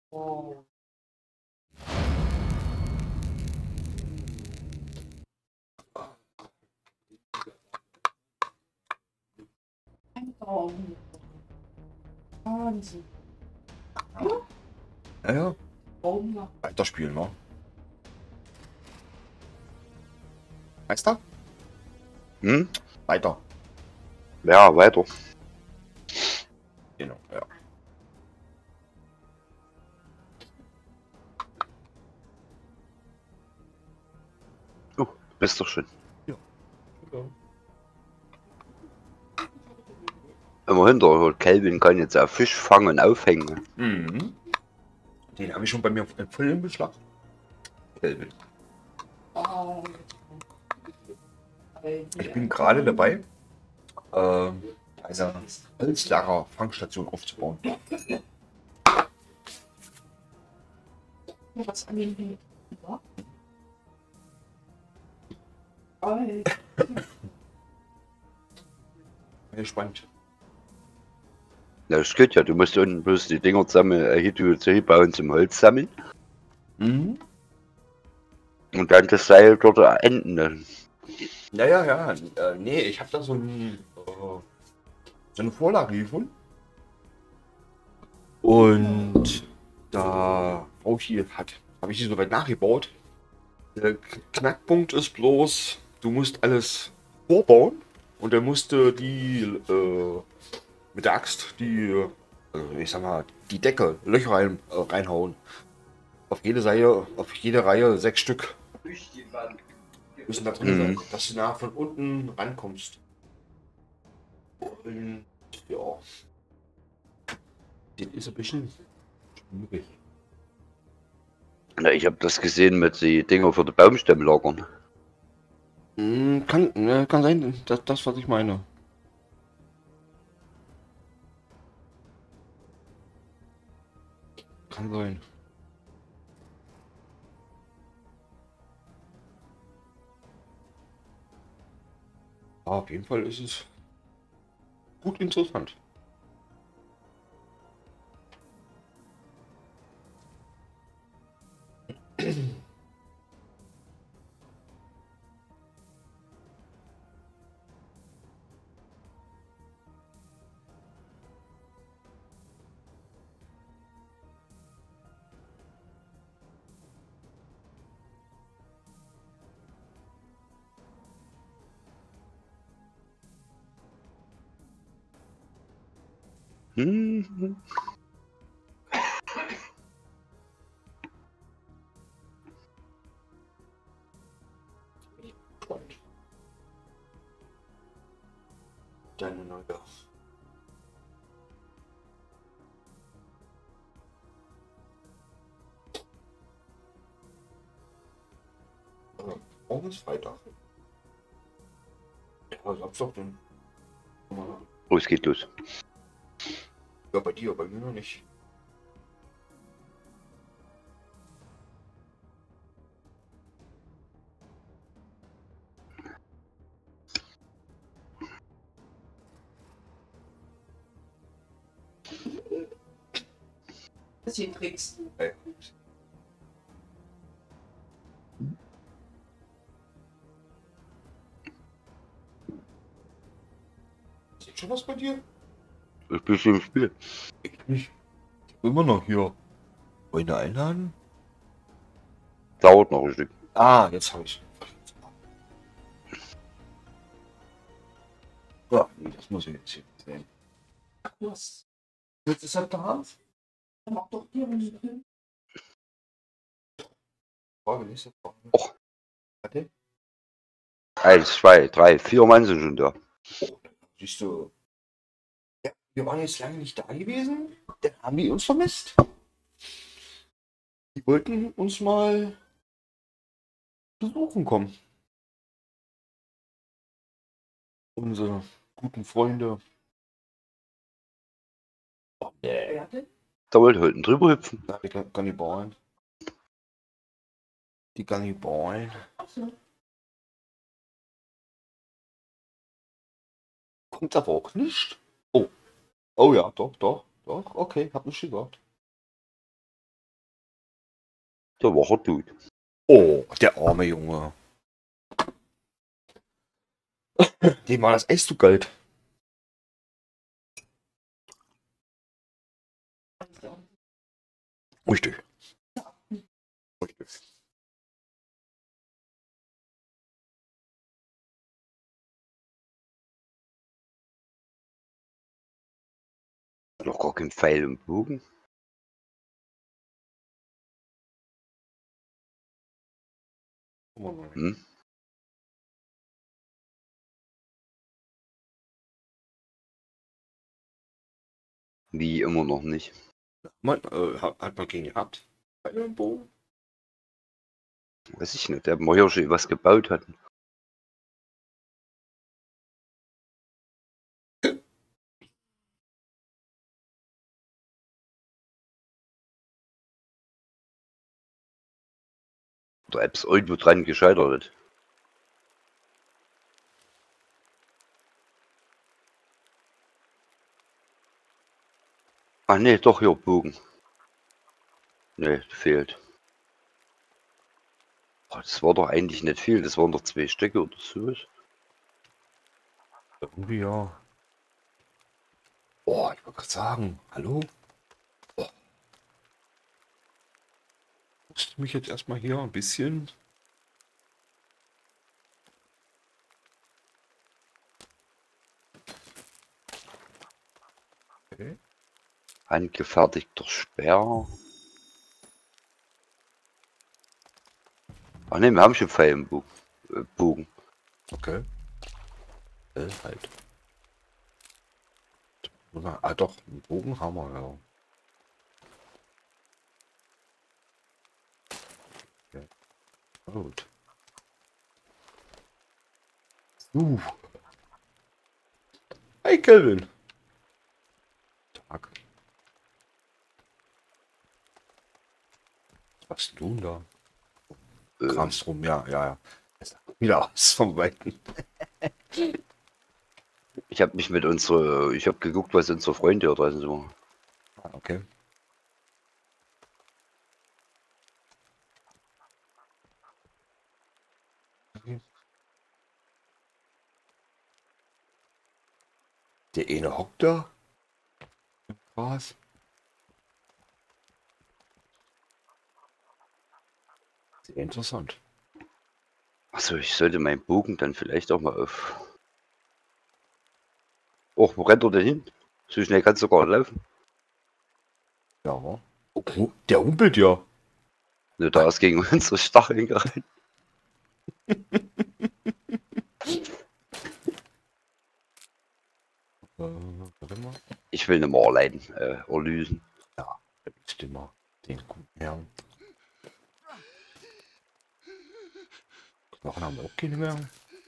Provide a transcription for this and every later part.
Oh. Einkaufen. Wahnsinn. Ja, ja. Warum noch? Weiterspielen, ne? Weißt du? Hm? Weiter. Ja, weiter. Genau, ja. Ist doch schön. Ja. Immerhin, der Kelvin kann jetzt auch Fisch fangen und aufhängen. Mhm. Den habe ich schon bei mir im Filmbeschlag. Kelvin. Oh. Ich bin gerade dabei, eine Holzlager-Fangstation aufzubauen. Was an den Händen war? Bin Gespannt. Ja, das geht ja. Du musst unten bloß die Dinger zusammen, hier bauen zum Holz sammeln. Mhm. Und dann das Seil dort enden. Dann. Ja, ja, ja. Nee, ich habe da so eine Vorlage gefunden. Und da habe ich die soweit nachgebaut. Der Knackpunkt ist bloß, du musst alles vorbauen und dann musst du die mit der Axt ich sag mal, die Decke, Löcher reinhauen. Auf jede Reihe 6 Stück müssen da drin sein, dass du nach von unten rankommst. Und ja, das ist ein bisschen schwierig. Ja, ich habe das gesehen mit den Dinger für die Baumstämmlagern. Kann sein, das was ich meine. Kann sein. Aber auf jeden Fall ist es gut interessant. Hm. Spannend. Deine neue. Morgen ist Freitag. Ja, Samstag dann. Oh, es geht los. Ja, bei dir, bei mir noch nicht. bisschen Tricks. Ey. Ist schon was bei dir? Ich bin schon im Spiel. Ich nicht. Ich bin immer noch hier. Wollen wir einladen? Dauert noch ein Stück. Ah, jetzt habe ich. Ja, nee, das muss ich jetzt hier sehen. Was? Jetzt ist er da. Mach doch hier einen Film. Frage, nächste Frage. Och. Warte. 1, 2, 3, 4 Mann sind schon da. Oh, siehst du. Ja, wir waren jetzt lange nicht da gewesen. Dann haben die uns vermisst. Die wollten uns mal besuchen kommen. Unsere guten Freunde. Oh, nee. Wer denn? Da wollte heute drüber hüpfen. Ja, die Kannibalen. Die Kannibalen. Achso. Kommt aber auch nicht. Oh. Oh ja, doch. Okay, hab nicht gesagt. Da war er tot. Oh, der arme Junge. Dem war das Eis zu kalt. Richtig. Richtig. Noch gar kein Pfeil und Bogen. Hm? Wie immer noch nicht. Hat man gegen gehabt? Bei einem Bogen? Weiß ich nicht, der mal hier schon was gebaut hat. Oder ob es irgendwo dran gescheitert hat. Ah ne, doch hier Bogen. Ne, fehlt. Boah, das war doch eigentlich nicht viel, das waren doch 2 Stücke oder so. Irgendwie ja. Oh, ich wollte gerade sagen, hallo? Oh. Musst du mich jetzt erstmal hier ein bisschen. Okay. Handgefertigter Speer. Ah ne, wir haben schon Pfeil im Bogen. Okay. Halt. Ah doch, einen Bogen haben wir ja. Okay. Gut. Hey Kelvin. Tag. Was machst du denn da? Kramst rum, ja, ja, ja. Wieder aus vom Weiten. Ich habe mich mit unserer, ich habe geguckt, was unsere Freunde hier draußen so. Ah, okay. Der eine hockt da. Was? Sehr interessant. Achso, ich sollte meinen Bogen dann vielleicht auch mal auf. Och, wo rennt er denn hin? So schnell kannst du gar nicht laufen. Ja. Oh, der humpelt ja. Ne, da ist gegen unsere Stacheln gerannt. Warte mal. Ich will nicht mehr erleiden, erlösen. Ja, der ist immer den guten Herrn. Knochen haben wir auch keine mehr.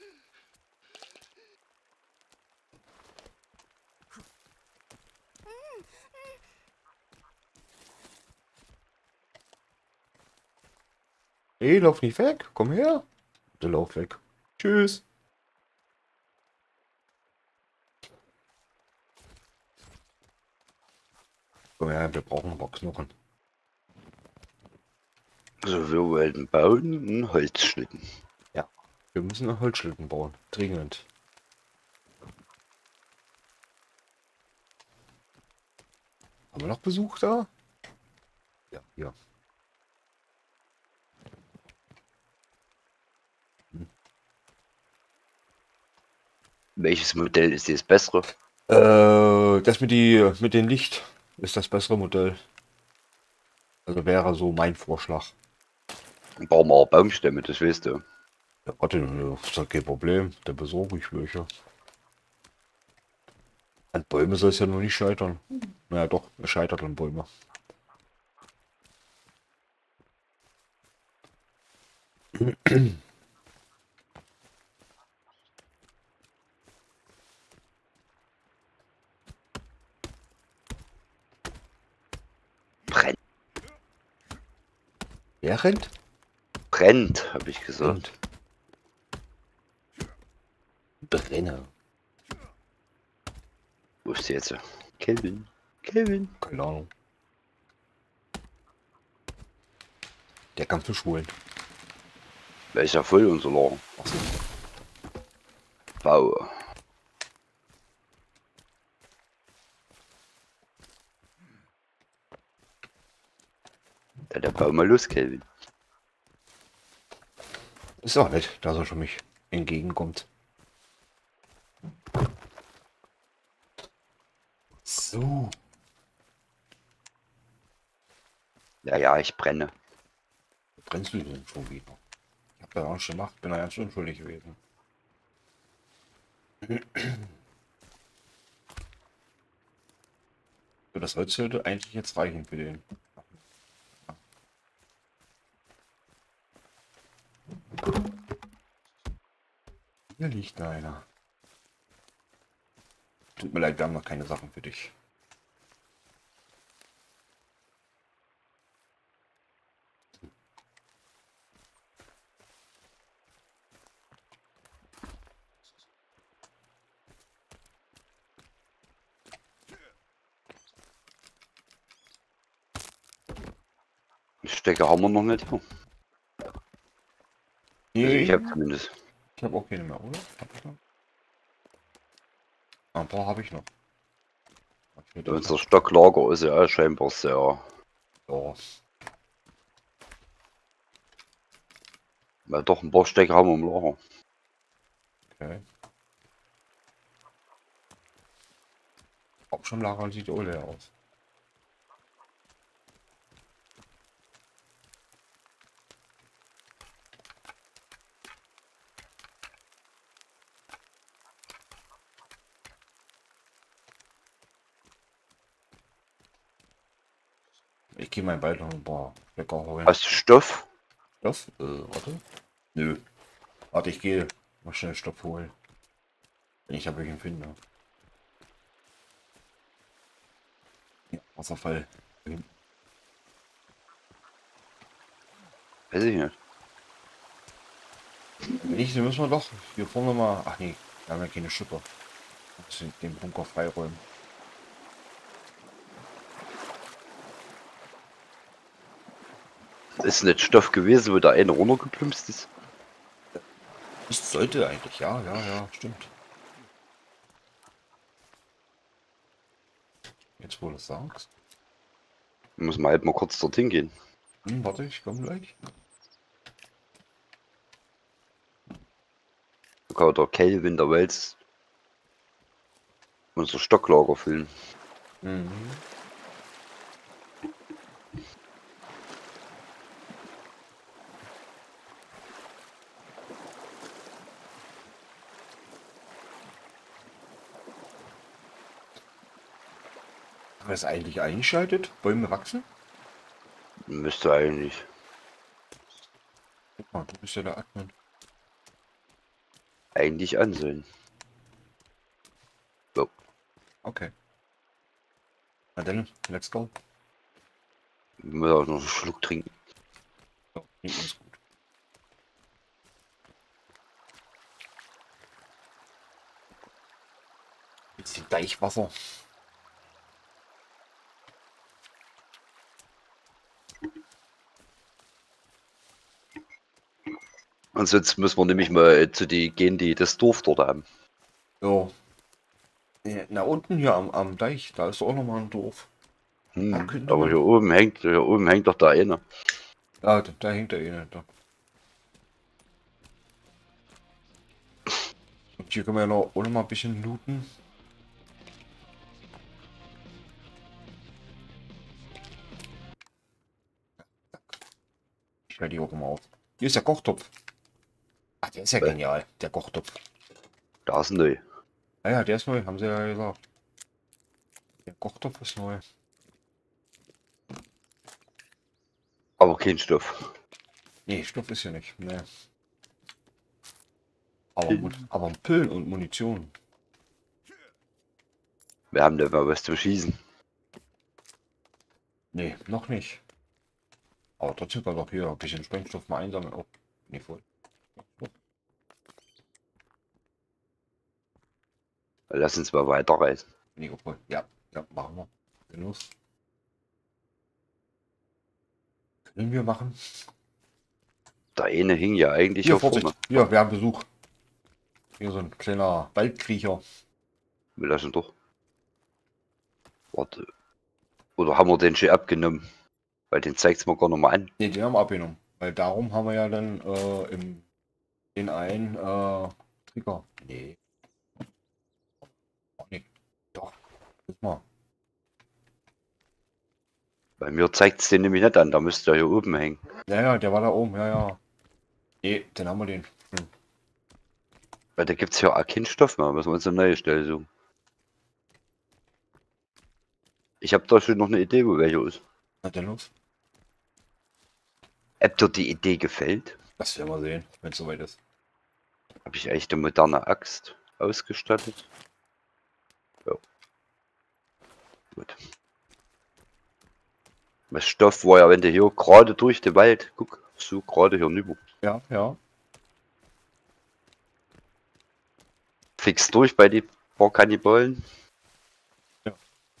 Ey, lauf nicht weg. Komm her. Der lauf weg. Tschüss. Komm her, wir brauchen aber Knochen. Also wir wollten bauen einen Holzschlitten. Ja. Wir müssen einen Holzschlitten bauen. Dringend. Haben wir noch Besuch da? Ja, hier. Welches Modell ist das bessere? Das mit dem Licht ist das bessere Modell. Also wäre so mein Vorschlag. Bauen wir Baumstämme, das weißt du. Ja, warte, ist doch kein Problem. Da besorge ich welche. An Bäume soll es ja noch nicht scheitern. Naja, doch, es scheitert an Bäume. Brennt, Wer rennt? brennt, habe ich gesagt. Brenne. Wo ist die jetzt? Kelvin. Kelvin. Keine Ahnung. Der kann Fisch holen. Der ist ja voll, unser Lager. Achso. Wow. Der Baum mal los, Kelvin. Ist auch nett, dass er schon mich entgegenkommt. So. Ja, ja, ich brenne. Brennst du denn schon wieder? Ich hab das auch schon gemacht, bin da ganz unschuldig gewesen. So, das Holz sollte eigentlich jetzt reichen für den. Hier liegt einer. Tut mir leid, wir haben noch keine Sachen für dich. Stecker haben wir noch nicht. Also ich habe Nee, zumindest. ich habe auch keine mehr, oder? Hab ich noch? Ein paar habe ich noch. Ich will das Unser Stocklager ist ja scheinbar sehr. ja. Weil doch ein paar Stecker haben wir im Lager. Okay. Auch schon Lager sieht auch leer aus. Ich gehe mein bald noch ein paar Stecker holen. Hast du Stoff? Stoff? Warte. Nö. Warte, ich gehe mal schnell Stoff holen. Wenn ich da welchen finde. Ja, Wasserfall. Weiß ich nicht. Wenn nicht, dann müssen wir doch. Hier vorne mal. Ach nee, wir haben ja keine Schipper. Den Bunker freiräumen. Ist nicht Stoff gewesen, wo der eine runtergeplumpst ist? Das sollte eigentlich, ja, ja, stimmt. Jetzt wo du das sagst. Muss man halt mal kurz dorthin gehen. Warte, ich komme gleich. Da kann der Kelvin der Wels unser Stocklager füllen. Mhm. Haben wir es eigentlich eingeschaltet? Bäume wachsen? Müsste eigentlich. Guck mal, du bist ja der Admin. Eigentlich ansehen. So. Okay. Na dann, let's go. Ich muss auch noch einen Schluck trinken. So, trinken ist gut. Jetzt die Deichwasser. Ansonsten müssen wir nämlich mal zu die gehen, die das Dorf dort haben. So. Na unten hier am Deich, da ist auch noch mal ein Dorf. Da könnte Aber man- hier oben hängt doch da eine. Ja, da hängt der eine. Da. Und hier können wir ja noch, auch noch mal ein bisschen looten. Ich werde die auch mal auf. Hier ist der Kochtopf. Ach, der ist ja genial, der Kochtopf. Da ist neu. Ja, der ist neu, haben sie ja gesagt. Der Kochtopf ist neu. Aber kein Stoff. Nee, Stoff ist ja nicht. Nee. Aber Pillen und Munition. Wir haben da mal was zum Schießen. Nee, noch nicht. Aber trotzdem kann doch hier ein bisschen Sprengstoff mal einsammeln. Oh, nee, voll. Lass uns mal weiterreisen. Nee, voll. Ja, ja, machen wir. Genug. Können wir machen. Der eine hing ja eigentlich Hier, auf Vorsicht. vorne. Hier, wir haben Besuch. Hier so ein kleiner Waldkriecher. Wir lassen doch. Warte. Oder haben wir den schon abgenommen? Weil den zeigt's mir gar noch mal an. Ne, den haben wir abgenommen. Weil darum haben wir ja dann den einen Trigger. Nee. Oh, nee. Doch. Guck mal. Bei mir zeigt's den nämlich nicht an, da müsste er hier oben hängen. Ja, ja, der war da oben. Ja, ja. Nee, dann haben wir den. Weil da gibt's ja auch keinen Stoff mehr, müssen wir uns eine neue Stelle suchen. Ich habe da schon noch eine Idee, wo welcher ist. Na dann los. Ob dir die Idee gefällt, Das werden wir sehen, wenn es soweit ist. habe ich echt eine moderne Axt ausgestattet. Ja. Gut. Das Stoff war ja, wenn du hier gerade durch den Wald, guck, so gerade hier rüber, Ja, ja. fix durch bei den paar Kannibalen. Ja.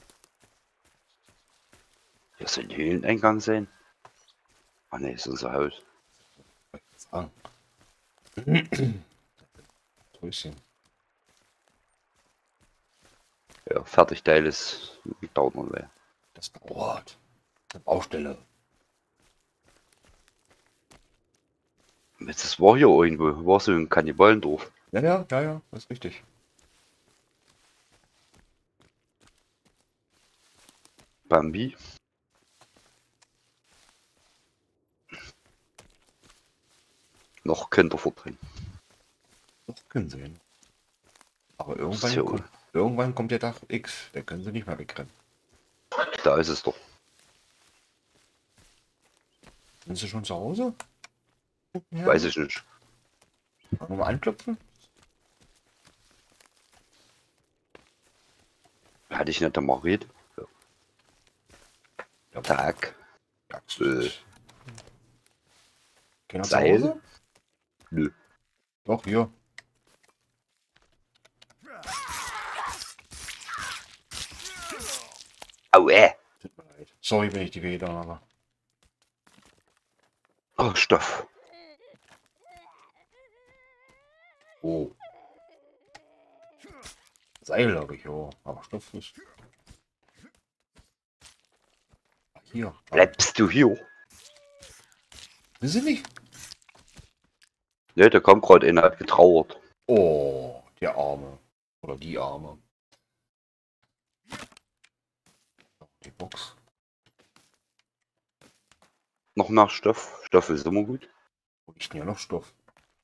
Hier soll ein Höhleneingang sein. Ah ne, ist unser Haus. Sagen. Grüßchen. Ja, Fertigteil ist dauert noch mehr. Das dauert. Eine Baustelle. Das war hier irgendwo, war so ein Kannibalendorf. Ja, ja, ja, ja, das ist richtig. Bambi. Noch könnt ihr vordringen. Das können sie hin. Aber So. irgendwann kommt der Tag X. Da können sie nicht mehr wegrennen. Da ist es doch. Sind sie schon zu Hause? Ja. Weiß ich nicht. Wollen wir mal anklopfen? Hatte ich nicht einmal geredet. Ja, Tag. ja, Keiner zu Seil? Hause? Nö. Doch, hier. Aue. Tut mir leid. Sorry, wenn ich die wehgetan habe. Oh, Stoff. Oh. Seil habe ich, ja. Aber Stoff ist. Hier. Bleibst du hier? Wissen Sie nicht? Ne, da kam gerade einer, hat getrauert. Oh, der Arme. Oder die Arme. Die Box. Noch mehr Stoff. Stoff ist immer gut. Wo ist denn hier noch Stoff?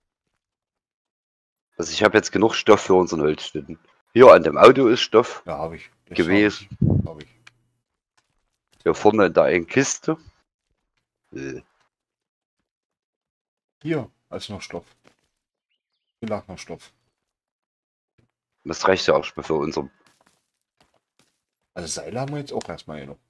Also ich habe jetzt genug Stoff für unseren Holzschnitten. Hier an dem Auto ist Stoff Ja, habe ich. Das gewesen. Habe ich. Hier vorne in der einen Kiste. Hier, als noch Stoff. Hier lag noch Stoff. Das reicht ja auch schon für unseren. Also Seile haben wir jetzt auch erstmal noch.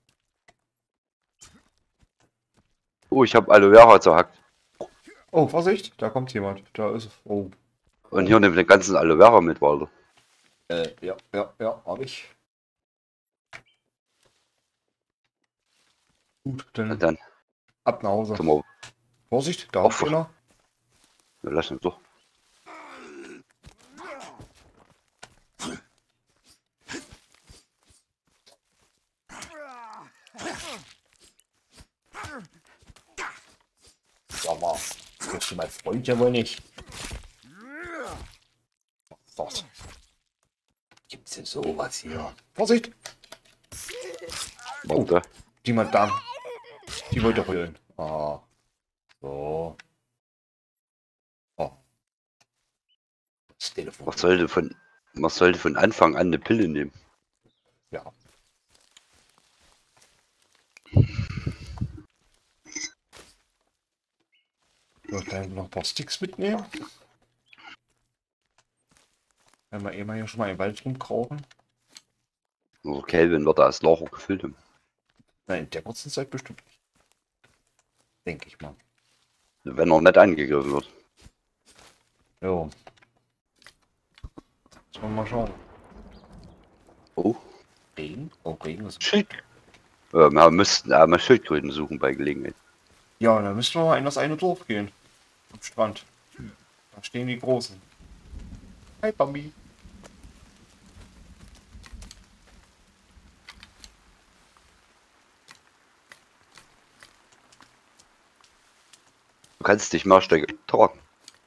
Oh, ich habe Aloe Vera zerhackt. Oh, Vorsicht, da kommt jemand. Da ist. Oh. Und hier nimmt den ganzen Aloe Vera mit, Walter. Ja, ja, habe ich. Gut, Na dann dann, ab nach Hause. tun wir, Vorsicht, da Auf. hockt einer. wir lassen es doch. Sag mal, bist du mein Freund ja wohl nicht? Was? Gibt's denn sowas hier? Vorsicht! Warte. Die Madame. Die wollte heulen. Ah. So. Oh. Das Telefon. Man sollte von Anfang an eine Pille nehmen. Ja. So, dann noch ein paar Sticks mitnehmen. Wenn wir immer hier schon mal im Wald rumkrauchen. Also Kelvin wird da als Lager gefüllt haben. Nein, in der kurzen Zeit bestimmt nicht. Denke ich mal. Wenn er nicht angegriffen wird. Jo. Sollen wir mal schauen. Oh, Regen? Oh, Regen ist. Schild. Wir müssten mal Schildkröten suchen bei Gelegenheit. Ja, dann müssten wir mal in das eine Dorf gehen. Am Strand. Da stehen die Großen. Hi, Bambi. Du kannst dich mal tragen.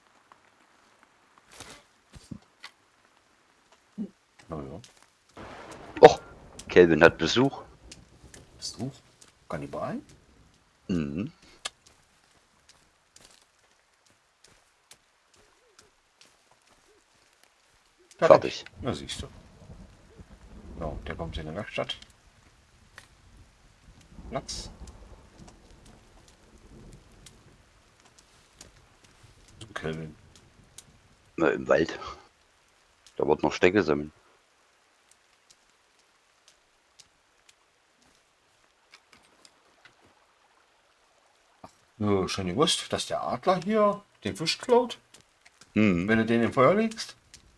Naja. Och, Kelvin hat Besuch. Besuch? Kannibalen? Mhm. Fertig. Na, siehst du. Ja, der kommt in der Werkstatt. Platz. So, Kelvin. Na, im Wald. Da wird noch Stecke sammeln. Ja, schon gewusst, dass der Adler hier den Fisch klaut, Mhm. wenn du den im Feuer legst.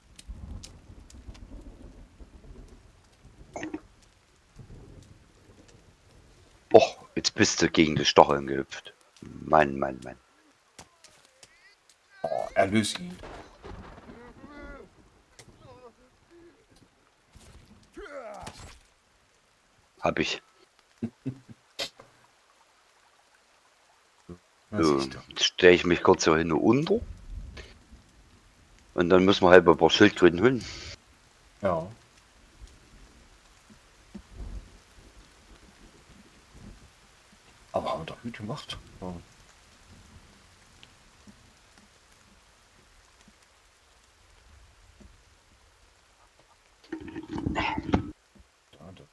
Och, jetzt bist du gegen die Stacheln gehüpft. Mann, Mann, Mann. Oh, erlöse ihn. Hab ich. Na, siehst du. Jetzt stelle ich mich kurz hier hin unter. Und dann müssen wir halt ein paar Schildkröten holen. Ja. Aber haben wir doch gut gemacht. Ja. Da, da.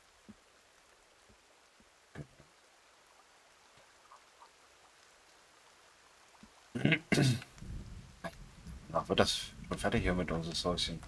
Ach, wird das schon fertig hier mit unserem Säuschen?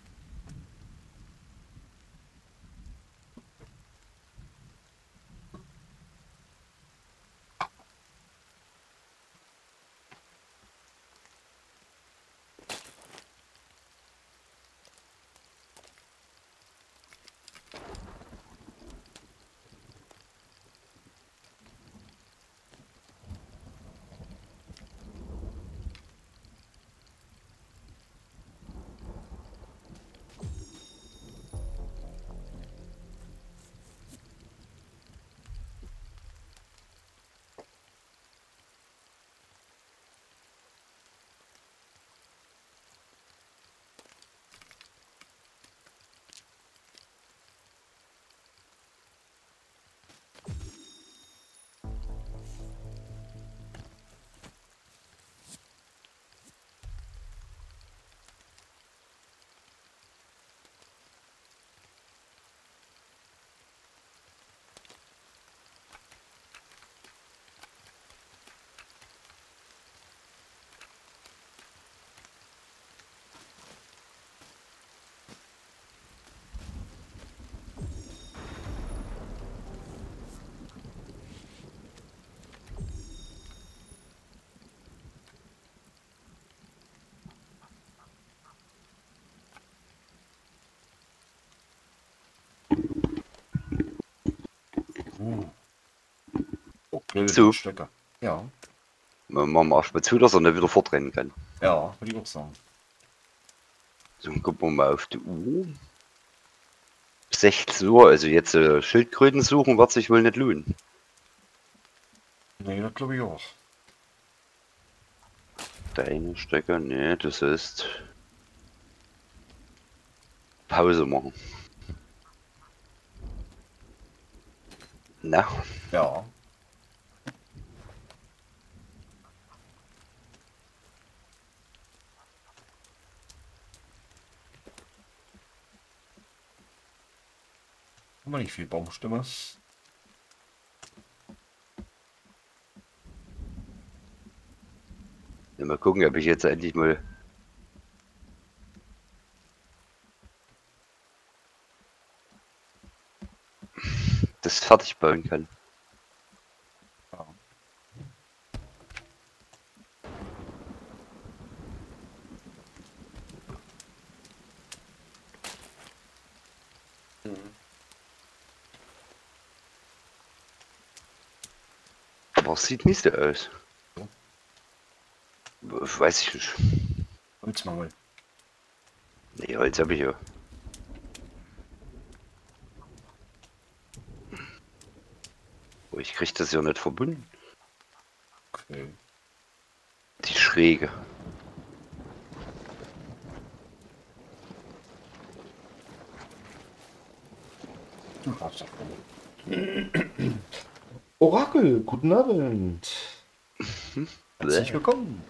Okay, So. Stecker. Ja. Machen wir erstmal zu, dass er nicht wieder fortrennen kann. Ja, würde ich auch sagen. So, gucken wir mal auf die Uhr. 16 Uhr, also jetzt Schildkröten suchen, wird sich wohl nicht lohnen. Nee, das glaube ich auch. Deine Stecker, nee, das ist Pause machen. Na, Ja. Haben wir nicht viel Baumstimme. ja, mal gucken, ob ich jetzt endlich mal das fertig bauen kann. Ja. Aber es sieht nicht so aus. Weiß ich nicht. Holzmangel. Nee, Holz habe ich ja. Oh, ich krieg das ja nicht verbunden. Okay. Die Schräge. Du hast davon. Orakel, guten Abend. Herzlich willkommen.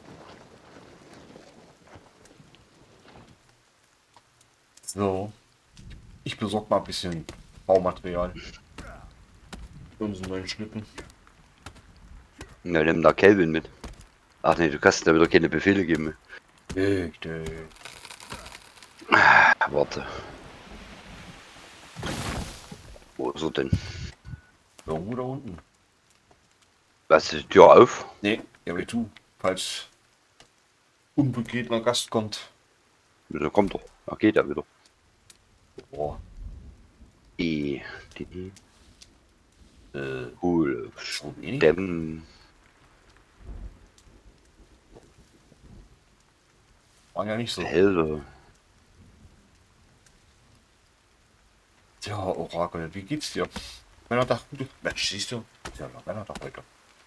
So, ich besorge mal ein bisschen Baumaterial für unseren neuen Schlitten. Na, nimm da Kelvin mit. Ach nee, du kannst da wieder keine Befehle geben. Richtig. Warte. Wo ist er denn? Irgendwo da unten. Lass die Tür auf. Nee, ja, wie du. Falls unbegetener Gast kommt. Da kommt doch. Da geht er wieder. Boah. Die Cool. Schon wenig. Dämmen. War ja nicht so. Helle. Tja, Orakel, wie geht's dir? Männertag, gute. Mensch, siehst du? Ja, Männertag heute.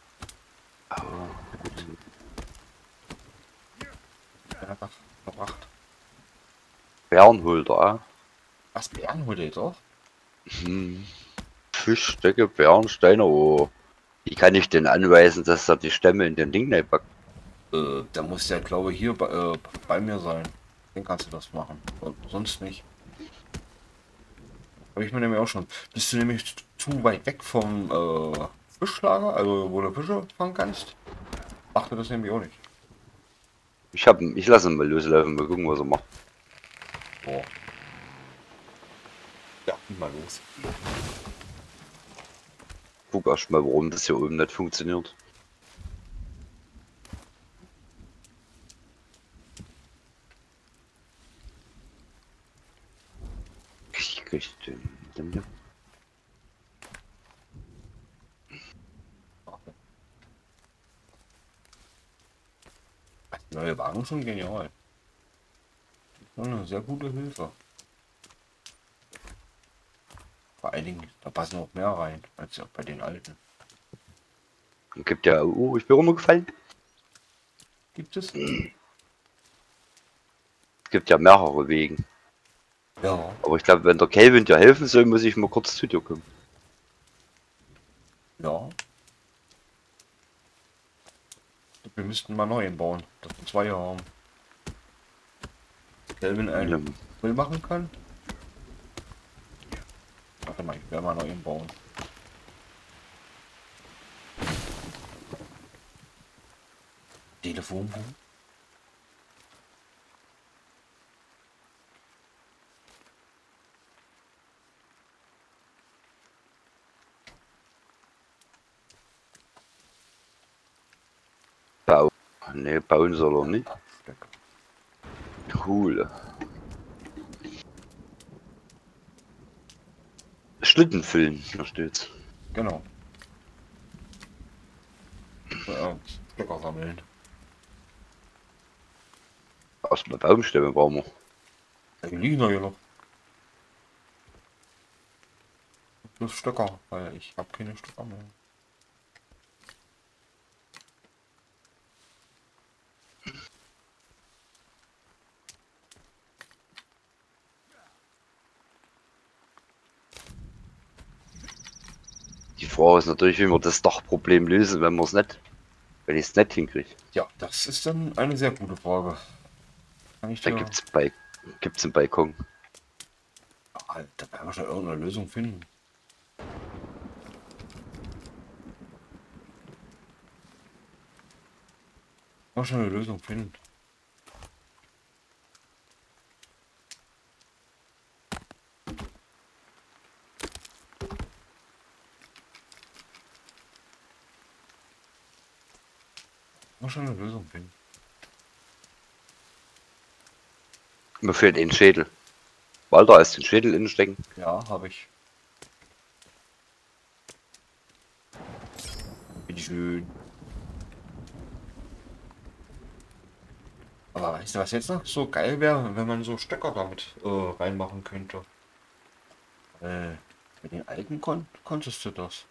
Männertag verbracht. Bärenholder. Was, Bären holt ihr jetzt auch? Fischstöcke, Bärensteine. Oh. Wie kann ich denn anweisen, dass er die Stämme in den Ding nicht packt? Der muss ja, glaube ich, hier bei mir sein. Dann kannst du das machen. Und sonst nicht. Habe ich mir nämlich auch schon. Bist du nämlich zu weit weg vom Fischlager, also wo du Fische fangen kannst? Machte das nämlich auch nicht. Ich lasse ihn mal loslaufen, mal gucken, was er macht. Boah. Ja, mal los. Guck erst mal, warum das hier oben nicht funktioniert. Ich krieg den hier. Die neue Wagen schon genial. Eine sehr gute Hilfe. Vor allen Dingen, da passen auch mehr rein, als ja bei den alten. Gibt ja, ich bin runtergefallen. Gibt es? Es gibt ja mehrere Wegen. Ja. Aber ich glaube, wenn der Kelvin dir helfen soll, muss ich mal kurz zu dir kommen. Ja. Wir müssten mal neu bauen, dass wir zwei haben. Kelvin Ja. einen Grill machen kann. Warte mal, ich werde mal neu bauen. Telefonbuch. Bau. Ne, bauen soll er nicht. Stecker. Cool. Schlitten füllen, da steht's. Genau. Stecker sammeln. Erstmal Baumstämme brauchen wir. Die liegen da hier noch. Plus Stöcker, weil ich habe keine Stöcker mehr. Die Frage ist natürlich, wie wir das Dachproblem lösen, wenn ich es nicht hinkriege. Ja, das ist dann eine sehr gute Frage. Kann ich Dann dir... gibt's einen Balkon. Ah, da werden wir schon irgendeine Lösung finden. Mal schon eine Lösung finden. Mal schon eine Lösung finden. Mir fehlt ein Schädel. Walter, ist den Schädel instecken? Ja, habe ich. Bitte schön. Aber weißt du, was jetzt noch so geil wäre, wenn man so Stöcker damit reinmachen könnte? Mit den alten konntest du das.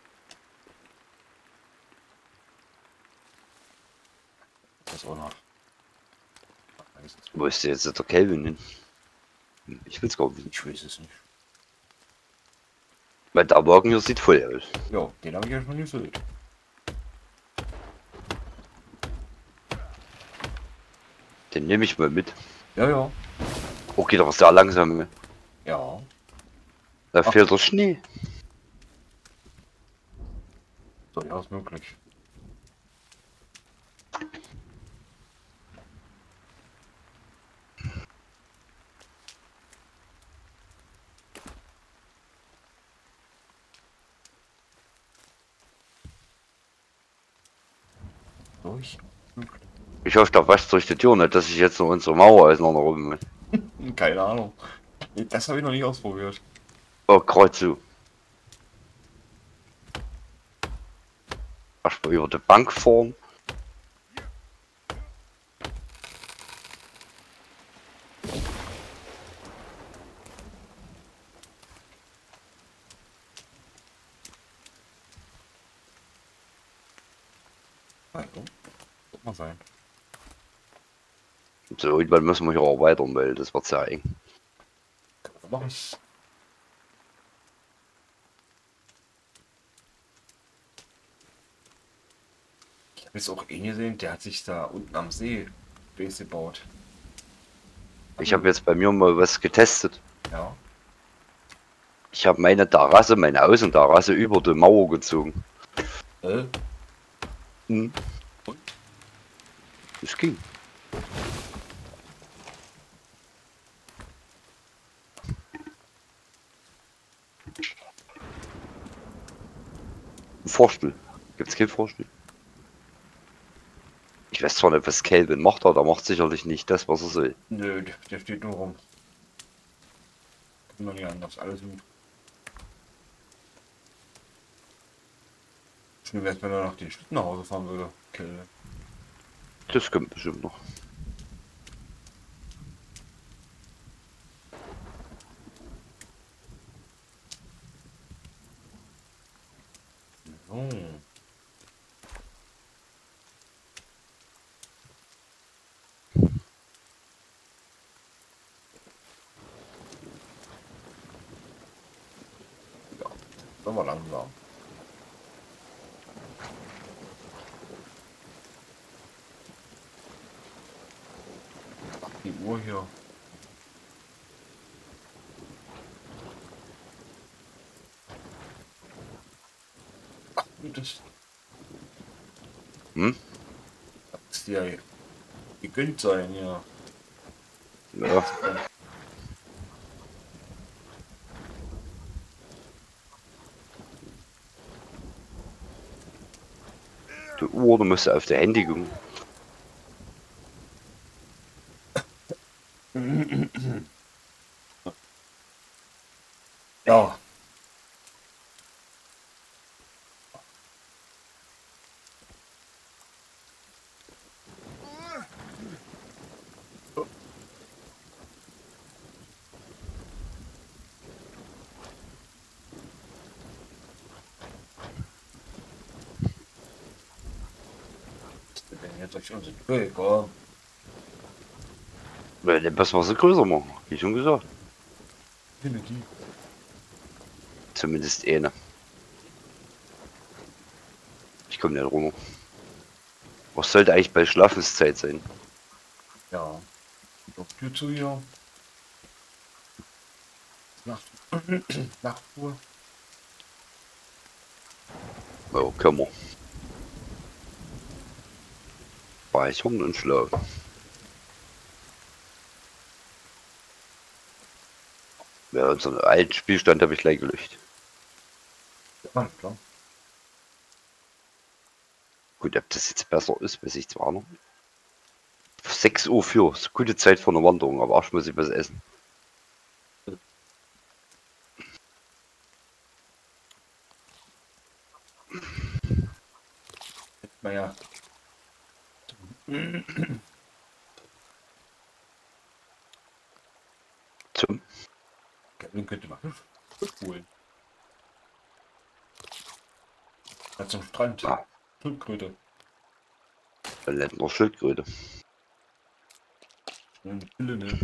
Das auch noch. Weiß es Wo ist der jetzt der Kelvin hin? Ich will's gar nicht. Ich weiß es nicht. Weil der Wagen hier sieht voll aus. Ja, den habe ich ja schon gefüllt. Den nehme ich mal mit. Ja, ja. Oh, geht aber sehr langsam. Ja. Da Ach. fehlt der Schnee. Durchaus möglich. Durch. Ich hoffe, da wascht durch die Tür nicht, dass ich jetzt noch unsere Mauer auseinander rum muss. Keine Ahnung. Das habe ich noch nicht ausprobiert. Oh, gerade so. Erstmal über die Bank fahren. Also, wird mal sein. So, irgendwann müssen wir hier auch weiter, weil das wird sehr eng. Können wir machen. Ich habe jetzt auch einen gesehen, der hat sich da unten am See Base gebaut. Ich habe jetzt bei mir mal was getestet. Ja. Ich habe meine Terrasse, meine Außenterrasse über die Mauer gezogen. Äh? Hm. Und? Das ging. Ein Vorstuhl. Gibt's keinen Vorstuhl? Ich weiß zwar nicht, was Kelvin macht, aber der macht sicherlich nicht das, was er soll. Nö, der steht nur rum. Kann man nicht anders, alles gut. Schön wäre es, wenn er nach den Schlitten nach Hause fahren würde. Kelle. Das kommt bestimmt noch. So. Ja, dann war langsam. Ach, die Uhr hier. Ach, das Hm? ist ja gegönnt sein, ja. Ja. Die Uhr, du musst auf die Handy gucken. Ja. Wir werden jetzt durch unsere Tür gekommen. Weil dann müssen wir sie größer machen, wie schon gesagt. Definitiv. Zumindest eine. Ich komme nicht runter. Was sollte eigentlich bei Schlafenszeit sein? Ja. Noch Tür zu hier. Nacht. Nachtruhe. Oh, können wir. Speichern und schlafen. Ja, unseren alten Spielstand habe ich gleich gelöscht. Ja, klar. Gut, ob das jetzt besser ist, weiß ich zwar noch. 6 Uhr für, ist eine gute Zeit für eine Wanderung, aber erst muss ich was essen. Naja. Den könnte man holen. Ja, zum Strand. Ja. Schildkröte. Dann nennt noch Schildkröte. Eine Pille, ne?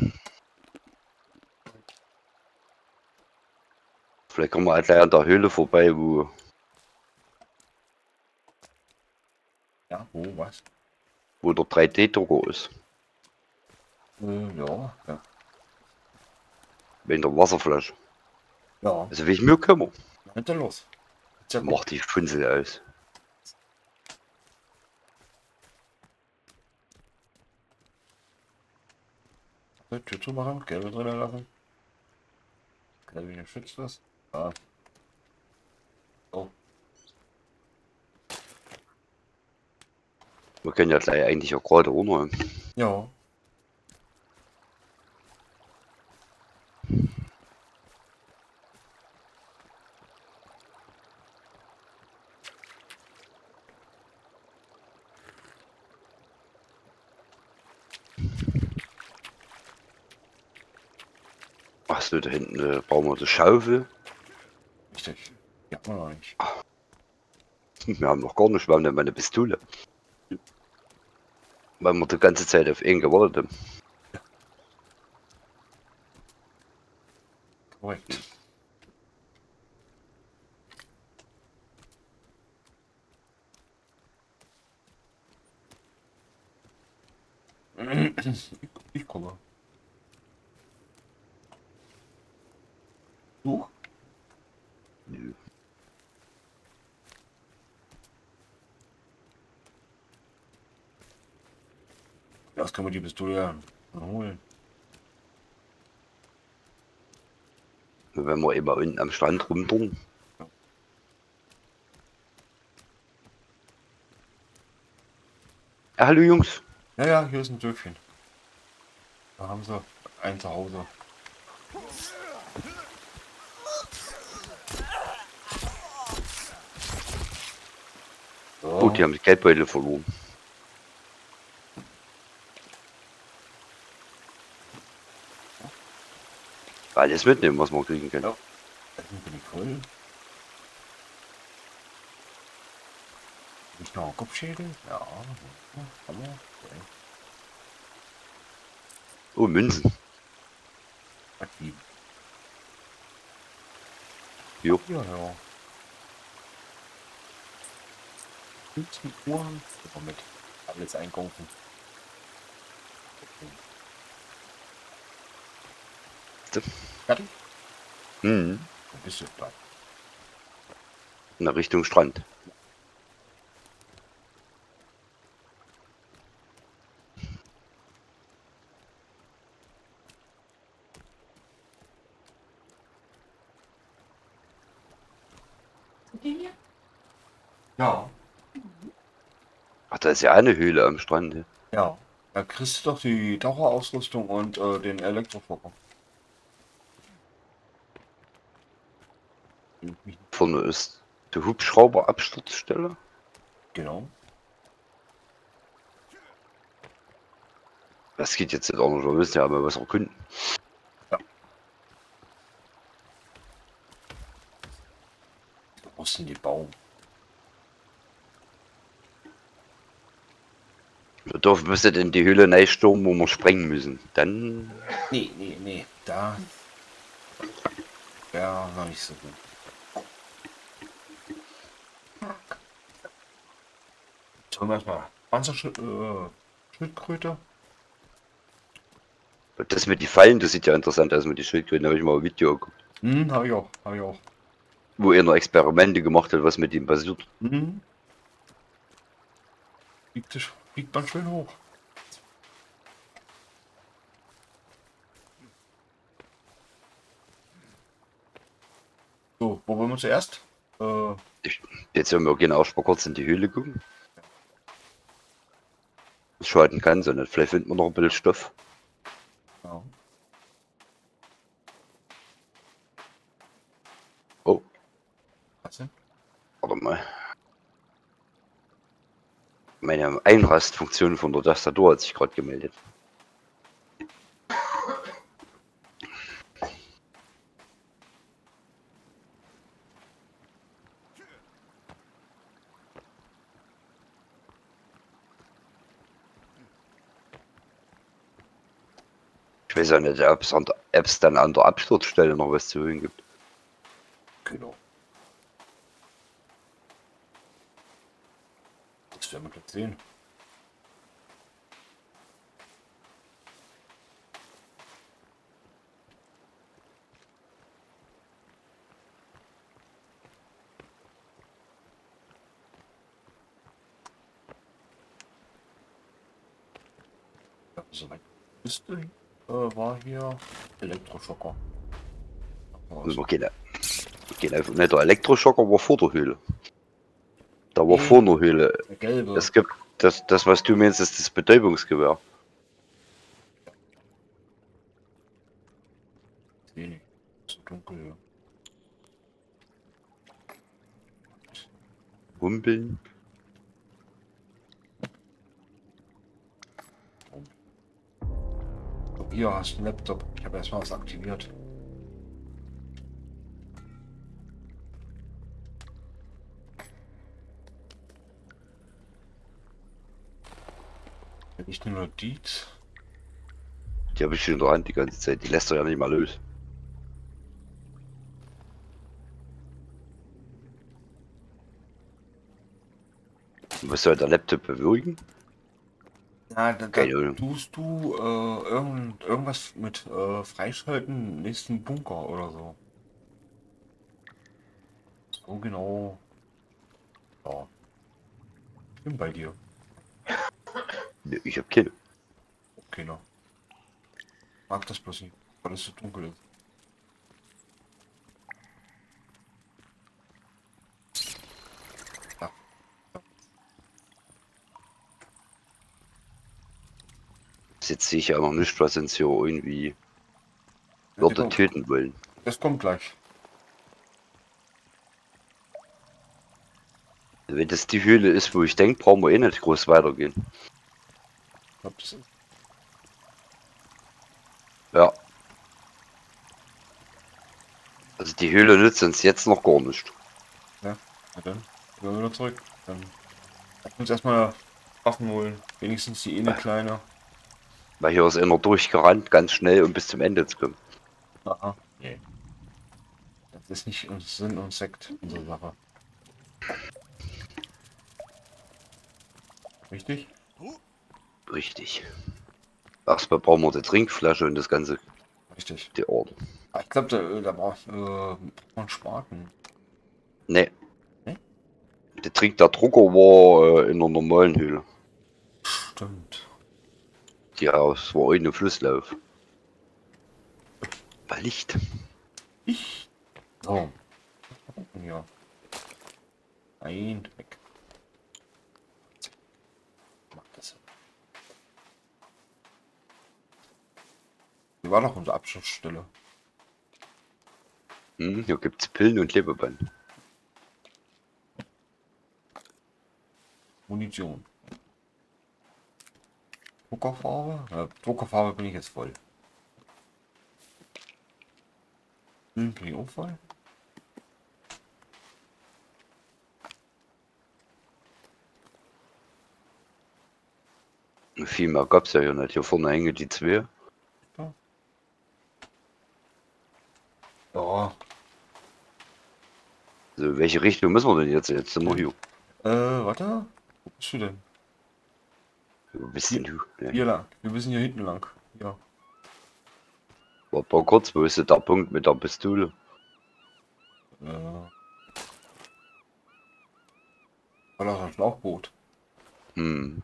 Vielleicht kommen wir halt gleich an der Höhle vorbei, wo Ja, wo, was? der 3D-Drucker ist. Ja, ja. Wegen der Wasserflasche. Ja, Also wie ich mir kümmere. was da los? Ja, Macht die Funzel aus. Tür zumachen, Gelbe drin lassen. Gelbe schützt das. Ah. Oh. Wir können ja gleich eigentlich auch gerade runter. Ja. Achso, da hinten brauchen wir die Schaufel. Richtig. Ja, noch nicht. Wir haben noch gar nicht, wir haben ja meine Pistole. Weil wir die ganze Zeit auf ihn gewartet haben. Korrekt. Ich komme. Du? Nö. Das können wir die Pistole ja holen. Wenn wir immer unten am Strand rumtun. Ja, hallo Jungs. Ja, ja, hier ist ein Dörfchen. Da haben sie ein Zuhause. Oh, die haben die Geldbeutel verloren. Alles mitnehmen, was wir kriegen können. Ja. Bin ich voll. Nicht noch ein Kopfschädel? Ja. Hammer. Okay. Oh, Münzen. Aktiv. Jo. Ja, ja. 15 Uhr. Immer mit. Alles einkaufen. Okay. Fertig? Mhm. Wo bist du da? In der Richtung Strand. Den hier? Ja. Ach, da ist ja eine Höhle am Strand. Ja. Ja. Da kriegst du doch die Taucherausrüstung und den Elektroschocker. Vorne ist die Hubschrauberabsturzstelle. Genau. Das geht jetzt nicht auch noch, wir müssen ja mal was erkunden. Wo ist denn die Baum? Wir dürfen bis in die Höhle reinstürmen, wo wir sprengen müssen. Dann. Nee. Da. Ja, noch nicht so gut. Sollen wir erstmal Panzerschildkröte? Das mit die Fallen, das sieht ja interessant aus mit die Schildkröten. Da habe ich mal ein Video geguckt, Habe ich auch. Habe ich auch. wo er noch Experimente gemacht hat, was mit ihm passiert. Fliegt man schön hoch. So, wo wollen wir zuerst? Jetzt werden wir gerne auch mal kurz in die Höhle gucken. Das schaden kann, sondern vielleicht finden wir noch ein bisschen Stoff. Ja. Oh, Was denn? warte mal. Meine Einrastfunktion von der Tastatur hat sich gerade gemeldet. Ich weiß ja nicht, ob es dann an der Absturzstelle noch was zu hören gibt. Genau. Das werden wir gleich sehen. Ja, soweit Küste war hier Elektroschocker. Also wir gehen einfach nicht. Der Elektroschocker war vor der Höhle. Da war vor der Höhle. Der gelbe. Es gibt das, was du meinst, ist das Betäubungsgewehr. Wenig. So dunkel hier. Humpeln. So, hier hast du einen Laptop. Ich habe erstmal was aktiviert. Nicht nur Notiz. Die habe ich schon in der Hand die ganze Zeit. Die lässt er ja nicht mal los. Was soll der Laptop bewirken? Ja, da Keine Ahnung. tust du irgendwas mit Freischalten nächsten Bunker oder so. So genau. Ja. Bin bei dir. Nee, ich habe keine. Okay, noch. Mag das bloß nicht, weil es so dunkel ist. Ja. Jetzt sehe ich ja noch nicht, was uns hier irgendwie Leute töten wollen. Das kommt gleich. Wenn das die Höhle ist, wo ich denke, brauchen wir eh nicht groß weitergehen. Ich glaub, das ist Ja. Also die Höhle nützt uns jetzt noch gar nicht. ja. Na dann, gehen wir wieder zurück. Dann lass uns erstmal Waffen holen. Wenigstens die eine kleine. Weil hier ist einer durchgerannt, ganz schnell, um bis zum Ende zu kommen. Aha. Nee. Das ist nicht Sinn und Sekt, unsere Sache. Richtig? Richtig. Erstmal brauchen wir die Trinkflasche und das ganze, Richtig. die Orden. Ah, ich glaube, da braucht man Spaten. Ne. Nee? Der Drucker war in einer normalen Höhle. Stimmt. Ja, es war ohne Flusslauf. War Licht. So. Ja. Ein weg. Mach das. Wie war doch unsere Abschlussstelle? Hier gibt's Pillen und Klebeband. Munition. Druckerfarbe? Ja, Druckerfarbe bin ich jetzt voll. Bin ich auch voll? Viel mehr gab's ja hier nicht. Hier vorne hängen die zwei. Ja. Also welche Richtung müssen wir denn jetzt? Jetzt sind wir hier. Warte. Wo bist du denn? Wo bist denn du? Ja. Hier lang. Wir müssen hier hinten lang. Ja. Warte mal kurz, wo ist denn der Punkt mit der Pistole? War das ein Schlauchboot? Hm.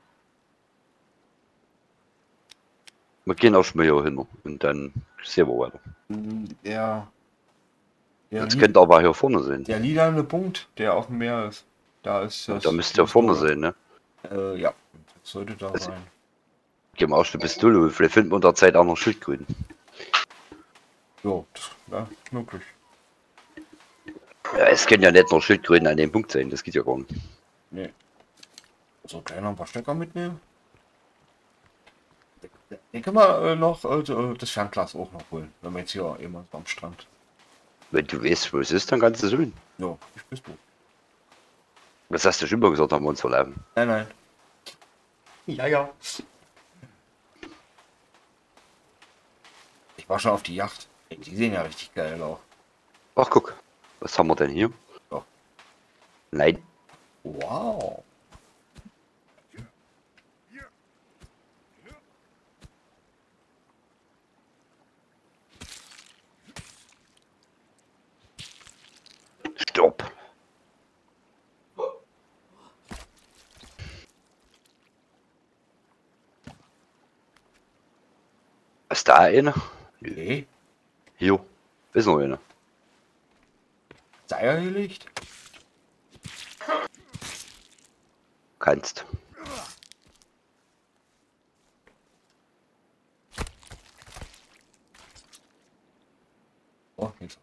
Wir gehen auch schon mal hier hin und dann sehen wir weiter. Der Jetzt könnte aber hier vorne sein. der lilane Punkt, der auf dem Meer ist. Da ist das. Da müsste ja vorne sein, ne? Ja. Das sollte da Also- sein. Gehen wir auch schon Pistole und vielleicht finden wir in der Zeit auch noch Schildkröten. So, ja, möglich. Ja, es können ja nicht nur Schildkröten an dem Punkt sein, das geht ja gar nicht. Nee. So, gleich noch ein paar Stecker mitnehmen. Den können wir noch das Fernglas auch noch holen, wenn wir jetzt hier jemand am Strand. Wenn du weißt, wo es ist, dann kannst du es holen. Ja, ich bist du. Was hast du schon mal gesagt, haben wir uns verlaufen? Nein, nein. Ja, ja. Ich war schon auf die Yacht. Die sehen ja richtig geil aus. Ach, guck. Was haben wir denn hier? Ja. Nein. Wow. Stopp. Ist da eine? Nee. Hier. Ist noch eine. Seierlicht? Kannst. Oh, nichts.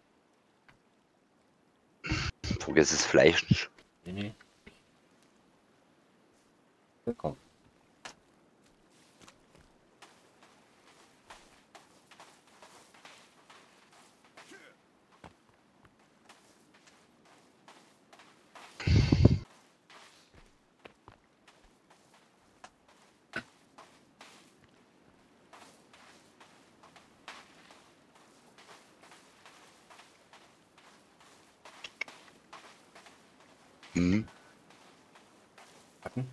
Vergiss das Fleisch nicht. Nee, nee. Ja, komm. Mhm. Warten.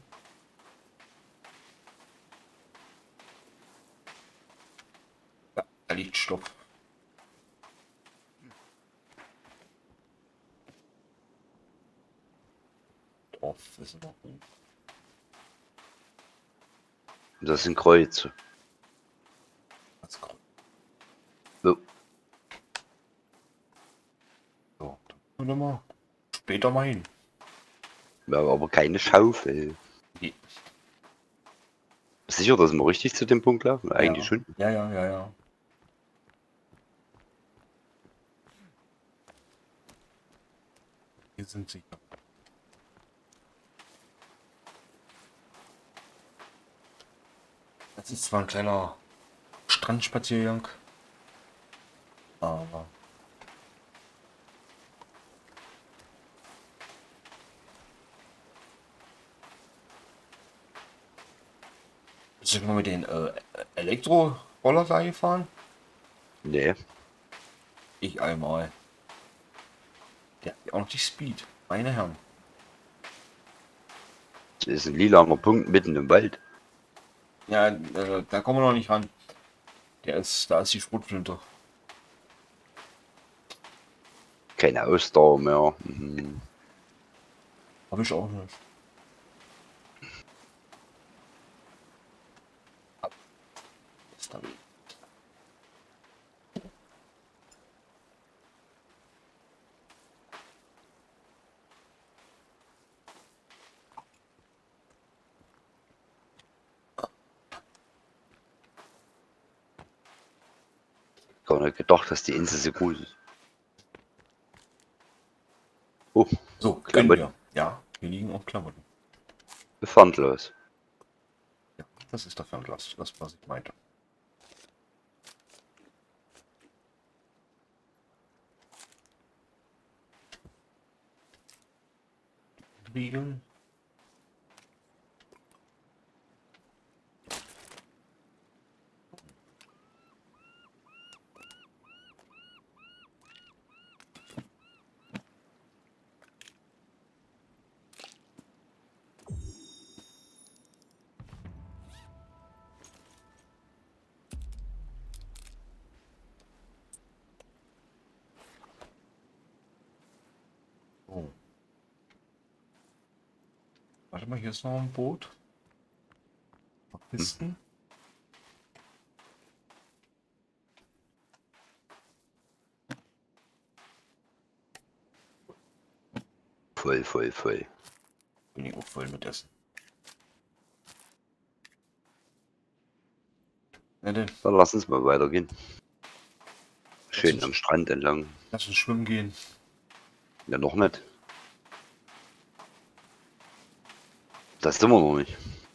Ja, da liegt Stoff. Dorf ist noch gut. Das sind Kreuze. Das kommt. So. So, da können wir mal später mal hin. Wir haben aber keine Schaufel. Nee. Sicher, dass wir richtig zu dem Punkt laufen? Eigentlich Ja. schon. Ja, ja, ja, ja. Wir sind sicher. Das ist zwar ein kleiner Strandspaziergang, aber soll ich mal mit den Elektro-Roller da gefahren? Nee. Ich einmal. Der hat auch noch die Speed. Meine Herren. Das ist ein lilaner Punkt mitten im Wald. Ja, da kommen wir noch nicht ran. Da ist die Schrotflinte. Keine Ausdauer mehr. Mhm. Habe ich auch nicht. Ist da Gar nicht gedacht, dass die Insel so groß ist. Oh, so, können Klamotten. wir. Ja, hier liegen auch Klamotten. befandlos. Ja, das ist das Fernglas, das was ich meinte. Liegen. Oh. Warte mal, hier ist noch ein Boot. Noch Pisten. Voll, voll, voll. Bin ich auch voll mit Essen. Ja, dann Dann lass uns mal weitergehen. Schön ist- am Strand entlang. lass uns schwimmen gehen. Ja, noch nicht. Das sind wir noch nicht.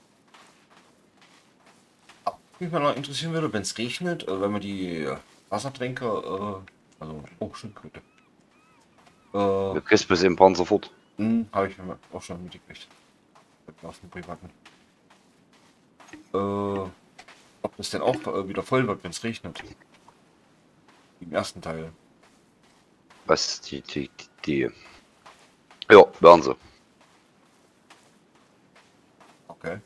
Mich mal noch interessieren würde, wenn es regnet, wenn man die Wassertränke, also, oh, Schildkröte. Wir kriegst bis im Panzer fort. Habe ich mir auch schon mitgekriegt. Auf dem Privaten. Ob das denn auch wieder voll wird, wenn es regnet. Im ersten Teil. Was die. Ja, werden sie. Okay.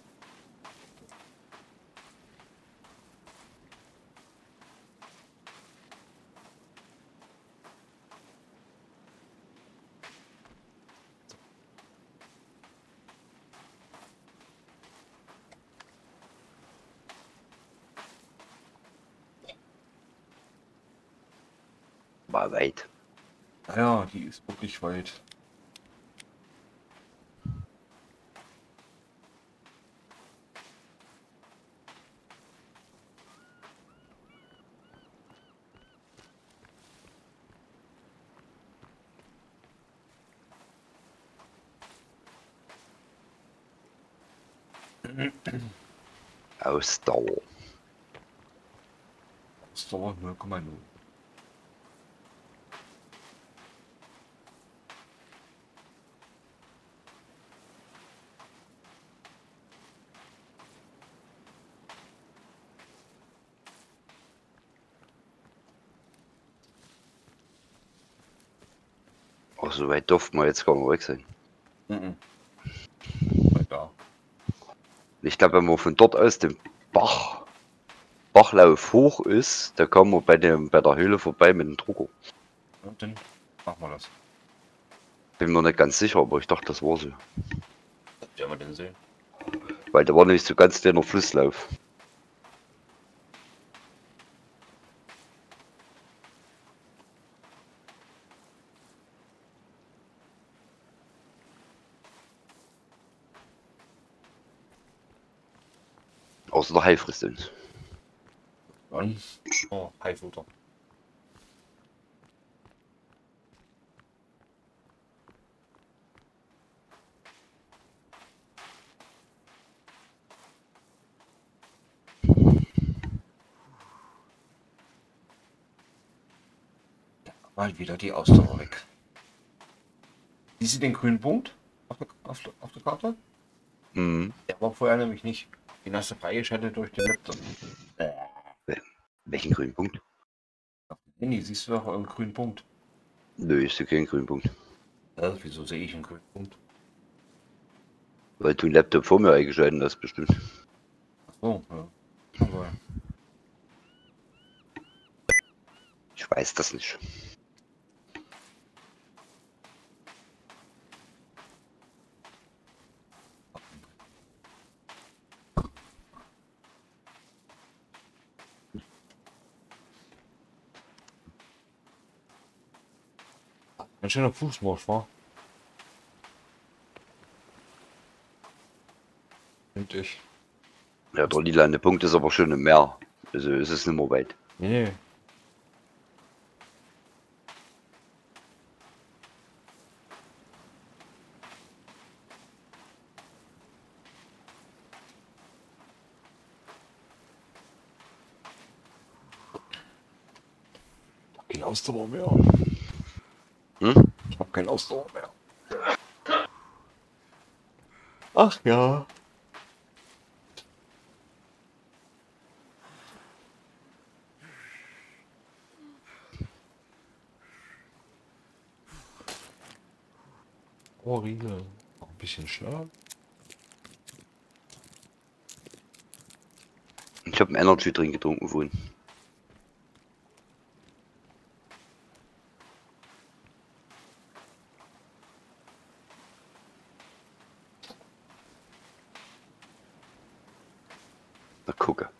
War weit. Naja, die ist wirklich weit. Ausdauer. Ausdauer 0,0. Auch so weit durften wir jetzt gar nicht weg sein. Mhm. Da. Ich glaube, wenn man von dort aus dem Bachlauf hoch ist, da kommen wir bei der Höhle vorbei mit dem Drucker. Ja, dann machen wir das. Bin mir nicht ganz sicher, aber ich dachte, das war so. Werden wir den sehen. Weil da war nämlich so ganz kleiner Flusslauf. Außer der Hai frisst uns. Dann. Oh, Haifutter. Mal wieder die Ausdauer weg. Siehst du den grünen Punkt auf der Karte? Mhm. Der war vorher nämlich nicht. Den hast du freigeschaltet durch den Laptop. Welchen grünen Punkt? Auf dem Handy siehst du doch einen grünen Punkt. Nö, ist ja kein grünen Punkt. Wieso sehe ich einen grünen Punkt? Weil du einen Laptop vor mir eingeschaltet hast, bestimmt. Ach so, ja. Aber Ich weiß das nicht. ein schöner Fußmarsch war. Finde ich. Ja, der lilane Punkt ist aber schon im Meer. Also ist es nicht mehr weit. Nee. Kein Ausdauer mehr. Hm? Ich hab kein Ausdauer mehr. Ach ja. Oh, Riegel. Noch ein bisschen Schlaf. Ich habe einen Energy Drink getrunken vorhin. Na gucke.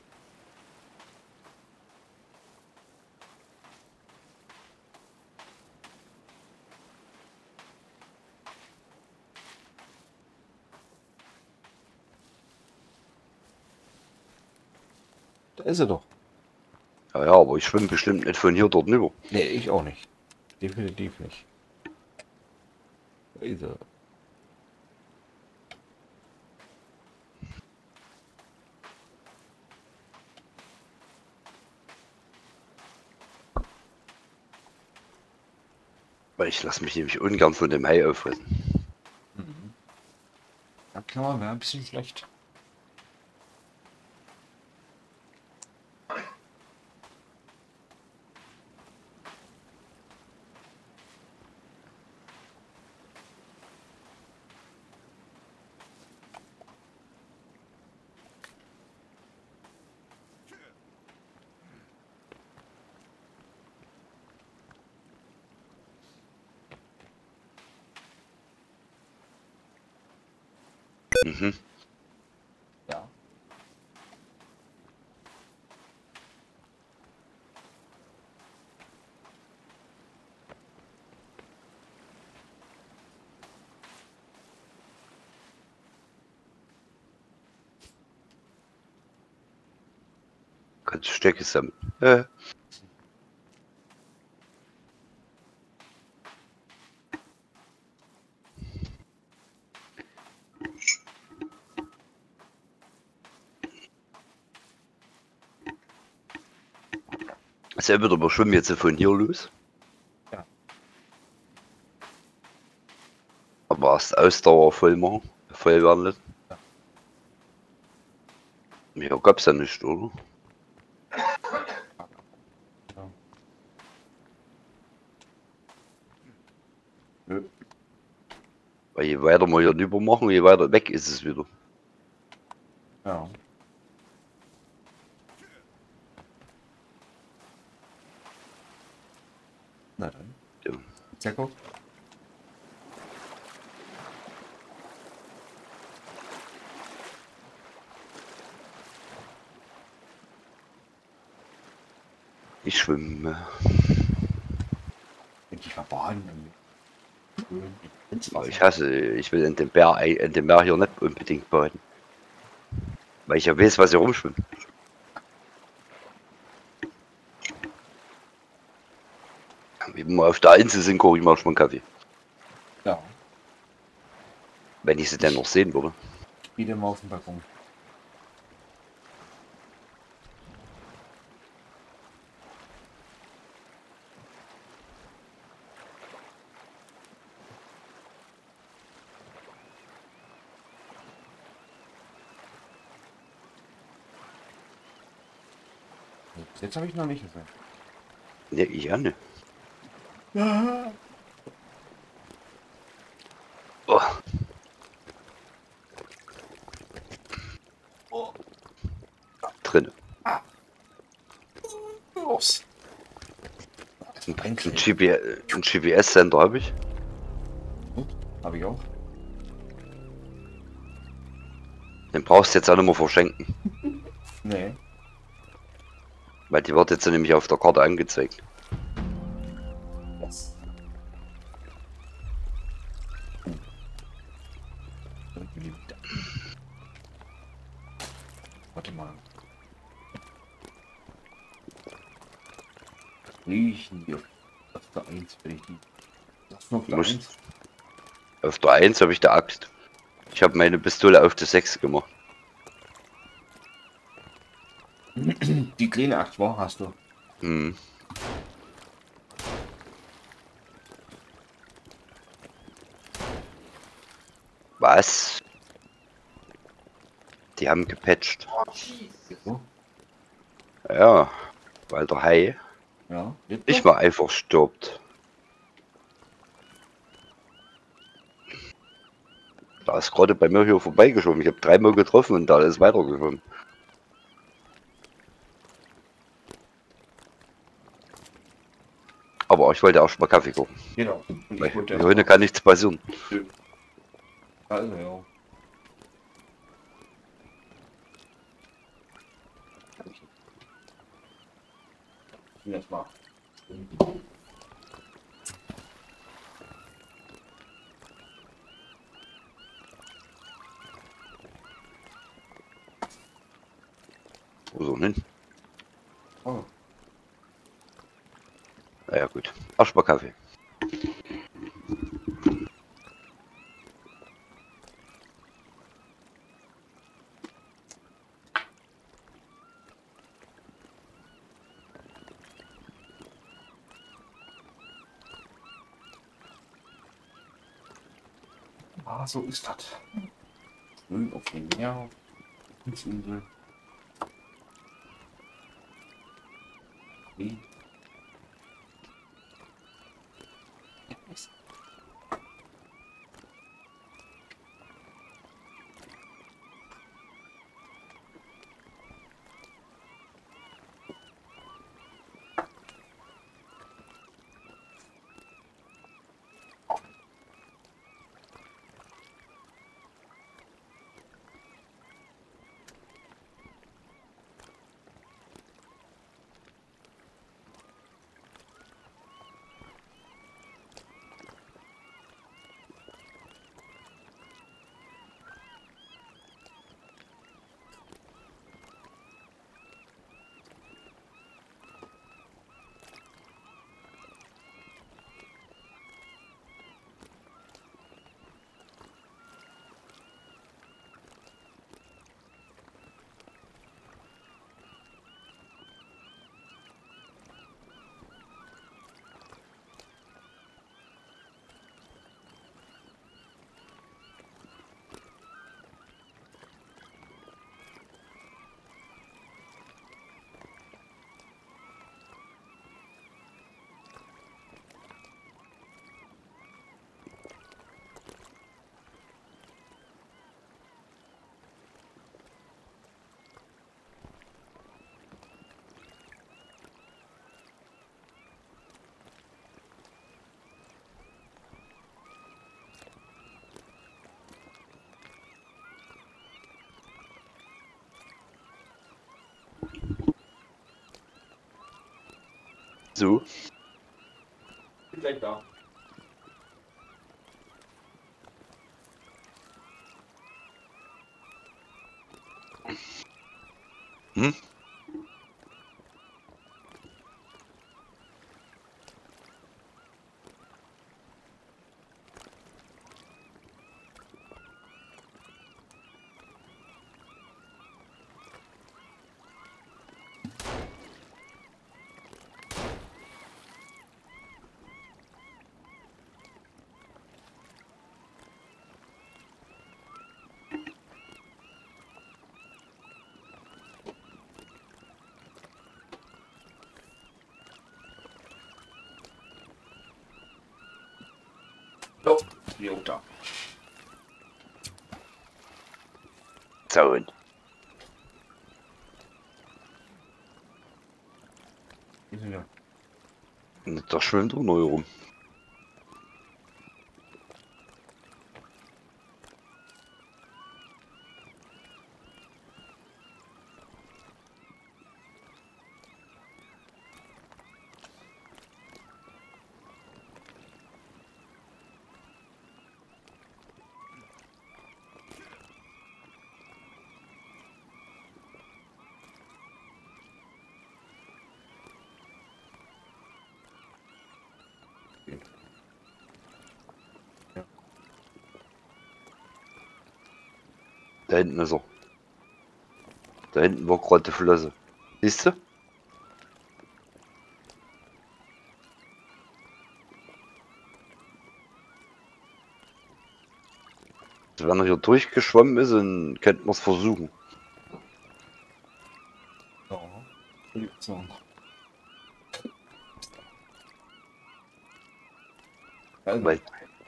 Da ist er doch. Ja, ja, aber ich schwimme bestimmt nicht von hier dort rüber. Nee, ich auch nicht. Definitiv nicht. Da ist er. Weil ich lasse mich nämlich ungern von dem Hai auffressen. Ja klar, wäre ein bisschen schlecht. Mhm. Ja. Kannst du Stecke sammeln. Selber aber schwimmen jetzt von hier los. Ja. Aber erst Ausdauer voll machen, voll werden lassen. Ja. Mehr gab's ja nicht, oder? Ja. Nö. Weil je weiter wir hier rüber machen, je weiter weg ist es wieder. Ja. Na dann. Ja. Sehr gut. Ich schwimme. Endlich mal Bahn. Schön ins Wasser. Ich will in den Bär hier nicht unbedingt baden. Weil ich ja weiß, was hier rumschwimmt. Wenn wir auf der Insel sind, koche ich mal schon einen Kaffee. Ja. Wenn ich sie denn noch sehen würde. Wieder mal auf dem Balkon. Bis jetzt habe ich noch nicht gesagt. Ne, ich auch nicht. Ja. Oh, Oh. drin. Los. Ein GPS-Sender habe ich. Habe ich auch. Den brauchst du jetzt auch nicht mehr verschenken. Nee. Weil die wird jetzt nämlich auf der Karte angezeigt. Yes. Warte mal. Riechen wir auf der 1 bin ich die. Das ist noch auf der Muss- 1. Auf der 1 habe ich die Axt. Ich habe meine Pistole auf der 6 gemacht. Die kleine Axt war hast du. Hm. Was? Die haben gepatcht. So. Ja, weil der Hai Ja. nicht mal einfach stirbt. Da ist gerade bei mir hier vorbeigeschoben. Ich habe 3-mal getroffen und da ist weitergeschwommen. Aber ich wollte auch mal Kaffee kochen. Genau. Und Weil ich wollte hier heute kann nichts passieren. Also ja. Jetzt mal. Wo so hin? Oh. Naja gut. Erst mal Kaffee. Ah, so ist das. Schön auf dem Meer. Insel. Wie? So. Bin gleich da. Hm? So, jo, da. Zaun. Ja. Da schwimmt er neu rum. Da hinten ist er. Da hinten war gerade die Flosse. Siehst du? Also wenn er hier durchgeschwommen ist, dann könnten wir es versuchen. Ja. Würde ich sagen. Also, Weil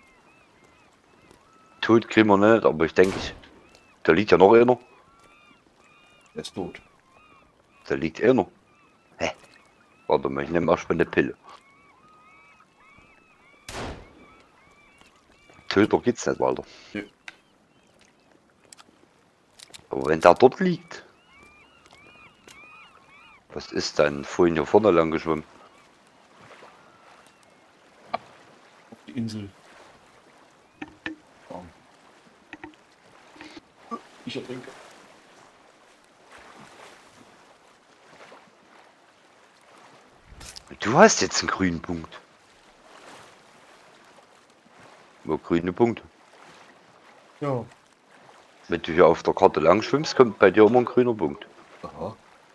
tot kriegen wir nicht, aber ich denke, da liegt ja noch einer. der ist tot. Da liegt einer. Hä? Warte mal, ich nehme erstmal eine Pille. Töter geht's nicht weiter. Ja. Aber wenn der dort liegt, was ist dann vorhin hier vorne lang geschwommen? Die Insel. Ja. Ich ertrinke. Du hast jetzt einen grünen Punkt. Nur grüne Punkte. Ja. Wenn du hier auf der Karte lang schwimmst, kommt bei dir immer ein grüner Punkt. Aha.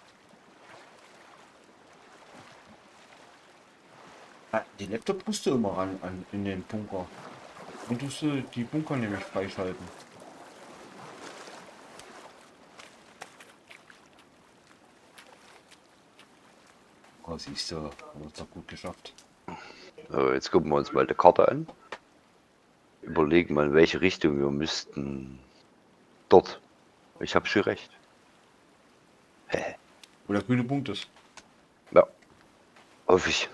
Ah, den Laptop musst du immer in den Bunker. Und tust du die Bunker nämlich freischalten. Oh, siehst du, haben wir es doch gut geschafft. Jetzt gucken wir uns mal die Karte an. Überlegen mal, in welche Richtung wir müssten. Dort. Ich habe schon recht. Hä? Wo der grüne Punkt ist. Ja. Hoffe ich.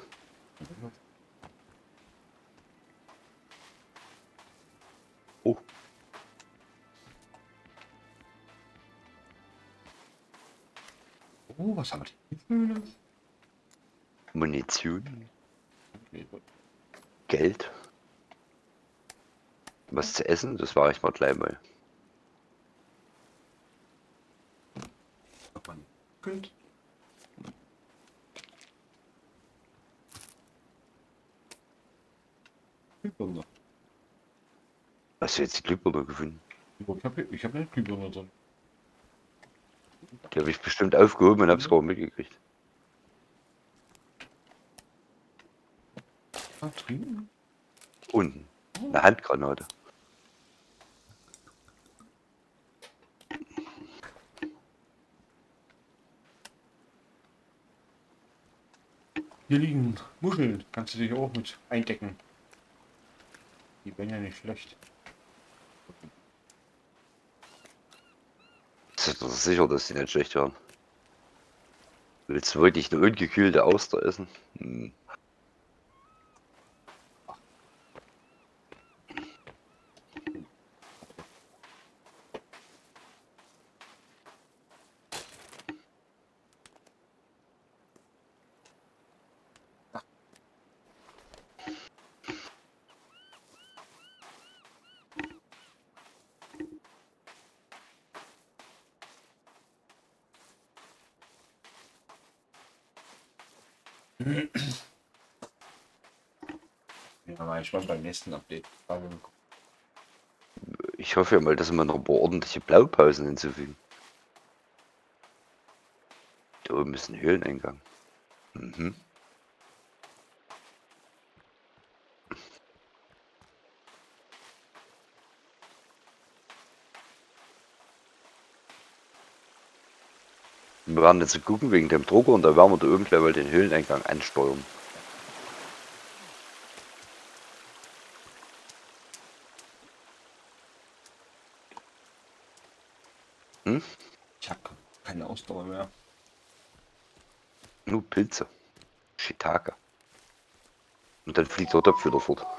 Oh. Oh, was haben wir denn? Munition. Okay, gut. Geld. Was zu essen, das war ich mal gleich mal. Ob man könnte. Glühbirne. Hast du jetzt die Glühbirne gefunden? Ich hab eine Glühbirne drin. Die habe ich bestimmt aufgehoben und hab's gar nicht mitgekriegt. Ah, drin? Unten. Eine Handgranate. Hier liegen Muscheln. Kannst du dich auch mit eindecken. Die wären ja nicht schlecht. Das ist sicher, dass die nicht schlecht werden. Willst du wirklich eine ungekühlte Auster essen? Hm. Ja, mal gespannt beim nächsten Update. Ich hoffe ja mal, dass wir noch ein paar ordentliche Blaupausen hinzufügen. Da oben ist ein Höhleneingang. Mhm. Wir werden jetzt gucken wegen dem Drucker und da werden wir da oben gleich mal den Höhleneingang ansteuern. Hm? Ich habe keine Ausdauer mehr. Nur Pilze. Shiitake. Und dann fliegt der Topf wieder fort.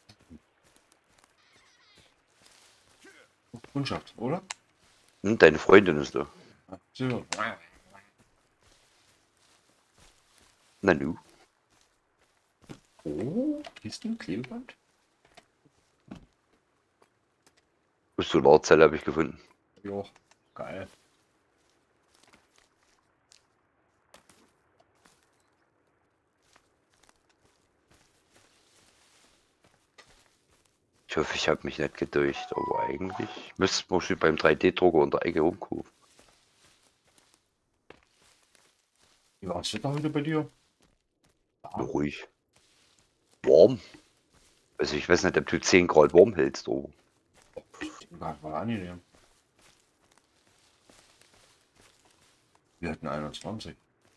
Kundschaft, oder? Hm, deine Freundin ist da. So. Nanu. Oh, Kisten, Klebeband? Solarzelle habe ich gefunden. Jo, geil. Ich hoffe, ich habe mich nicht gedurcht, aber eigentlich müsste man schon beim 3D-Drucker in der Ecke rumgucken. Wie war das Wetter heute bei dir? Ruhig. Warm. Also ich weiß nicht, ob du 10 Grad warm hältst, aber War angenehm. Wir hatten 21.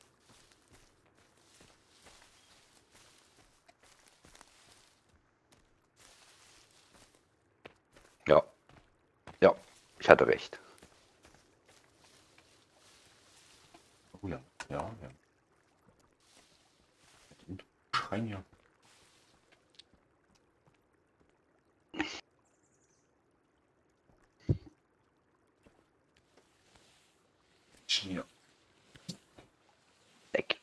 ja. Ja, ich hatte recht. Oh ja, ja, ja. Und Schrein hier. Schnee. Weg.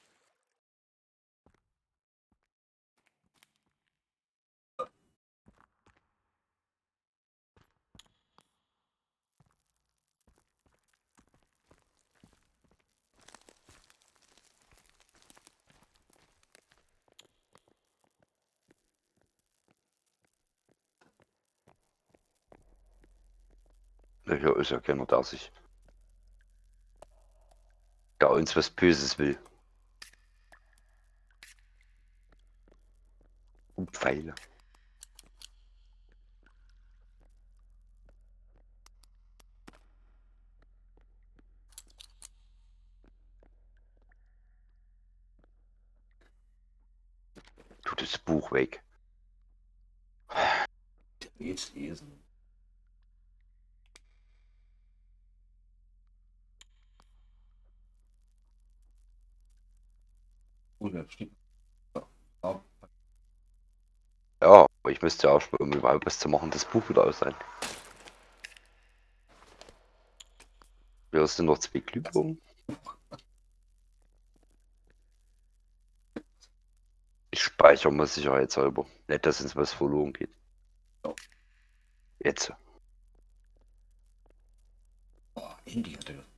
Ja, hier ist ja keiner, der uns was Böses will. Und Pfeile. Tu das Buch weg. Jetzt lesen. Oh, da steht. Ja, Ja, aber ich müsste ja auch, um überhaupt was zu machen, das Buch wieder aus sein. Hier sind noch 2 Glühbirnen. Ich speichere mal sicherheitshalber. Nicht, dass uns was verloren geht. Ja. Jetzt. oh, Handy hatte das.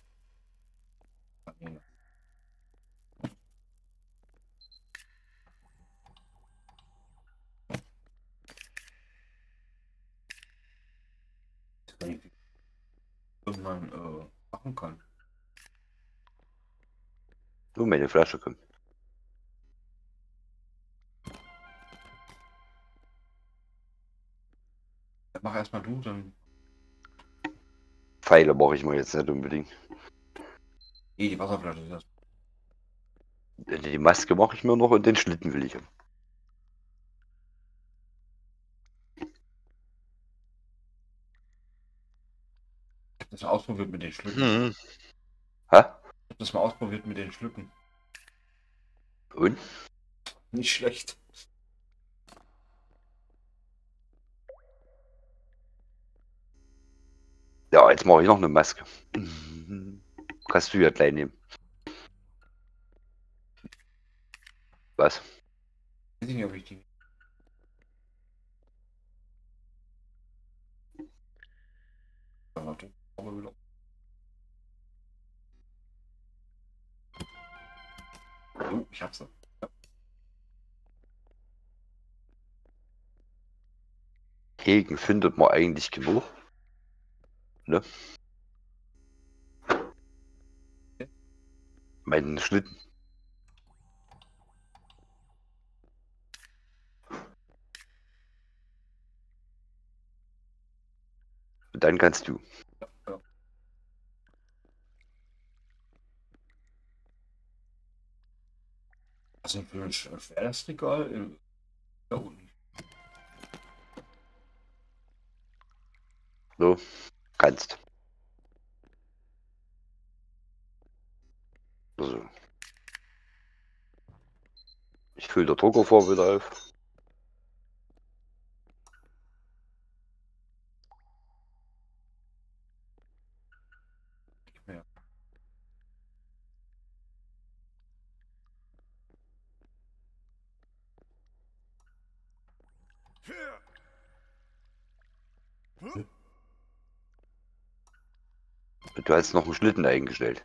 Was man machen kann. Nur meine Flasche kommt. Mach erstmal du, dann. Pfeile mache ich mal jetzt nicht unbedingt. Die Wasserflasche ist das. Die Maske mache ich mir noch und den Schlitten will ich haben. Ich hab das mal ausprobiert mit den Schlücken. Hm. Hä? Ich hab das mal ausprobiert mit den Schlücken. Und? Nicht schlecht. Ja, jetzt mache ich noch eine Maske. Kannst du ja gleich nehmen. Was? Weiß ich nicht, ob ich die. Warte. Aber wieder. Oh, ich hab's. Gehegen findet man eigentlich genug. Ne? Meinen Schlitten. Und dann kannst du. Ja. Was ist denn für ein schweres Regal? Da unten. So, kannst. Also, ich fülle der Drucker vor wieder auf. Ja. Du hast noch einen Schlitten eingestellt.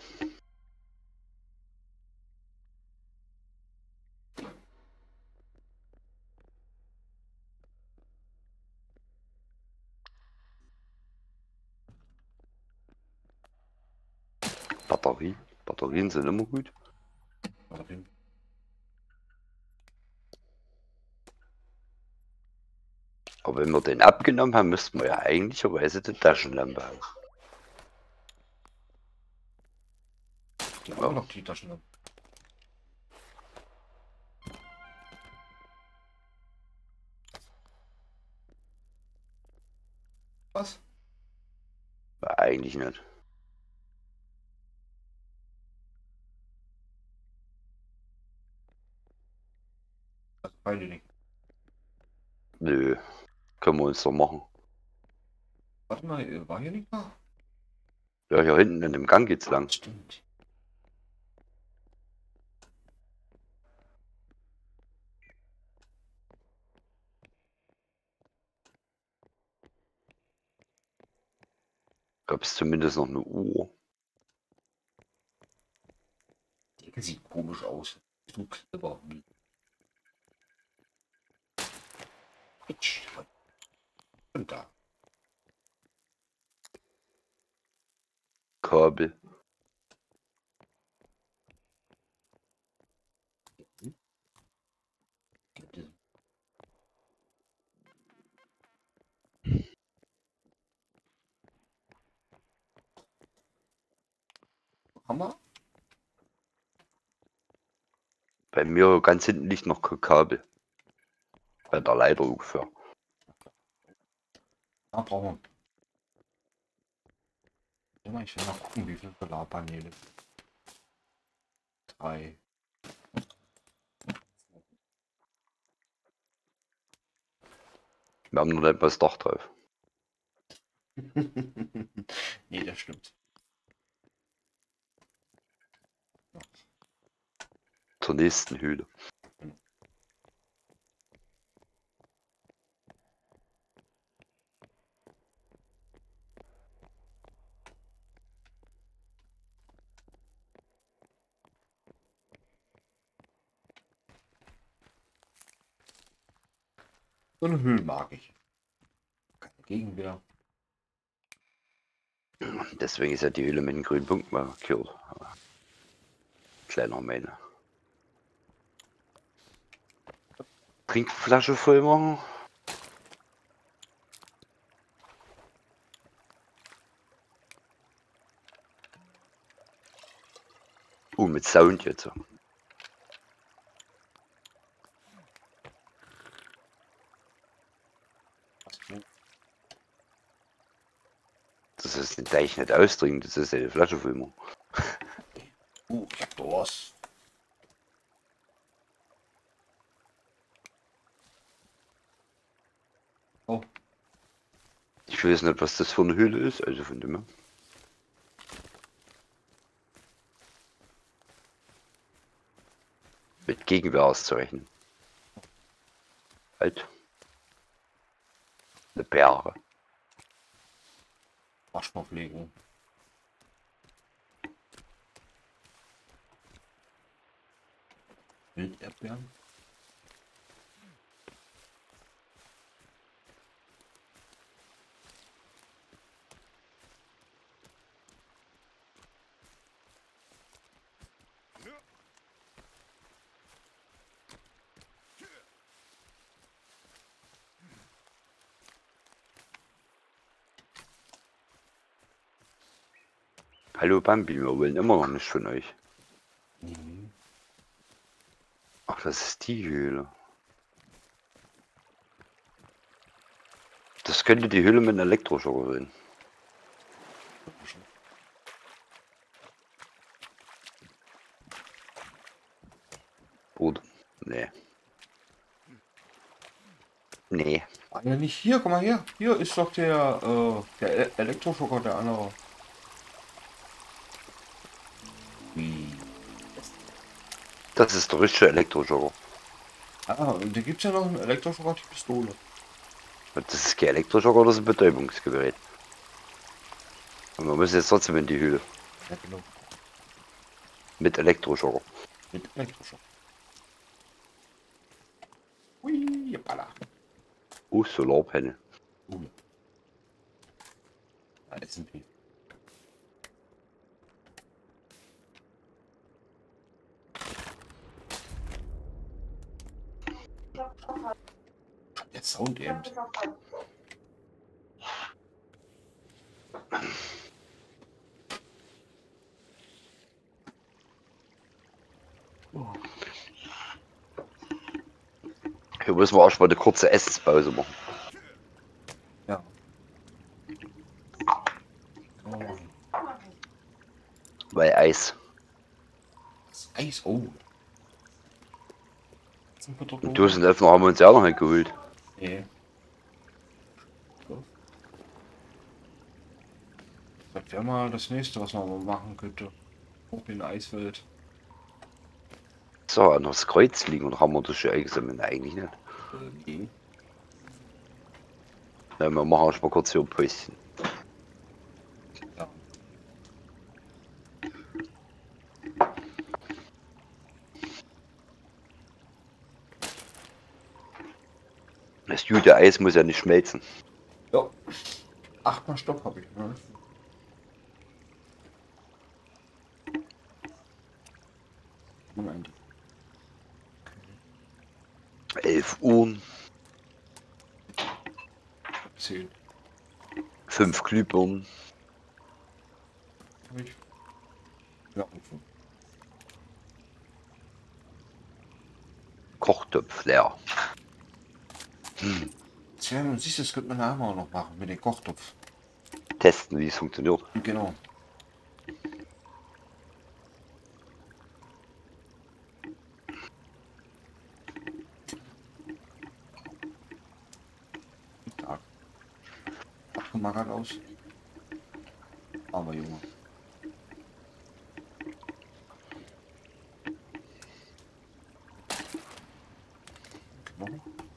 Batterie. Batterien sind immer gut. Batterien. Aber wenn wir den abgenommen haben, müssten wir ja eigentlicherweise die Taschenlampe haben. Die haben noch die Taschen. Was? Eigentlich nicht. Also beide nicht. Nö. Können wir uns doch machen. Warte mal, war hier nicht mal? Ja, hier hinten in dem Gang geht's lang. Stimmt. Gab es zumindest noch eine Uhr. Die Ecke sieht komisch aus. Du clever. Pitsch. Und da. Kabel. Hammer? Bei mir ganz hinten liegt noch kein Kabel. Bei der Leiter ungefähr. Da brauchen wir. Ich will mal gucken, wie viele Solarpaneele. 3. Wir haben nur nicht mal das Dach drauf. Nee, das stimmt. Zur nächsten Höhle. So eine Höhle mag ich. Keine Gegenwehr. Deswegen ist ja die Höhle mit dem grünen Punkt markiert. Kleiner Meine. Trinkflasche voll machen. Mit Sound jetzt. Das ist den Teich nicht austrinken, das ist eine Flasche voll machen. Ich hab Durst. Oh, Ich weiß nicht, was das für eine Höhle ist, also von dem her. Mit Gegenwehr auszurechnen. Halt. Eine Beere. Waschmauflegung. Wilderdbeeren. Hallo Bambi, wir wollen immer noch nicht von euch. Mhm. Ach, das ist die Höhle. Das könnte die Höhle mit einem Elektroschocker sein. Oder? Nee. Nee. Ah, ja, nicht hier, guck mal hier. Hier ist doch der Elektroschocker, der andere. Wie? Das ist der richtige Elektroschocker. Ah, und da gibt es ja noch einen Elektroschocker, die Pistole. Das ist kein Elektroschocker, das ist ein Betäubungsgerät. Und wir müssen jetzt trotzdem in die Höhle. Ja, genau. Mit Elektroschocker. Mit Elektroschocker. Hui, balla. Solarpanel. Da ist ein P. Der Sound eben. Oh. Hier müssen wir erstmal eine kurze Esspause machen. Ja. Oh, Weil Eis. das Eis. Oh. Sind wir dort Und oben? Dosenöffner haben wir uns ja noch nicht geholt. Nee. So. Das wäre mal das nächste, was man mal machen könnte. Hoch in Eisfeld. So, an das Kreuz liegen und haben wir das schon eingesammelt? Eigentlich nicht. Nee. Ja, wir machen erstmal kurz hier ein Päuschen. Ja. Das gute Eis muss ja nicht schmelzen. Ja. 8 Stopp habe ich. Ne? Moment. 11 Uhr, 10. 5 Glühbirnen, Habe ich. Ja, und 5. Kochtopf leer. Tja, du siehst, das könnte man nachher auch noch machen mit dem Kochtopf. Testen, wie es funktioniert. Genau. Guten Tag. Abgemagert aus. Aber Junge. Knochen.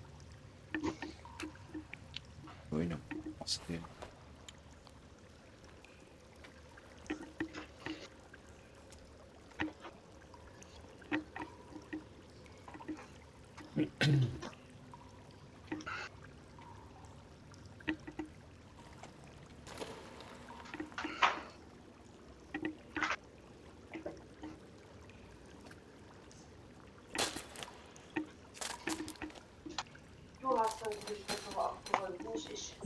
Leute, was denn? Du hast dann die Schuhe abgeholt, nicht ich.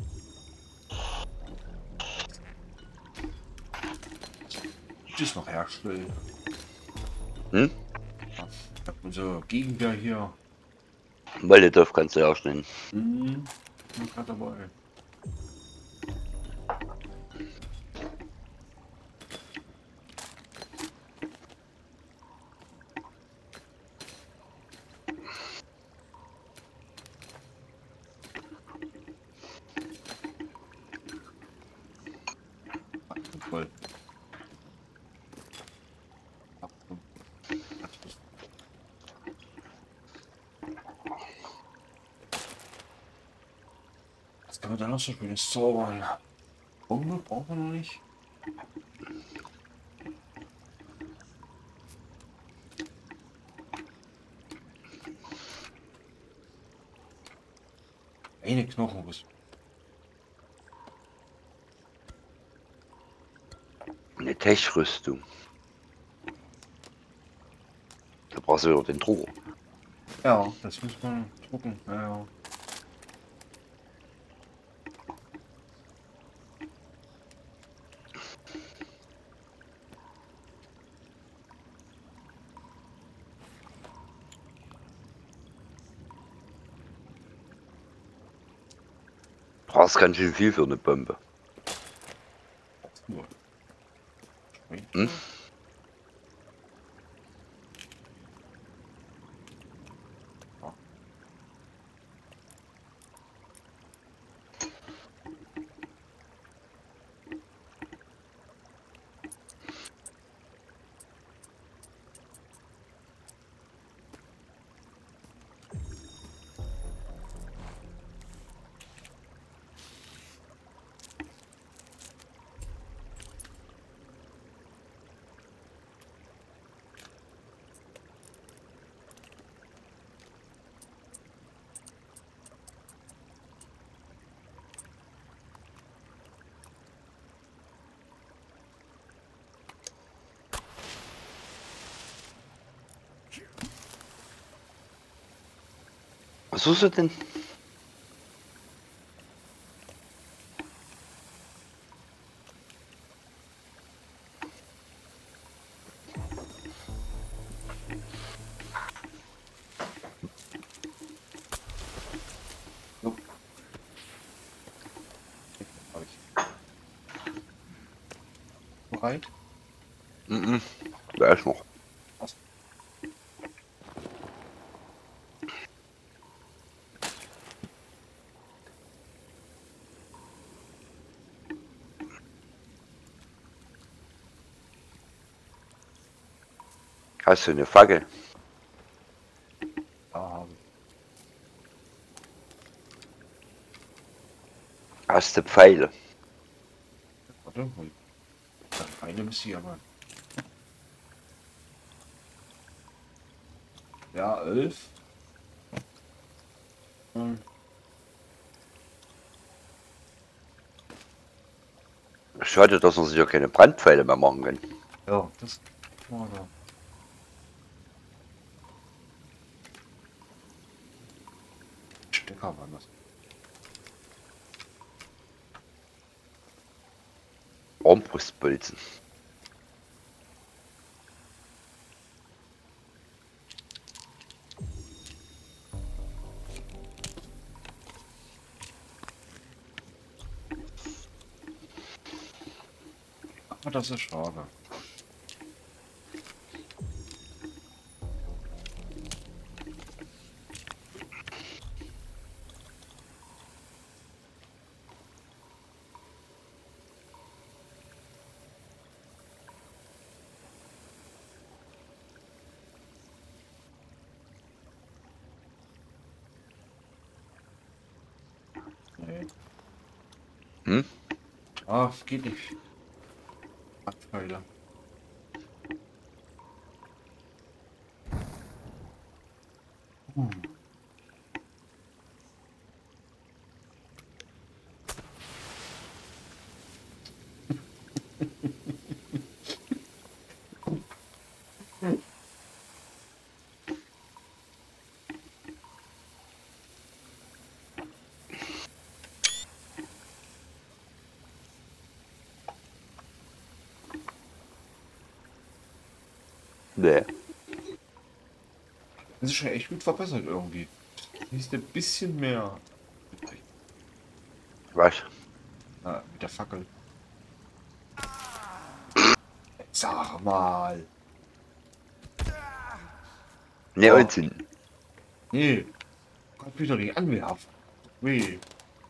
Das noch herstellen. Hm? Ich hab unser Gegenwehr hier. Molotow kannst du ja auch schnell. Mhm. Bin gerade dabei. Voll. Was kann man da noch so schönes zaubern? Bombe brauchen wir noch nicht. Eine Knochenriss. Eine Tech-Rüstung. Da brauchst du ja den Drucker. Ja, das muss man drucken. Ja, ja. Das ist ganz schön viel für eine Bombe. Nur. Hm? Was suchst du denn? Hab ich. Bereit? Mhm. Da ist noch. Hast du eine Fackel? Ja, habe ich. Hast du Pfeile? Warte mal. Eine muss hier aber. Ja, 11. Schade, dass man sich ja keine Brandpfeile mehr machen kann. Ja, das war da. Stecker waren das. Armbrustbolzen. Aber das ist schade. Nee. Hm? Ah, geht nicht. Abpfeile. Nee. Das ist schon echt gut verbessert irgendwie. Hier ist ein bisschen mehr. Was? Ah, mit der Fackel. Sag mal. Ne, Oh. Unsinn. Nee. Gott, wieder nicht anwerfen. Weh.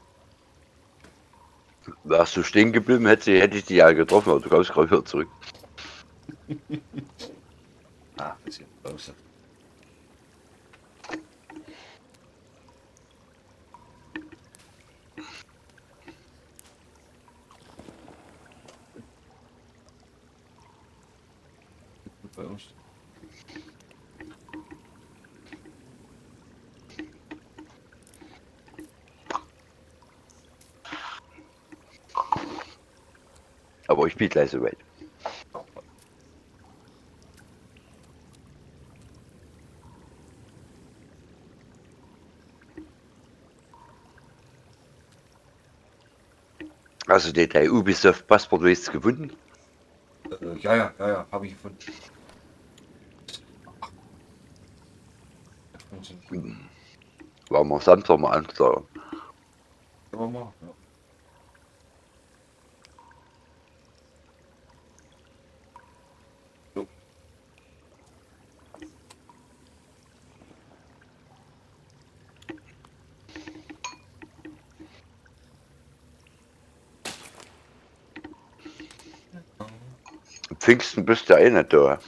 Wärst du stehen geblieben, hätte ich dich ja getroffen, aber du kommst gerade wieder zurück. Ah, bisschen raus. Bei uns. Aber ich bin gleich so weit. Also der Ubisoft Passport ist gefunden. Ja, habe ich gefunden. War mal Samstag mal anschauen. Können wir mal. Ja. So. Pfingsten bist du ja eh nicht da.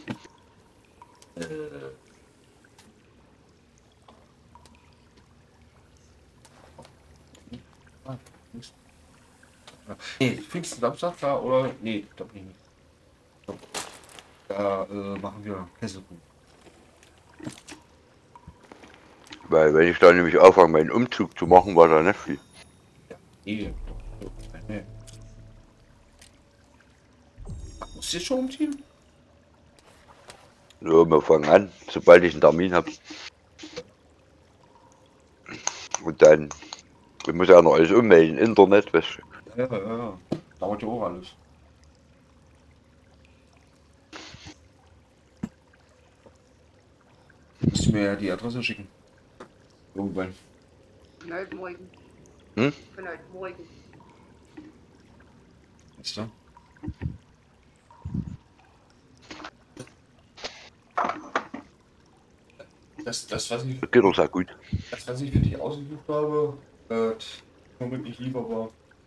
Ah, Pfingsten. Ja. Nee, Pfingsten Samstag war oder? Nee, glaube ich nicht. So. Da machen wir Käsekuchen. Weil wenn ich da nämlich anfange, meinen Umzug zu machen, war da nicht viel. Ja, nee. So, nee. Ach, musst du jetzt schon umziehen? So, wir fangen an, sobald ich einen Termin habe. Und dann, ich muss ja noch alles ummelden, Internet, weißt du. Ja. Dauert ja auch alles. Musst du mir ja die Adresse schicken. Irgendwann. Von heute Morgen. Hm? Von heute Morgen. Weißt du? Das, was ich, Das geht doch sehr gut. das, was ich für dich ausgesucht habe, womit ich lieber war.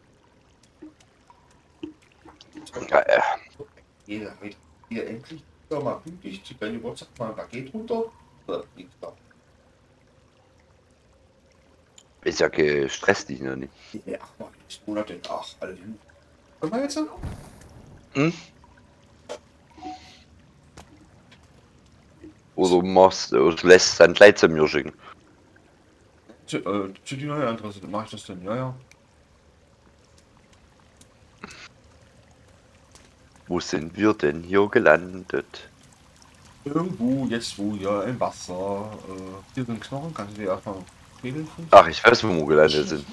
Ja, Hier endlich mal pünktlich zu deinem Geburtstag mal ein Paket runter. Nichts da. ist ja gestresst dich noch nicht. Ja, ach, mal 6 Monate. Ach, alle hin. Können wir jetzt? Hm? Oder machst du lässt dann gleich zu mir schicken. Zu die neue Adresse, dann mach ich das denn, ja. Wo sind wir denn hier gelandet? Irgendwo, jetzt wo, ja, im Wasser. Hier sind Knochen, kannst du dir erstmal fehlen? Ach, ich weiß, wo wir gelandet sind.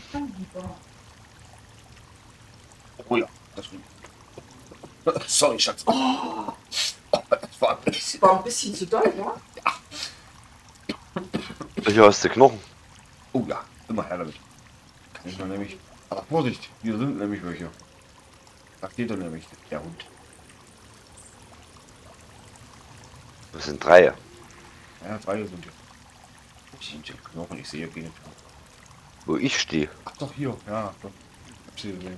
Oh ja, das sorry, Schatz. Oh, das war ein bisschen. War ein bisschen zu doll, ja? Hier hast du Knochen. Oh ja, immer her damit. Kann ich mal nämlich. Aber Vorsicht, hier sind nämlich welche. Da steht er nämlich, der Hund. Das sind 3. Ja, 3 sind hier. Ich sehe die Knochen, ich sehe keine Knochen. Wo ich stehe. Ach doch, hier, ja, doch. Hab sie gesehen.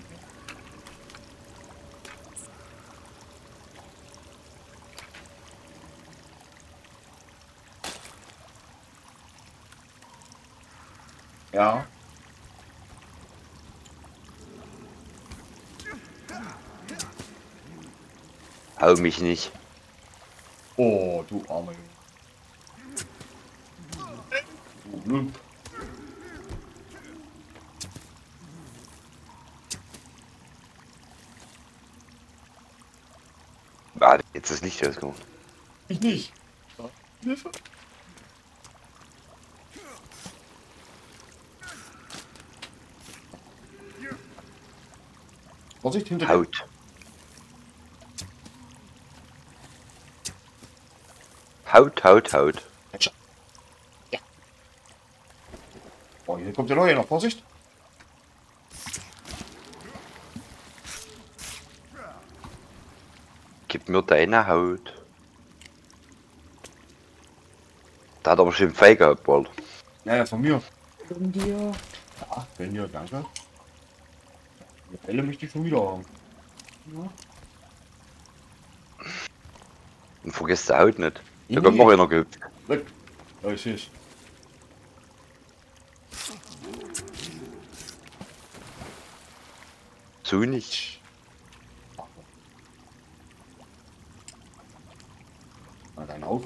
Ja. Hau mich nicht. Oh, du arme Junge. Du Lump. Ah, jetzt ist das Licht ausgemacht. Ich nicht. Hilfe. Vorsicht, hinter dir. Haut. Haut. Headshot. Ja. Oh, hier kommt der neue noch. Vorsicht. Gib mir deine Haut. Da hat aber schon Feige gehabt, Walter. Ja, von mir. Von dir. Ja, wenn dir, danke. Die Bälle möchte ich schon wieder haben. Ja. Und vergiss die Haut nicht. Da Nee. kommt noch einer gehüpft. Weg. Ja, ich sehe es. So nicht. Na, dein Auto.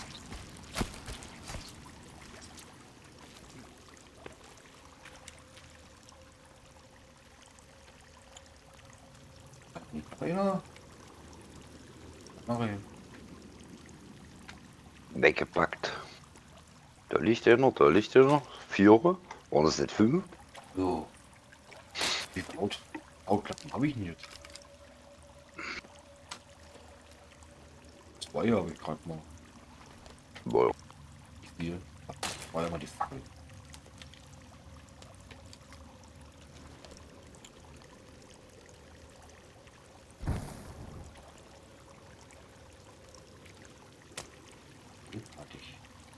Einer. Noch ein. Weggepackt. Da liegt einer. 4. Waren das nicht 5? So. Wie viel Hautklappen habe ich denn jetzt? 2 habe ich gerade mal. Boah. Wie viel? 2 mal die Fackel. Fertig.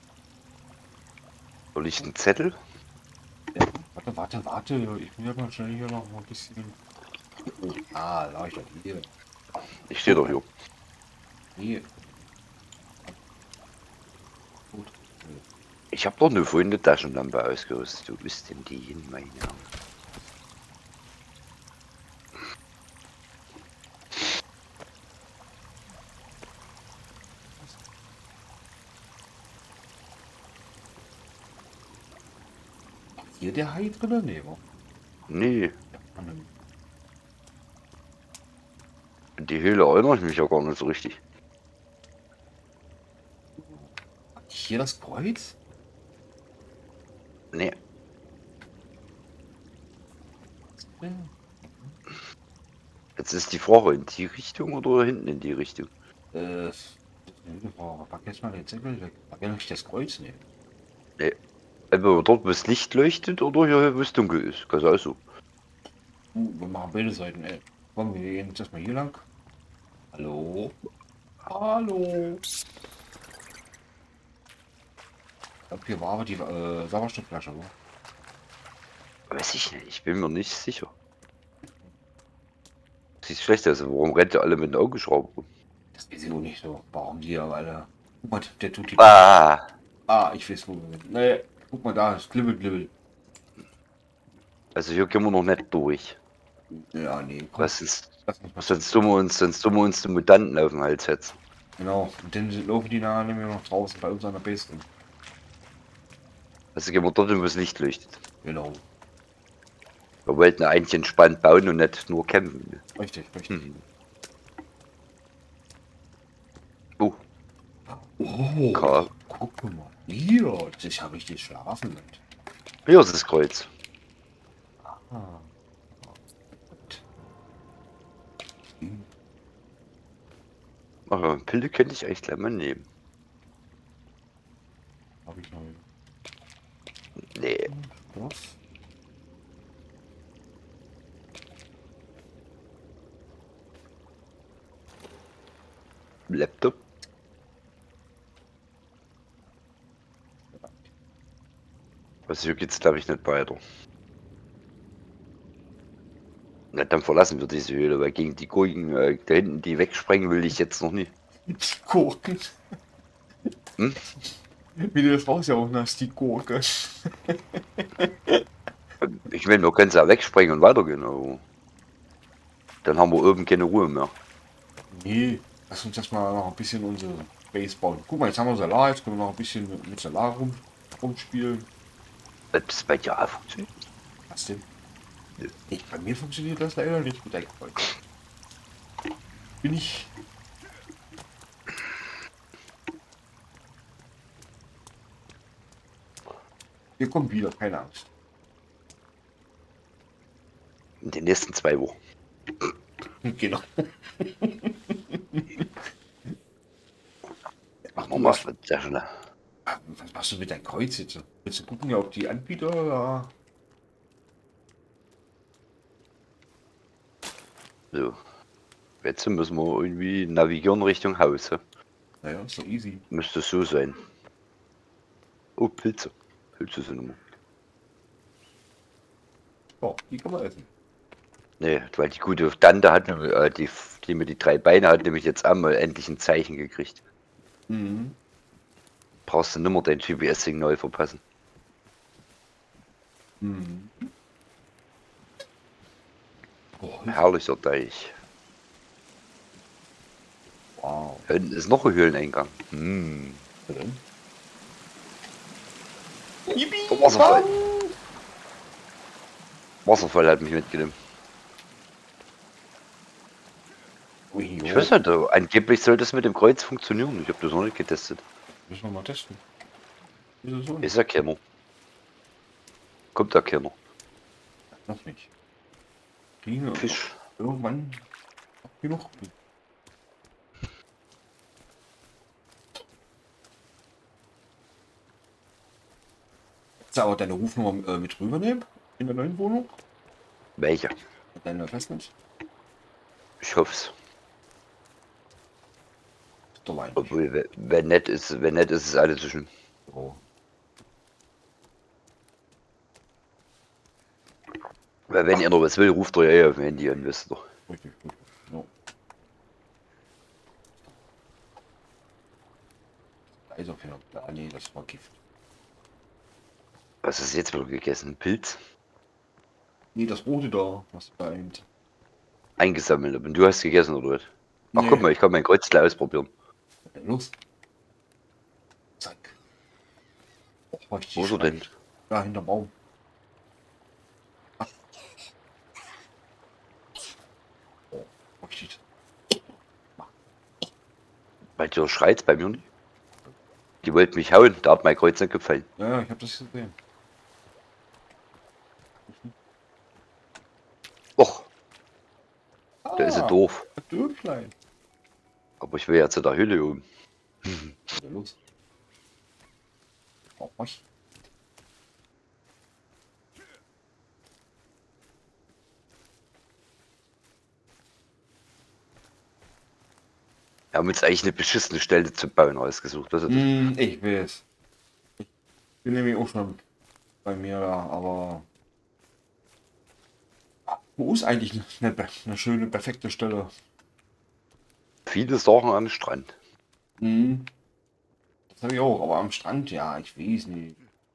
Soll ich einen Zettel? Ja, warte. Ich will ja mal schnell hier noch mal ein bisschen. Oh, da ich doch hier. Ich stehe doch hier. Hier. Gut. Ich habe doch nur vorhin eine Taschenlampe ausgerüstet. Wo bist denn die hin, meine Herren? Hier der Hai drin? Nee, wa? Nee, Ah, ne. an die Höhle erinnere ich mich ja gar nicht so richtig. Hier das Kreuz? Nee, Ja. jetzt ist die Frage, in die Richtung oder hinten in die Richtung? Pack jetzt mal den Zettel weg. Pack ja nicht das Kreuz nehmen. Nee. Entweder dort, wo das Licht leuchtet, oder hier, wo es dunkel ist. Ganz also. Wir machen beide Seiten, ey. Komm, wir gehen jetzt erstmal hier lang. Hallo? Hallo? Ich glaube, hier war aber die Sauerstoffflasche, oder? Weiß ich nicht, ich bin mir nicht sicher. Sieht schlecht aus, warum rennt ihr alle mit den Augenschrauben rum? Das weiß ich auch nicht so. Warum die aber alle. Guck mal, der tut die. Ah, Ich weiß wo wir sind. Nee, guck mal da, ist Glibbel. also hier gehen wir noch nicht durch. Ja, nee, komm. Was ist, Lass uns mal. sonst tun wir uns die Mutanten auf den Hals setzen. Genau. Und dann laufen die nachher nämlich noch draußen bei uns an der Base rum. Also gehen wir dort, wo das Licht leuchtet. Genau. Wir wollten eigentlich entspannt bauen und nicht nur kämpfen. Richtig. Hm. Oh, Oh, Karl. guck mal. Hier, das habe ich dich schlafen mit. Hier ist das Kreuz. Ah. Gut. Ach, ja, Pille könnte ich eigentlich gleich mal nehmen. Habe ich noch. Nee, Was? Laptop. Also hier geht's glaube ich nicht weiter. Na, dann verlassen wir diese Höhle, weil gegen die Gurken da hinten, die wegsprengen, will ich jetzt noch nicht. Die Gurken. Hm? Wie du das rausgehauen hast, die Gurke. Ich meine, wir können ja wegsprengen und weitergehen, aber dann haben wir oben keine Ruhe mehr. Nee, lass uns jetzt mal noch ein bisschen unsere Base bauen. Guck mal, jetzt haben wir Solar, jetzt können wir noch ein bisschen mit Solar rumspielen. Das bei dir auch funktioniert. Was denn? Bei mir funktioniert das leider nicht mit der Kreuz. Bin ich. Wir kommen wieder, keine Angst. In den nächsten 2 Wochen. Genau. Machen wir mal sehr schnell. Was machst du mit deinem Kreuz jetzt? Willst du gucken, ob die Anbieter ja. So. Jetzt müssen wir irgendwie navigieren Richtung Haus. Ja? Naja, ist doch easy. Müsste so sein. Oh, Pilze. Pilze sind immer. Oh, die kann man essen. Nee, weil die gute Tante hat, die mit die 3 Beine hat, nämlich jetzt einmal endlich ein Zeichen gekriegt. Mhm. Brauchst du nimmer dein GPS-Signal verpassen. Mhm. Oh, Herrlicher Deich. wow. Da hinten ist noch ein Höhleneingang. Hm. Was denn? Der Wasserfall. Wasserfall hat mich mitgenommen. Ich weiß nicht, angeblich soll das mit dem Kreuz funktionieren. Ich habe das noch nicht getestet. Müssen wir mal testen. Wieso so? Ist ja keiner. Kommt da keiner. Noch nicht. Kriegen wir Fisch. irgendwann genug. Kannst du aber deine Rufnummer mit rübernehmen? In der neuen Wohnung? Welcher? Deine Festnetz? Ich hoffe es. der Wein. Obwohl, wenn nett ist es alles so schön. Oh. Weil wenn ihr noch was will, ruft ihr ja auf dem Handy an, wisst ihr doch. Richtig, richtig. Ja. Also, ah, nee, das war Gift. Was ist jetzt wieder gegessen? Pilz? Nee, das rote da, was da eben. Eingesammelt. Und du hast gegessen, oder was? Ach, Nee. guck mal, ich kann mein Kreuz gleich ausprobieren. Los. Zack. Oh, richtig Wo ist er Schrei. denn? Da, hinterm Baum. Ah. Oh, richtig. Weil du schreit bei mir nicht. Die wollten mich hauen, da hat mein Kreuz nicht gefallen. Ja, ich hab das gesehen. Och, da ist er Ah, doof. Döflein. Aber ich will ja zu der Hülle oben. Ja, los. Oh, was? Wir haben uns eigentlich eine beschissene Stelle zu bauen ausgesucht. Was ist das? Ich weiß. Ich bin nämlich auch schon bei mir da, aber wo ist eigentlich eine schöne, perfekte Stelle? Viele Sachen am Strand. Das habe ich auch, aber am Strand, ja, ich weiß nicht.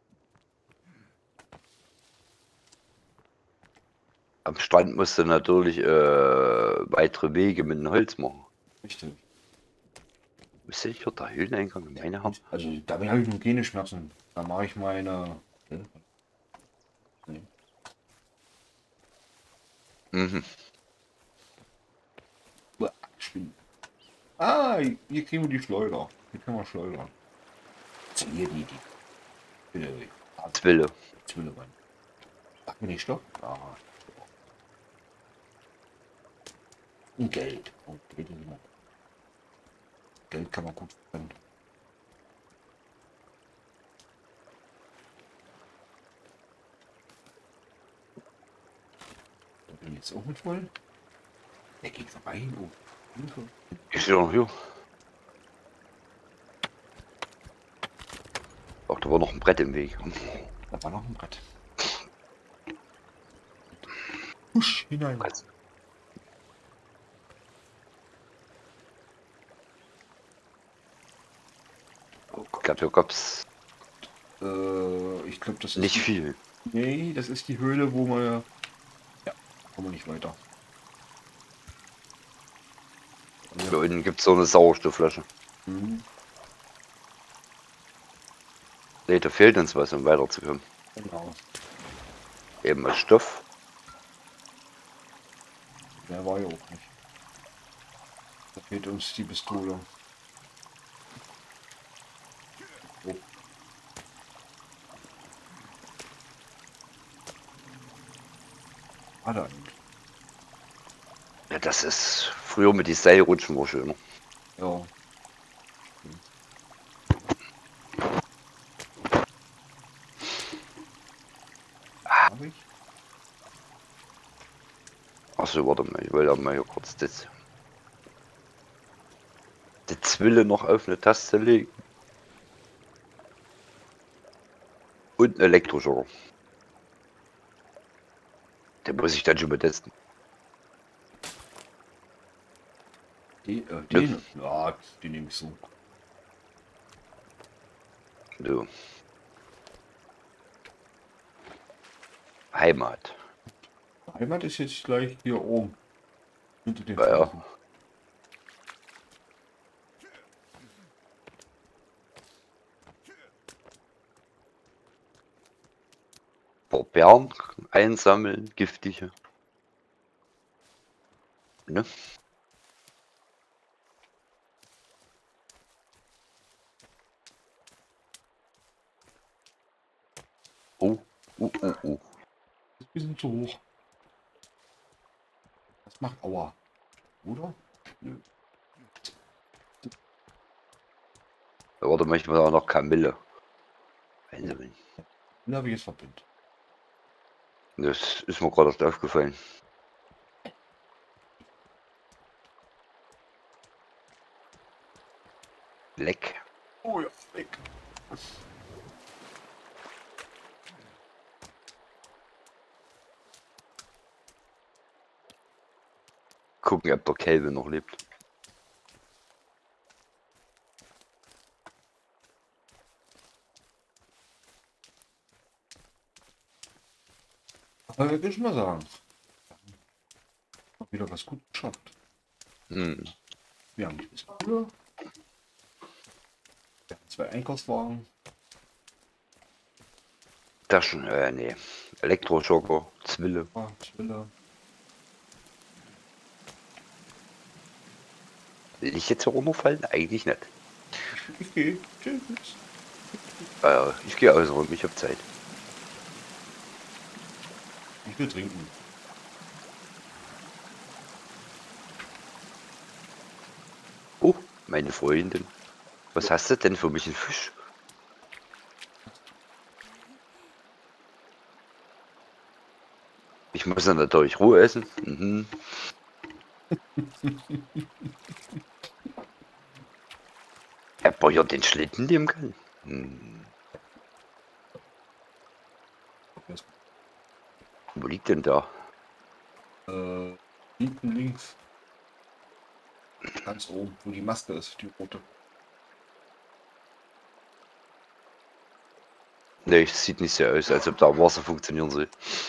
Am Strand musst du natürlich weitere Wege mit dem Holz machen. Richtig. Ist hier der Höhleneingang in meine Hand? Also da habe ich nur keine Schmerzen. Da mache ich meine. Nee. Mhm. Uah, Spinnen. Ah, hier kriegen wir die Schleuder. Hier können wir schleudern. Also hier die. Bitte, Zwille. Zwille rein. Ach, bin ich Stopp? Ah. Und Geld. Oh, Geld, ist immer- Geld kann man gut verwenden. Da bin ich jetzt auch mit voll. Der geht vorbei. Oh. Hilfe. Ist ja noch hier. Ach, da war noch ein Brett im Weg. Da war noch ein Brett. Husch, hinein. Ich glaube, hier gab's Ich glaube, das ist nicht die- viel. Nee, das ist die Höhle, wo wir. Ja, kommen wir nicht weiter. Da unten gibt es so eine Sauerstoffflasche. Mhm. Nee, da fehlt uns was, um weiterzukommen. Genau. Eben mal Stoff. Der war ja auch nicht. Da fehlt uns die Pistole. Oh. Ah, da. Ja, das ist früher mit die Seilrutschen war schöner. Ja. Hab ich? Achso, warte mal, ich wollte mal hier kurz die Zwille noch auf eine Taste legen. Und ein Elektroschocker. Den muss ich dann schon mal testen. Den? Ja, die nehme ich so. So. Heimat. Heimat ist jetzt gleich hier oben. Hinter den Ja, ja. Felsen. Bären einsammeln, giftige. Ne? Oh. Das ist ein bisschen zu hoch. Das macht Aua. Oder? Nö. Da wurde manchmal auch noch Kamille. Einsammeln. Den habe ich jetzt verbindet. Das ist mir gerade erst aufgefallen. Leck. Oh ja, weg. Gucken, ob der Kelvin noch lebt. Aber würde ich mal sagen. Hab wieder was gut geschafft. Hm. Wir haben die Pistole. Wir haben 2 Einkaufswagen. Taschen, nee. Elektroschocker, Zwille. Zwille. Will ich jetzt herunterfallen? Eigentlich nicht. Ich gehe. Tschüss. Ich gehe ausräumen, ich habe Zeit. Ich will trinken. Oh, meine Freundin. Was hast du denn für mich, ein Fisch? Ich muss dann natürlich Ruhe essen. Mhm. Er beuert den Schlitten dem kann. Hm. Wo liegt denn da? Hinten links. Ganz oben, wo die Maske ist, die rote. Ne, es sieht nicht so aus, als ob da Wasser funktionieren soll.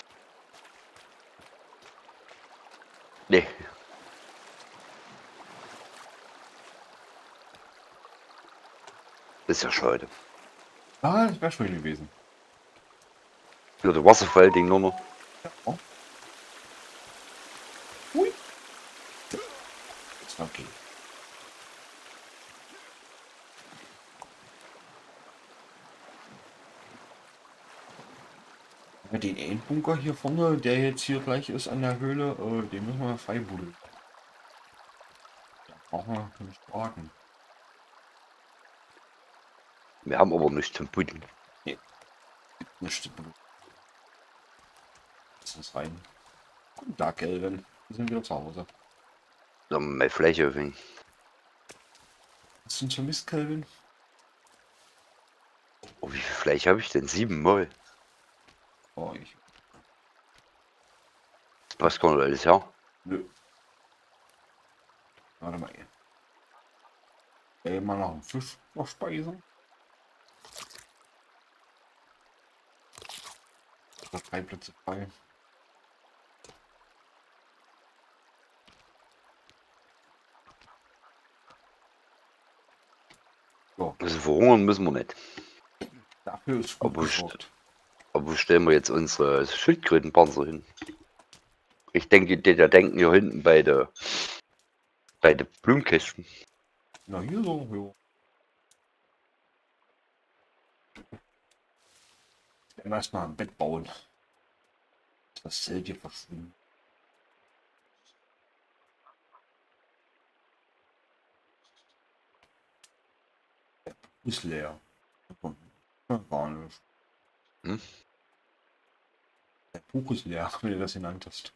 Nee. Das ist ja schade. Ah, das wäre schön gewesen. Ja, der Wasserfall-Ding nur noch. Oh. Hui. Ist okay. Ja, den Endbunker hier vorne, der jetzt hier gleich ist an der Höhle, den müssen wir freibuddeln. Da brauchen wir nicht warten. Wir haben aber nichts zum Buddeln. Nicht. Das ist rein. Guten Tag, Kelvin. Wir sind wieder zu Hause. Da haben wir mal Fläche aufhängen. Hast du ihn vermisst, Kelvin? Oh, wie viel Fleisch habe ich denn? 7 Mal. Oh, ich. Das passt gar nicht alles her. Nö. Warte mal hier. Mal noch einen Fisch noch speisen. Ich habe 3 Plätze frei. So, Also verhungern müssen wir nicht. dafür ist gut Aber gesorgt. Aber wo stellen wir jetzt unsere Schildkrötenpanzer hin? Ich denke, der denken hier hinten bei der Blumenkästen. Na, hier so, jo. Erstmal ein Bett bauen. Das Zelt hier verschwinden. Ist leer. Gar nicht. Hm? Der Buch ist leer, wenn du das genannt hast.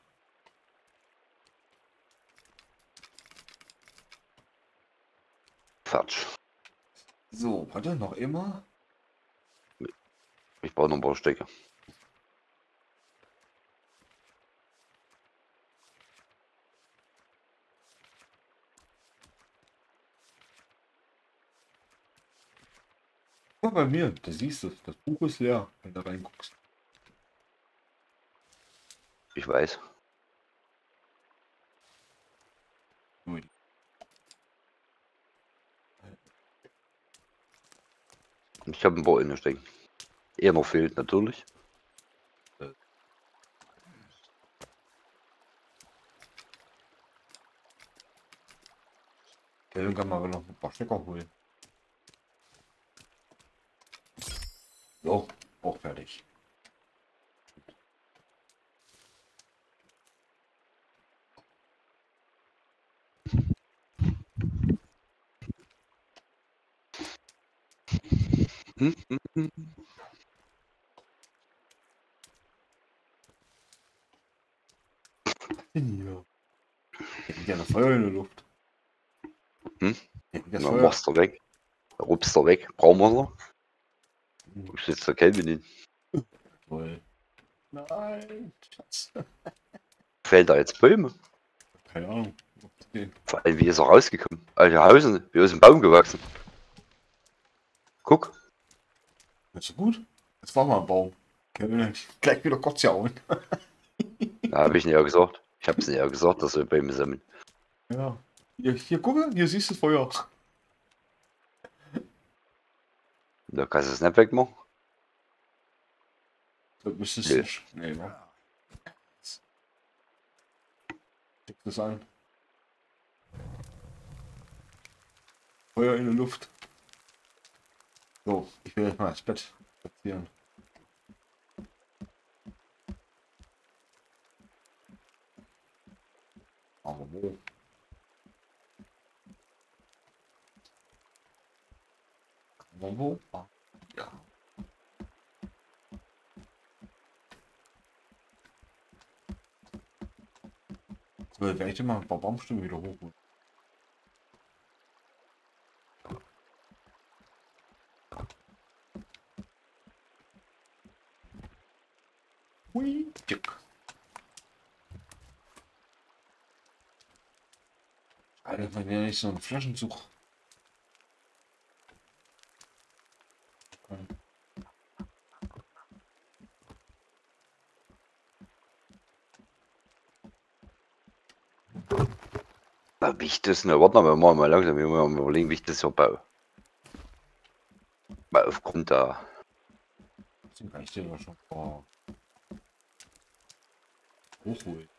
Fertig. So, warte, noch immer. Ich brauche noch ein paar Stücke. Guck mal bei mir, da siehst du, das Buch ist leer, wenn du reinguckst. Ich weiß. Nur Ich habe ein paar inne stecken. Eher noch fehlt natürlich. Kevin kann mal noch ein paar Stecker holen. So, auch fertig. Hm? Hm? Denn hier? Ja, eine Feuer in der Luft. Hm? Ja, das Dann Feuer. machst du weg. Rupster weg. Brauchen wir noch? Wo sitzt der Kelvin hin? Toll. Nein, Schatz. Fehlen da jetzt Bäume? Keine Ahnung. Okay. Vor allem, wie ist er rausgekommen? Alte Hausen, wie aus dem Baum gewachsen. Guck. Ist so gut? Das war mal ein Baum. Können wir gleich wieder kurz jauen. Da habe ich nicht ja gesagt. Ich habe es nicht ja gesagt, dass wir Bäume sammeln. Ja. Hier gucke, hier siehst du das Feuer. Da kannst du das nicht wegmachen. Da müsstest Nee. du schnell machen. Steck das an. Feuer in der Luft. So, ich will jetzt mal ins Bett spazieren. Aber wo? Aber wo? Ah, ja. So, werde ich mal ein paar Baumstämme wieder hochholen. Hui, tschick. Alter, wenn ja nicht so ein Flaschenzug. Okay. Na, wie ich das ne, warte mal, wir machen mal langsam, wir müssen mal überlegen, wie ich das hier baue. Weil aufgrund der. Deswegen kann ich den doch schon hochholen.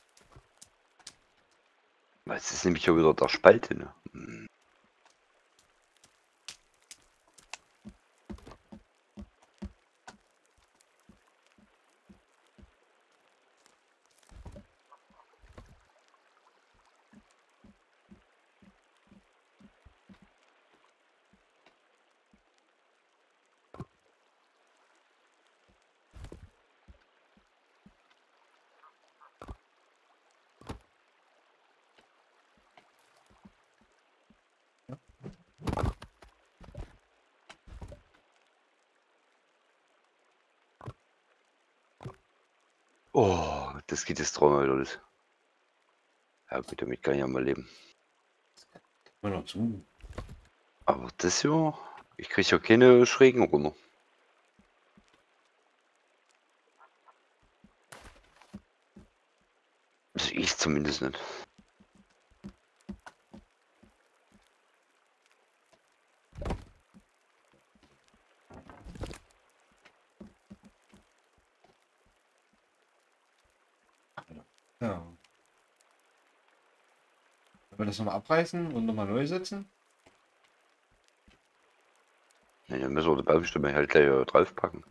Weil es ist nämlich ja wieder der Spalte, ne? Oh, das geht jetzt Traum wieder das. Ja gut, damit kann ich ja mal leben. Mal noch zu. Aber das hier, ich kriege ja keine schrägen runter. Also ich zumindest nicht. Ja. Wenn wir das nochmal abreißen und nochmal neu setzen? Ja, dann müssen wir die Baumstämme halt gleich draufpacken.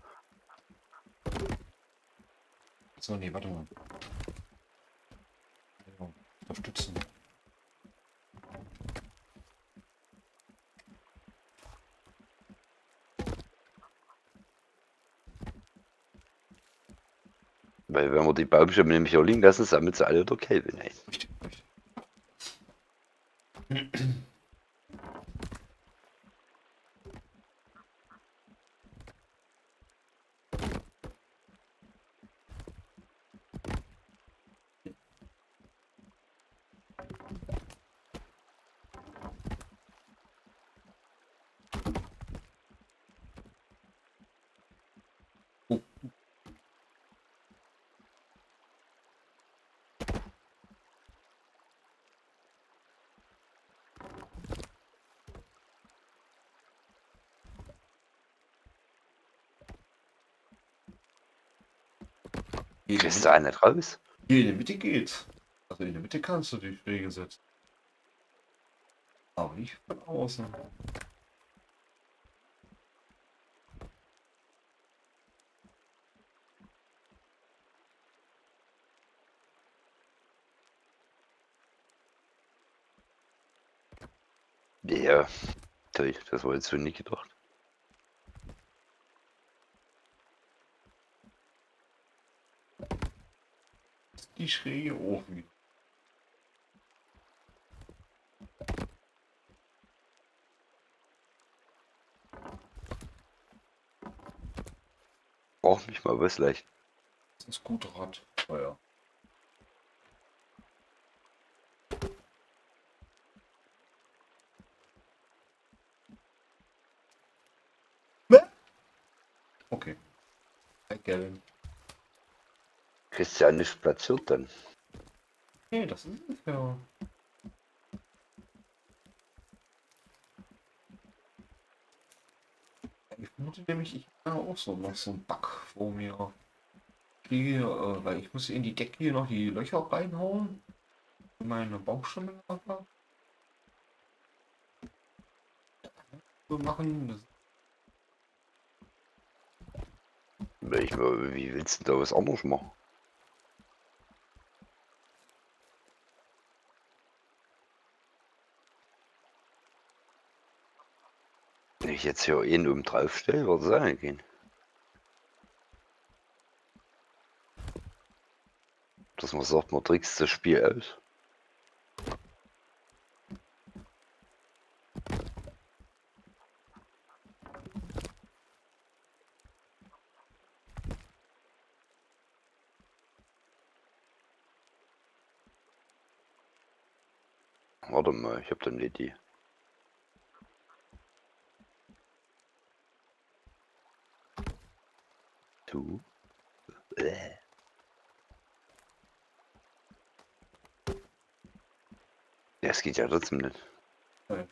So, nee, warte mal. Ja, unterstützen. Weil wenn wir die Baumstämme nämlich hier liegen lassen, sammelt sie alle der Kelvin ein. Richtig, richtig. Kriegst du einen nicht raus? Hier in der Mitte geht's. Also in der Mitte kannst du die Schräge setzen. Aber nicht von außen. Ja, toll, das war jetzt so nicht gedacht. Die Schräge auch wieder. Brauch mich mal was leicht. Das ist gut Rad. Oh ja. Okay. Hi, Kevin. Kriegst ja nicht platziert dann. Nee, das ist es ja. Ich vermute nämlich, ich habe auch so noch so einen Bug vor mir. Kriege, weil ich muss in die Decke hier noch die Löcher reinhauen. Meine Baumstämme aber so machen. Das Wie willst du da was anderes machen? Wenn ich jetzt hier einen oben drauf stelle, würde es auch nicht gehen. Dass man sagt, man trickst das Spiel aus. Warte mal, ich habe da eine Idee. Du. Ja, es geht ja trotzdem nicht. Nein.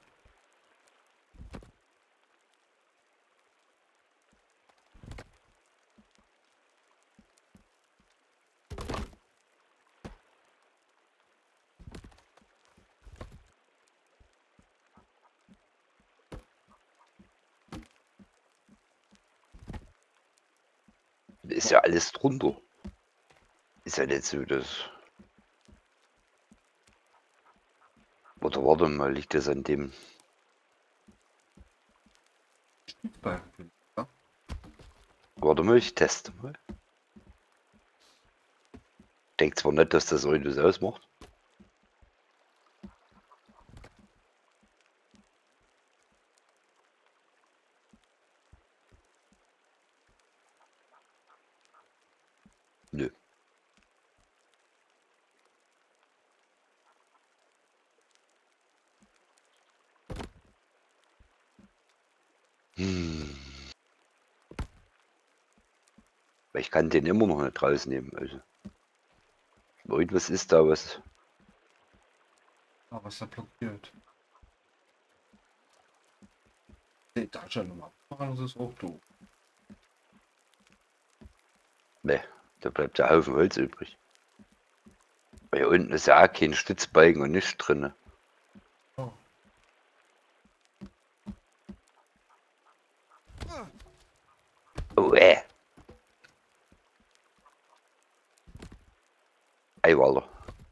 Ist ja alles drunter. Ist ja nicht so, dass... Oder warte mal, liegt das an dem... Ja. Warte mal, ich teste mal. Denkt zwar nicht, dass das irgendwas ausmacht. Nö. Weil ich kann den immer noch nicht rausnehmen. Also. Irgendwas ist da was. Aber was da blockiert. Die Etage nochmal abmachen, das ist auch doof. Ne, da bleibt der Haufen Holz übrig. Weil hier unten ist ja auch kein Stützbalken und nichts drin. Oh. Oh, Eiwalder.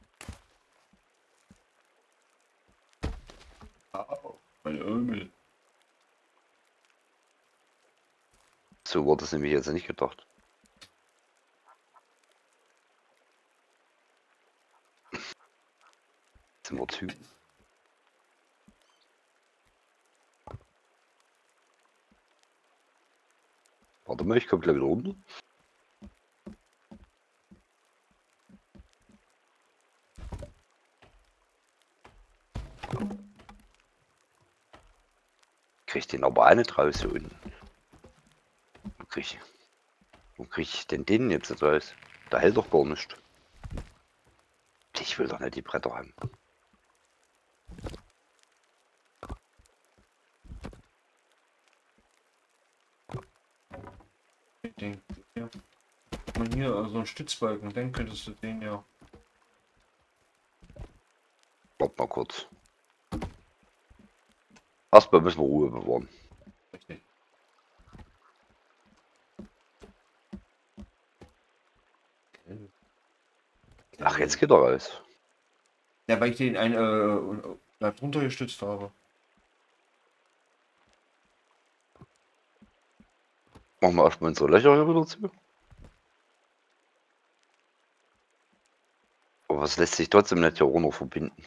Au, meine Ömel. So wurde es nämlich jetzt nicht gedacht. Jetzt sind wir zu. Warte mal, ich komme gleich wieder runter. Krieg ich den aber auch nicht raus hier unten. Wo krieg ich denn den jetzt raus? Der hält doch gar nicht. Ich will doch nicht die Bretter haben. Ich denke, ja. Und hier, also ein Stützbalken, dann könntest du den ja. Warte mal kurz. Erstmal müssen wir Ruhe bewahren. Richtig. Ach, jetzt geht er raus. Ja, weil ich den drunter gestützt habe. Machen wir erstmal unsere Löcher hier wieder zu. Aber es lässt sich trotzdem nicht hier runter verbinden.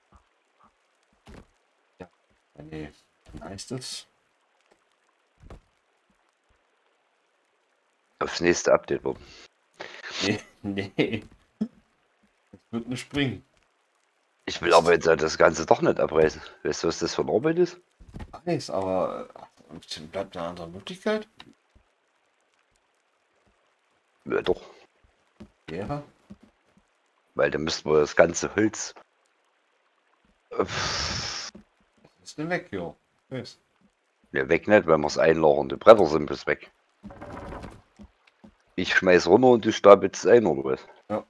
Ja, nee, dann heißt es. Aufs nächste Update warten. Nee, nee. Das wird nicht springen. Ich will aber jetzt halt das Ganze doch nicht abreißen. Weißt du, was das für eine Arbeit ist? Weiß, aber bleibt eine andere Möglichkeit? Ja, doch. Wäre? Weil dann müssten wir das ganze Holz. Ist denn weg, jo. Weiß. Ja, weg nicht, wenn wir es einlagern. Die Bretter sind bis weg. Ich schmeiß runter und du stapelst es ein, oder was? Ja.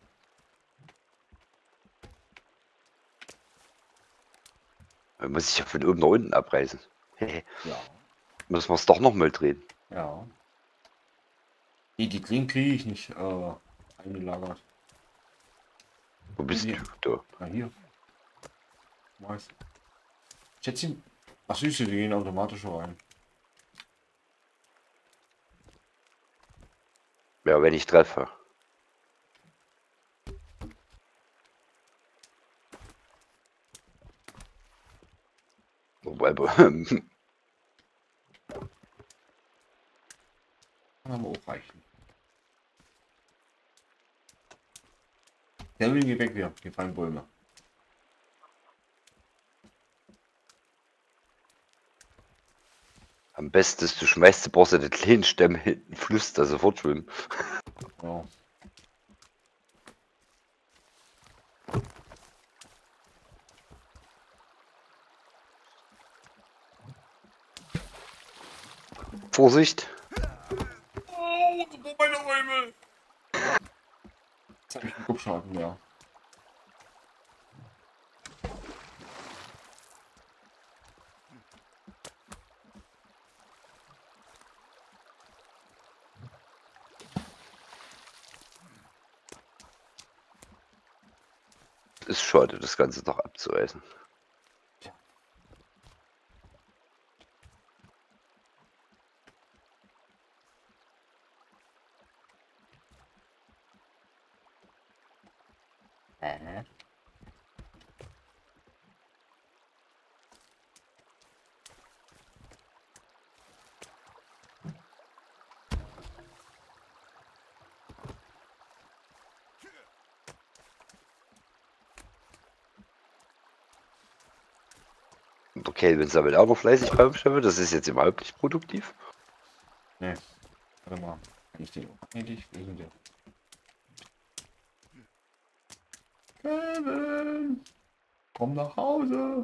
Dann muss ich ja von oben nach unten abreißen. Ja. Müssen wir es doch nochmal drehen. Ja. Nee, die Klingen kriege ich nicht eingelagert. Wo bist Hier. du? Da. Na hier. Weiß. Schätzchen. Ach süße, die gehen automatisch rein. Ja, wenn ich treffe. Wobei, Kann aber auch reichen. Der will geh weg hier. Hier fallen Bäume. am besten ist, du schmeißt die Bosse den kleinen Stämme hinten Fluss, da sofort schwimmen. Ja. Vorsicht! Oh, meine Räume! Jetzt habe ich einen Kupfschaden, ja. Ist schade, das Ganze doch abzureißen. Und okay, wenn sammelt auch noch fleißig Baumstämme, das ist jetzt überhaupt nicht produktiv. Nee. Warte mal. Kann ich den eigentlich wegen der. Kevin! Komm nach Hause!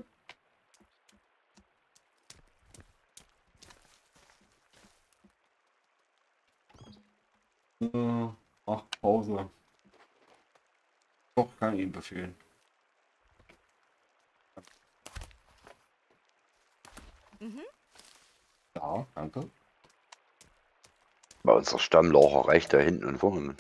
Ach, Pause. Doch, kann ihn befehlen. Ja, danke. Bei unserer Stammlager reicht da hinten und vorne.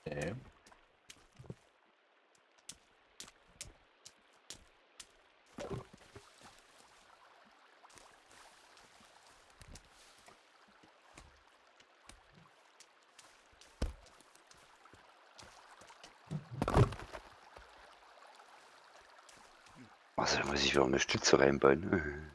Also, da muss ich wieder eine Stütze reinbauen.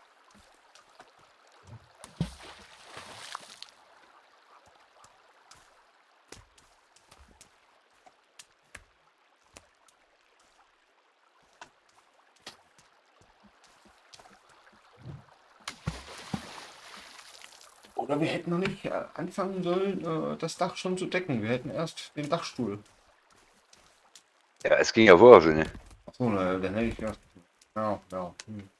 Oder wir hätten noch nicht anfangen sollen, das Dach schon zu decken. Wir hätten erst den Dachstuhl. Ja, es ging ja vorher schon, ne? Achso, dann hätte ich erst. Ja, ja.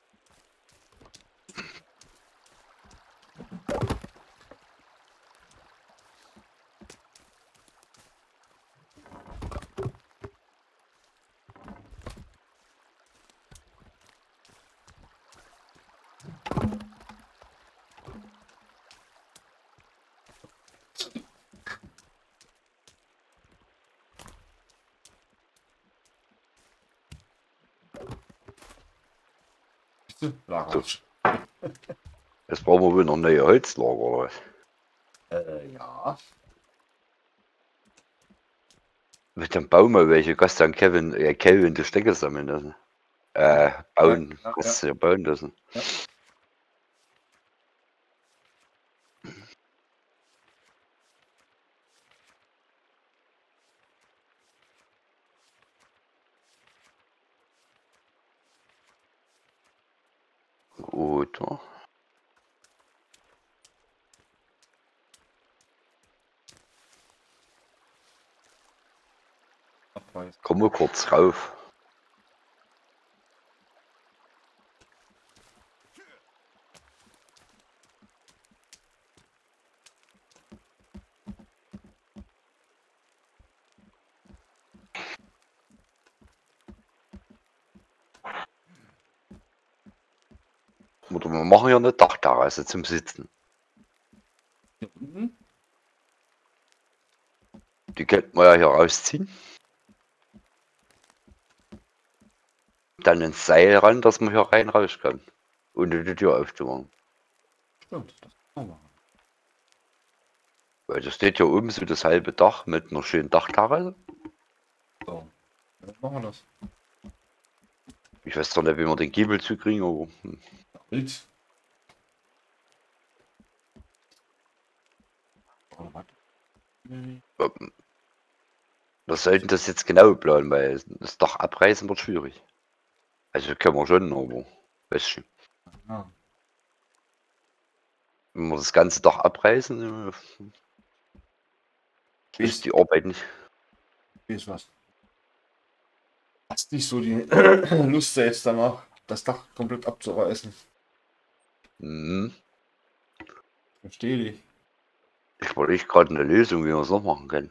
Lager. Jetzt brauchen wir wohl noch neue Holzlager oder was? Ja. Mit dem Baum mal welche kannst du an Kelvin die Stecke sammeln lassen. Bauen, Ja, kannst du ja bauen lassen. Ja. Oder? Abweis. Komm mal kurz rauf. Oder wir machen ja eine Dachterrasse zum Sitzen. Hier unten? Die könnten wir ja hier rausziehen. Dann ein Seil ran, dass man hier rein raus kann. Ohne die Tür aufzumachen. Stimmt, das kann man machen. Weil da steht ja oben so das halbe Dach mit einer schönen Dachterrasse. So. Dann machen wir das. Ich weiß zwar nicht, wie wir den Giebel zukriegen, aber Bild. Oh, warte. wir sollten das jetzt genau planen, weil das Dach abreißen wird schwierig. Also können wir schon, aber weißt du, Ja. wenn wir das ganze Dach abreißen, ist die Arbeit nicht. Ist was. Hast nicht so die Lust jetzt danach, das Dach komplett abzureißen. Mhm. Verstehe dich. Ich wollte gerade eine Lösung, wie wir es noch machen können.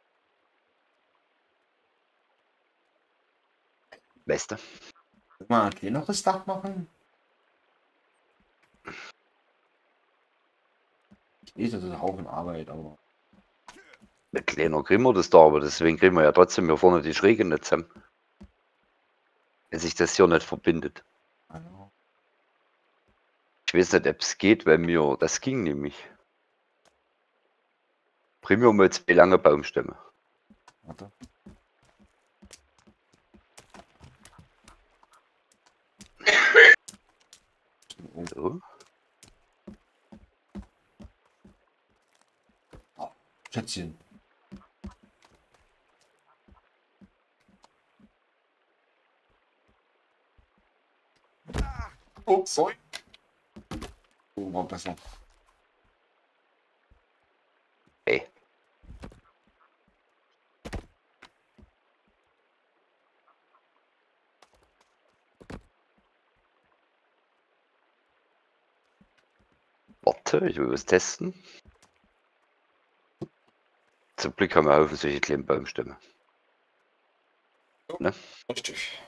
Weißt du? Kann man ein kleineres Dach machen? Ich weiß, das ist ein Haufen Arbeit, aber. Ein kleiner kriegen wir das da, aber deswegen kriegen wir ja trotzdem hier vorne die Schräge nicht zusammen. Wenn sich das hier nicht verbindet. Also, Ich weiß nicht, ob es geht, weil mir, das ging nämlich. Bringen wir mal 2 lange Baumstämme. warte. So. Schätzchen. Oh, sorry. Oh, war besser. Hey. Warte, ich will was testen. Zum Glück haben wir einen Haufen solche kleinen Baumstämme. Ne? Richtig.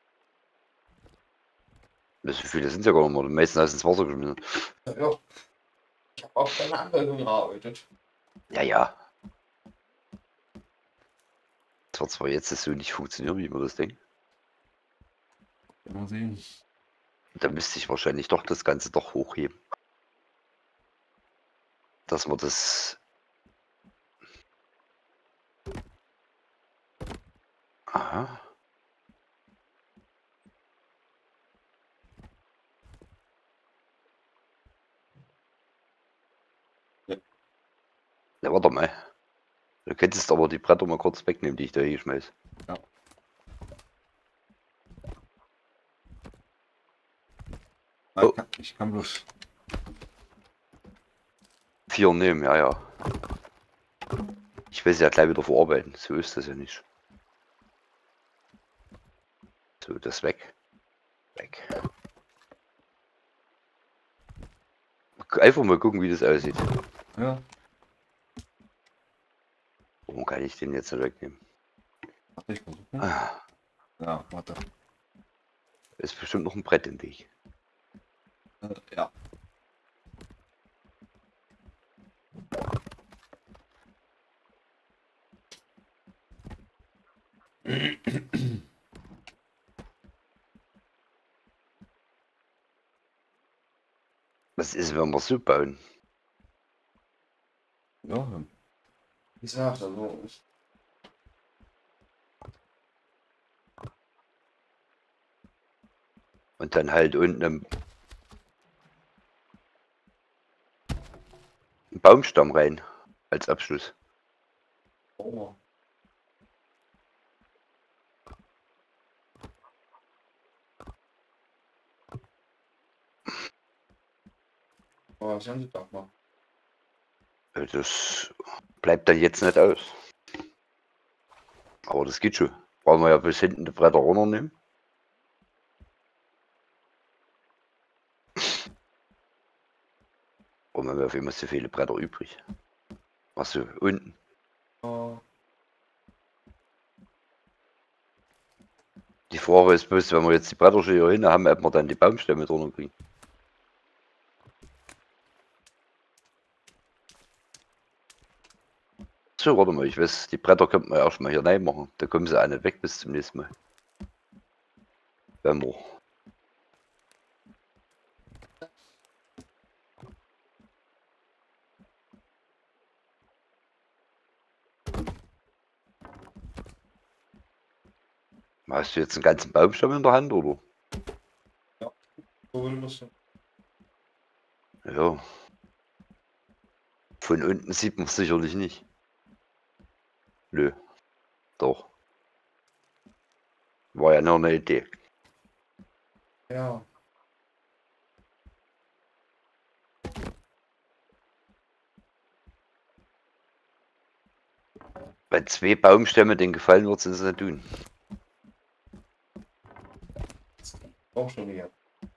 So viele sind ja gar nicht mehr. Die meisten hast ins Wasser geschmissen. Ja. Ich habe auch deine Anmeldung gearbeitet. Ja, ja. Das wird zwar jetzt so nicht funktionieren, wie man das denkt. Mal sehen. Da müsste ich wahrscheinlich doch das Ganze doch hochheben. Dass man das. Aha. Ja, warte mal. Du könntest aber die Bretter mal kurz wegnehmen, die ich da hier schmeiß. Nein, Oh. ich kann bloß. 4 nehmen, ja, ja. Ich will sie ja gleich wieder verarbeiten. So ist das ja nicht. So, das weg. Weg. Einfach mal gucken, wie das aussieht. Ja. Warum kann ich den jetzt nicht wegnehmen? Warte, ich versuche. Ah, Ja, warte. ist bestimmt noch ein Brett im Weg. Ja. Was ist, wenn wir so bauen? Ja. Wie gesagt, also. Und dann halt unten einen Baumstamm rein. Als Abschluss. Oh. Aber was haben sie da gemacht? Das bleibt dann jetzt nicht aus. Aber das geht schon. Brauchen wir ja bis hinten die Bretter runternehmen. Und dann haben wir auf immer so viele Bretter übrig. Was so unten. Die Frage ist bloß, wenn wir jetzt die Bretter schon hier hin haben, ob wir dann die Baumstämme drunter kriegen. So, warte mal, ich weiß, die Bretter könnten wir erstmal hier rein machen. Da kommen sie auch nicht weg bis zum nächsten Mal. Wenn wir. Hast du jetzt einen ganzen Baumstamm in der Hand, oder? So will das sein. Ja. Von unten sieht man es sicherlich nicht. Nö. Doch. War ja nur eine Idee. Ja. Bei 2 Baumstämme den Gefallen wird es nicht tun. Auch schon wieder.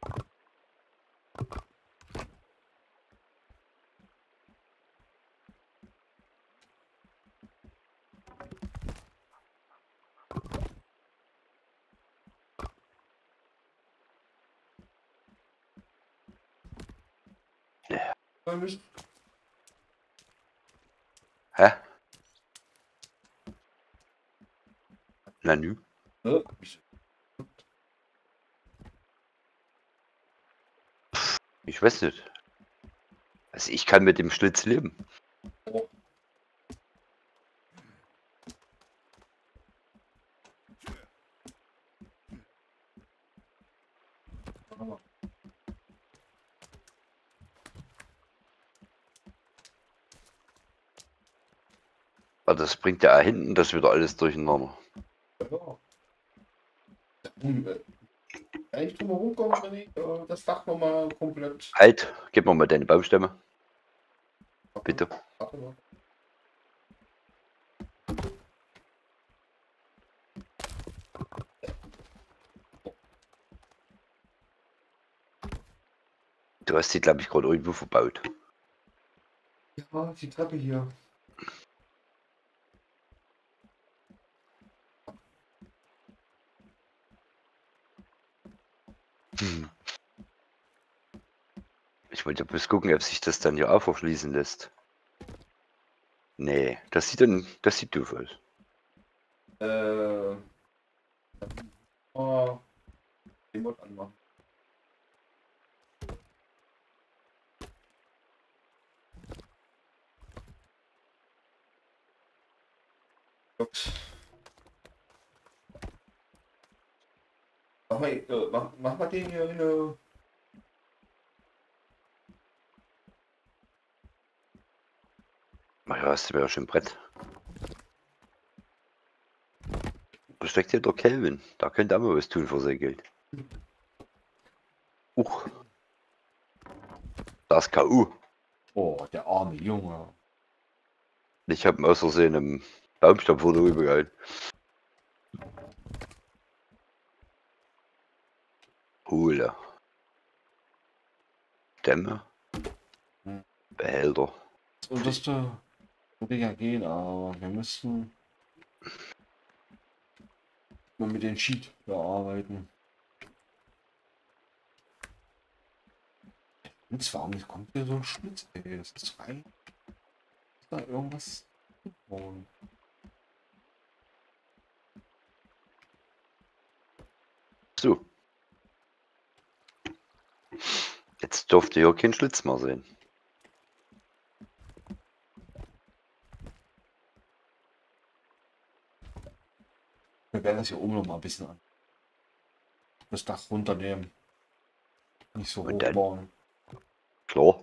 Ja. Hä? Hä? Na nü. Ich weiß nicht. Also ich kann mit dem Schlitz leben. Aber das bringt ja hinten das wieder alles durcheinander. Ja. Eigentlich drumherum kommen, wenn ich das Dach nochmal komplett. Halt, gib mir mal deine Baumstämme. Bitte. Warte mal. Du hast die, glaube ich, gerade irgendwo verbaut. Ja, die Treppe hier. Ich wollte bloß gucken, ob sich das dann hier auch verschließen lässt. Nee, das sieht doof aus. Den Mod anmachen. Gut. Mach mal den hier in Ach ja, hast du ja schon ein Brett. Da steckt hier der Kelvin. Da könnte auch mal was tun für sein Geld. Das K.U. Oh, der arme Junge. Ich habe aus Versehen im Baumstammfoto rübergehalten. Hole. Dämme. Behälter. Das unterste würde ja gehen, aber wir müssten mal mit den Sheet bearbeiten. Und zwar, warum kommt hier so ein Schlitz? Ey, das ist rein. Ist da irgendwas? Und So. Jetzt dürfte hier kein Schlitz mehr sein. wir werden das hier oben noch mal ein bisschen an. Das Dach runternehmen. Nicht so Und hoch dann? bauen. Klar.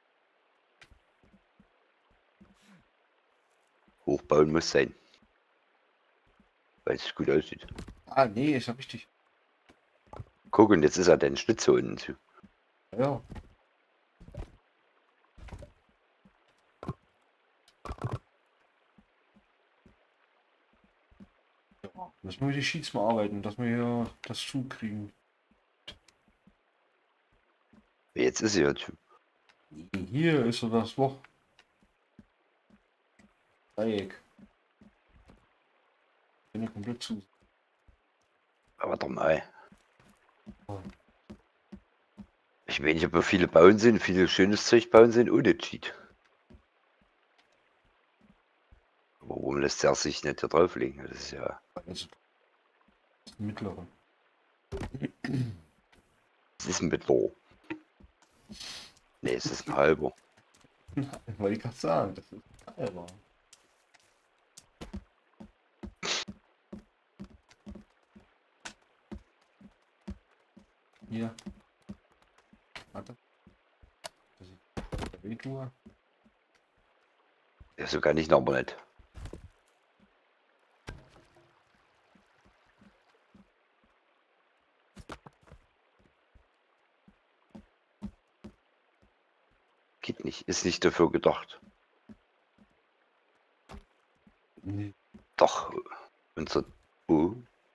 Hochbauen muss sein. Weil es gut aussieht. Ah, nee, ist ja richtig. Guck, und jetzt ist er dein Schlitz hier unten zu. Ja. Müssen wir die Sheets mal arbeiten, dass wir hier das zukriegen. Jetzt ist sie ja zu. Hier ist so das Loch. Dreieck. Bin hier komplett zu. Aber doch mal. Ich weiß nicht, ob wir viele bauen sind, viele schönes Zeug bauen sind ohne Cheat. Aber warum lässt er sich nicht hier drauflegen? Das ist ja. Also, das ist mittlere. Das ist ein Mittler. Ne, es ist ein halber. Wollte ich gerade sagen, das ist halber. Hier. Warte. Das ist der Wehtue. Ja, so kann ich noch aber nicht. Geht nicht, ist nicht dafür gedacht. Nee. Doch, unser. Oh.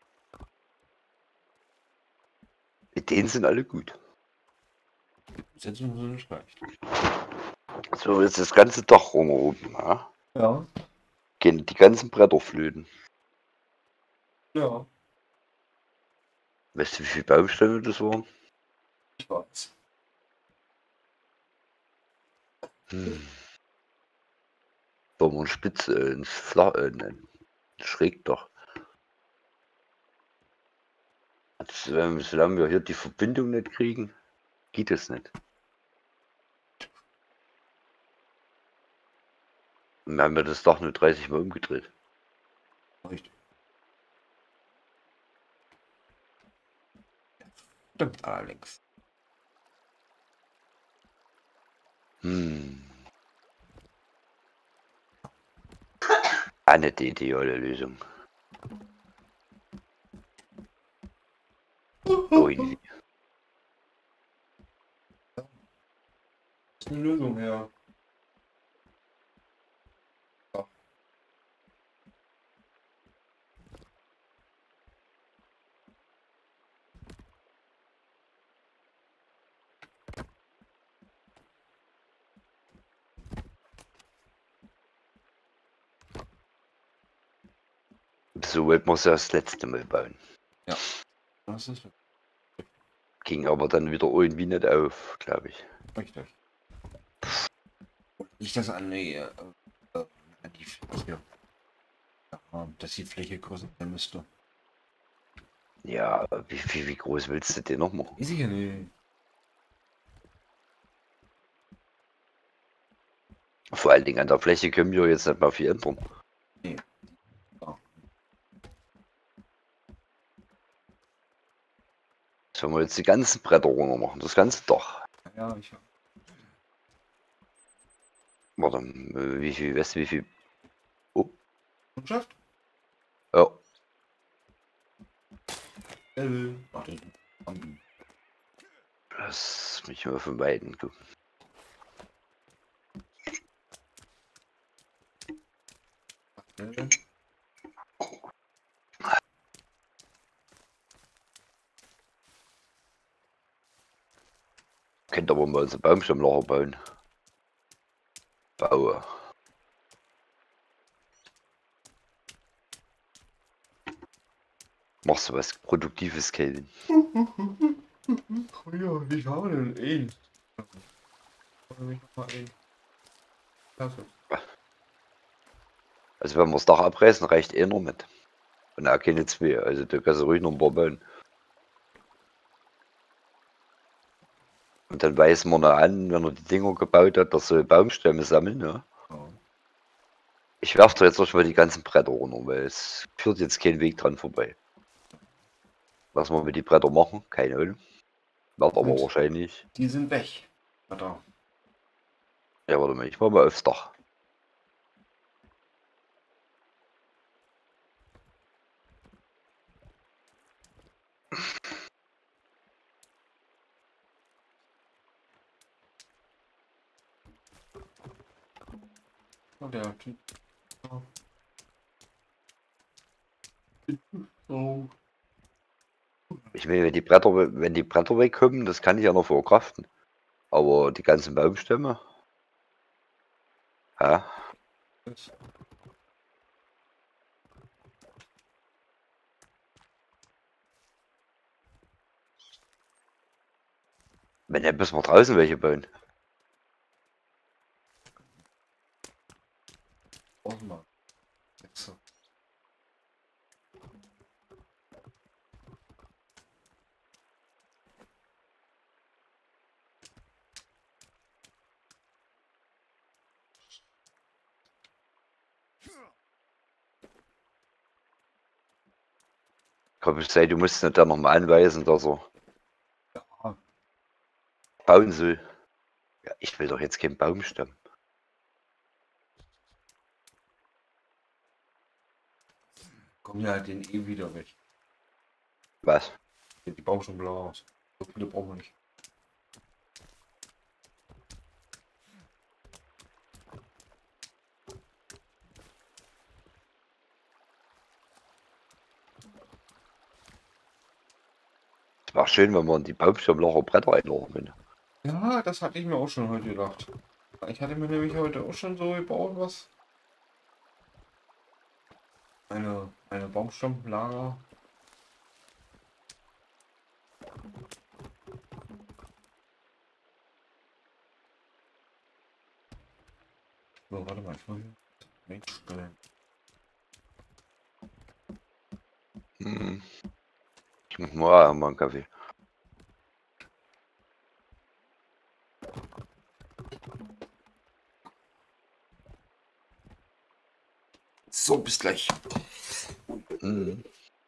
Mit denen sind alle gut. Setzung so nicht reicht. So, jetzt das ganze Dach rumrum. Ja? Ja. Gehen die ganzen Bretter flöten. Ja. Weißt du, wie viele Baumstämme das waren? Ich weiß. Da war ein Spitz, ein Flach, ein Schrägdach. Solange wir hier die Verbindung nicht kriegen, geht es nicht. Und wir haben ja das Dach nur 30 Mal umgedreht. Richtig. Stimmt allerdings. Eine die ideale Lösung. Ui. Das ist eine Lösung, ja. So wollten wir es ja das letzte Mal bauen. Das ist Ging aber dann wieder irgendwie nicht auf, glaube ich. richtig. Nicht das an die, an die Fläche. Ja, dass die Fläche größer sein müsste. Ja, wie groß willst du den noch machen? Ist ja nicht. Vor allen Dingen an der Fläche können wir jetzt nicht mal viel ändern. Nee. Ja. Sollen wir jetzt die ganzen Bretter runter machen, das ganze Dach. Ja, ich Warte, wie viel, weißt du, wie viel? Oh, Kundschaft? ja. Ach, das Lass mich mal von beiden gucken. Könnt aber mal so Baumstammlager bauen. Baue. Machst du was Produktives, Kelvin? Oh ja, wie haben wir denn ihn? Klasse. Also wenn wir das Dach abreißen, reicht eh noch mit. Und auch keine zwei. Also da kannst du ruhig noch ein paar bauen. Und dann weisen wir noch an, wenn er die Dinger gebaut hat, dass soll Baumstämme sammeln. Ja? Ja. Ich werfe da jetzt erstmal die ganzen Bretter runter, weil es führt jetzt kein Weg dran vorbei. Was wir mit die Bretter machen, keine Ahnung. Wird aber Und? wahrscheinlich. Die sind weg. Warte. Ja, warte mal, ich mach mal aufs Dach. Oh, der Typ. Oh. Ich will, wenn die Bretter wegkommen, das kann ich ja noch verkraften. Aber die ganzen Baumstämme. Ja, wenn dann müssen wir draußen welche bauen. Warte mal. Jetzt. Komm, ich sag, du musst nicht dann nochmal anweisen, dass er Ja, bauen soll. Ja, ich will doch jetzt keinen Baumstamm. komm ja den eh wieder weg. Was? Die bauen schon blau aus. So viele brauchen wir nicht. Es war schön, wenn man in die Baumstammlocher Bretter einladen könnte. Ja, das hatte ich mir auch schon heute gedacht. Ich hatte mir nämlich heute auch schon so gebaut, was. Eine Baumstammlager. So, warte mal, ich muss hier einstellen. Hm. Ich muss mal einen Kaffee. So, bis gleich. Mhm.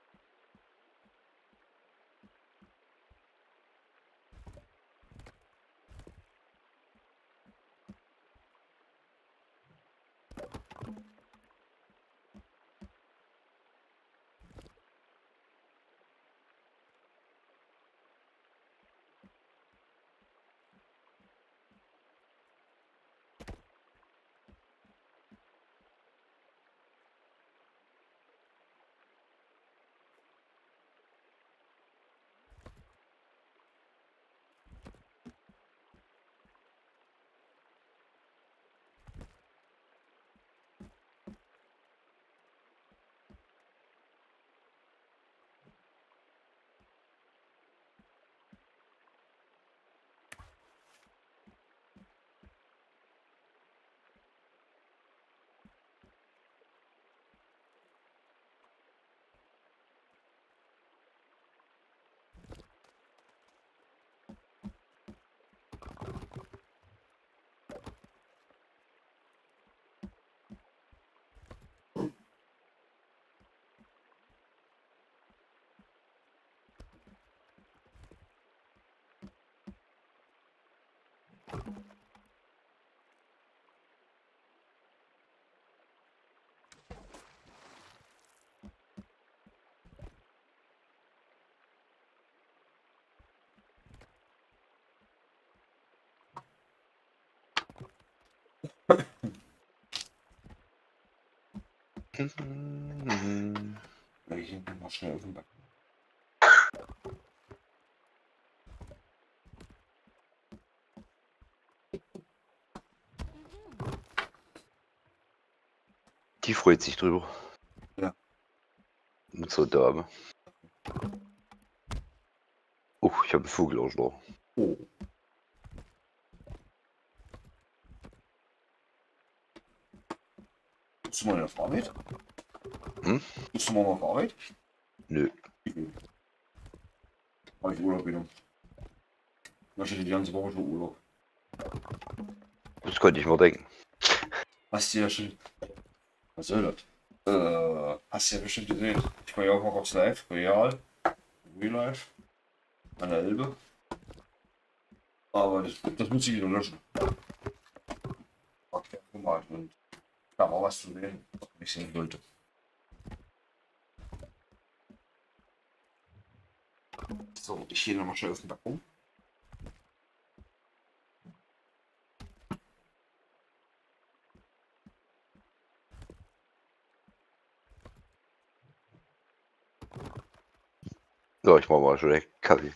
Mhm. Ich hier mal schnell auf den Back. Die freut sich drüber. Ja. Mit so Dame. Ich habe einen Vogel erschlagen. Oh. Bist du mal auf Arbeit? Hm? Bist du mal auf Arbeit? Nö. Mach ich Urlaub wieder. Ich möchte die ganze Woche schon Urlaub. Das konnte ich mir denken. Hast du ja schon. Was soll das? Hast du ja bestimmt gesehen. Ich war ja auch mal aufs Live, Real Life, an der Elbe. Aber das muss ich wieder löschen. Okay, guck mal, und da war was zu sehen, was ich sehen wollte. So, ich gehe nochmal schnell auf den Balkon. Ja, ich mach mal schon direkt Kaffee.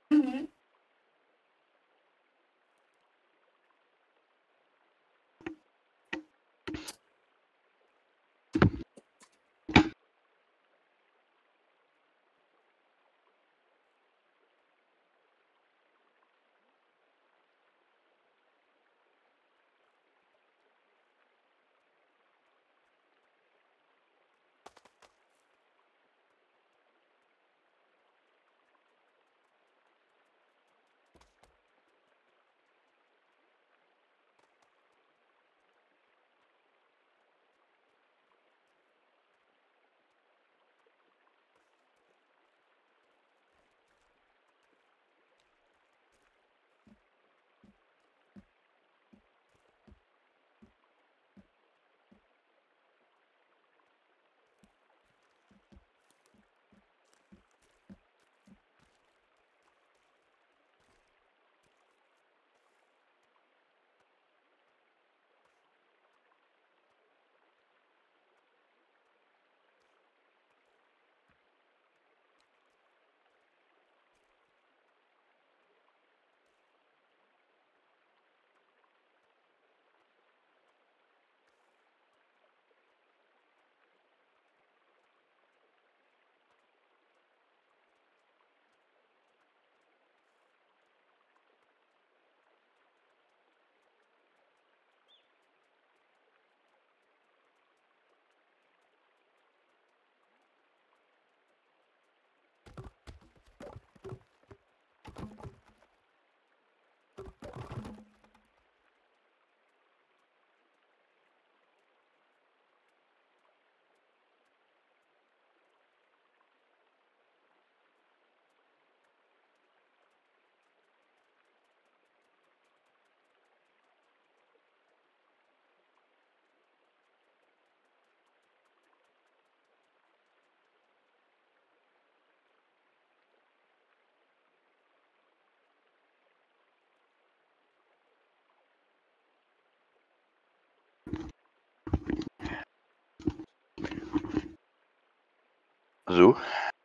So.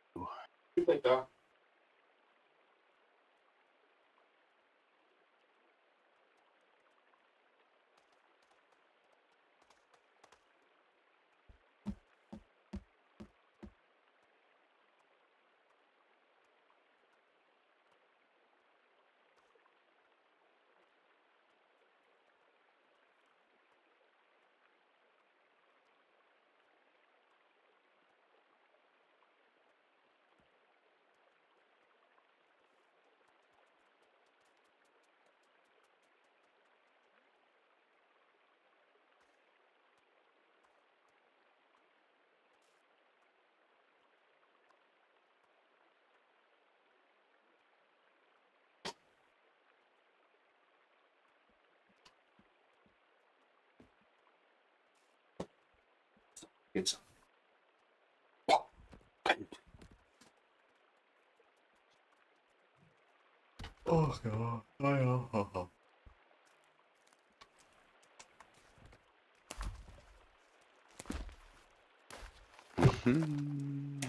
Bin gleich da. Jetzt. Boah, kalt. Ach ja, naja, haha. Hm.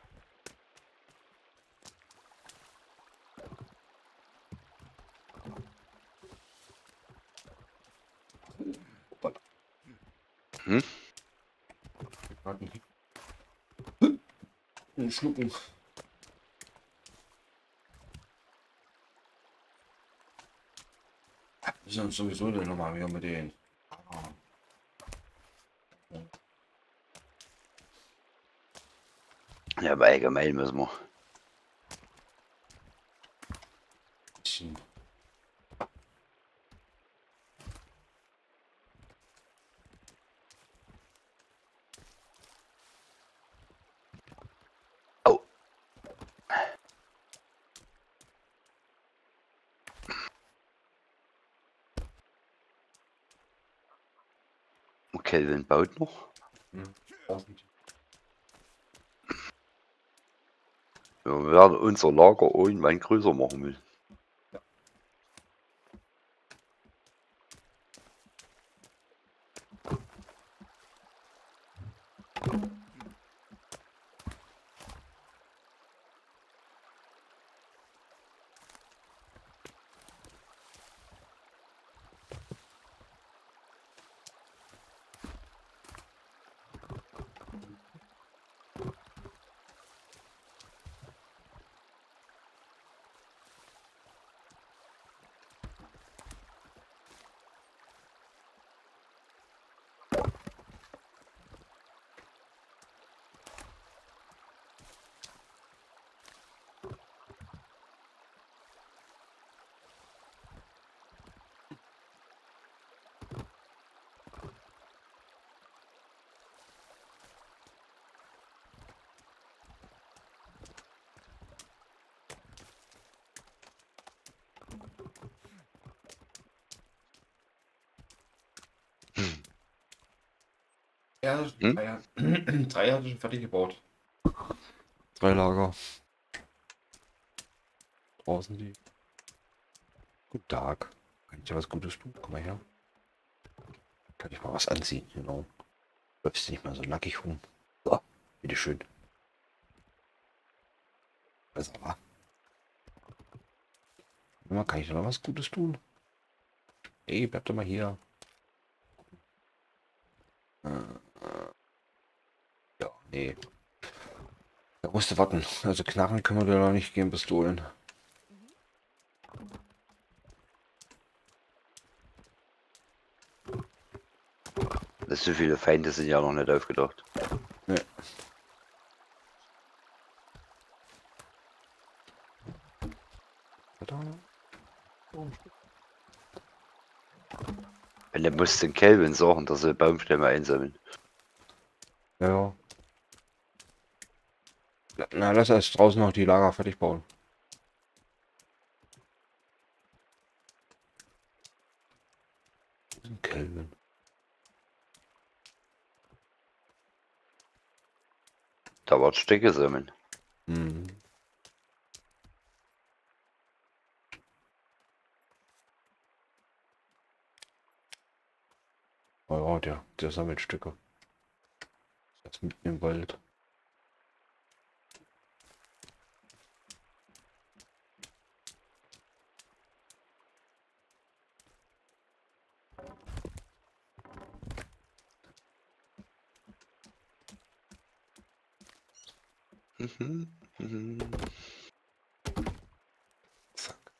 Hm? Warten. Schlucken. Wir sind uns sowieso dann nochmal wieder mit denen. Ja, aber allgemein müssen wir. Bisschen. Oh. Okay, den baut noch. Hoffentlich. Wir werden unser Lager irgendwann größer machen müssen. Ja, Hm? drei hatte ich schon fertig gebaut. 3 Lager. Draußen die. Guten Tag. Kann ich dir was Gutes tun? Komm mal her. Kann ich mal was anziehen, genau. Läufst du nicht mal so nackig rum. So, bitteschön. Was aber? Na, kann ich dir noch was Gutes tun? Ey, bleib doch mal hier. Ja, nee. Da musst du warten. Also Knarren können wir dir noch nicht geben, Pistolen. Das so viele Feinde sind ja noch nicht aufgedacht. Nee. Da. Oh, Wenn der muss den Kelvin sagen, dass er Baumstämme einsammeln. ja. Na, lass erst draußen noch die Lager fertig bauen. Kelvin. Da wird Stecke sammeln. Mhm. Oh ja, der sammelt Stücke. Jetzt mitten im Wald. Mhm. Mhm. Zack.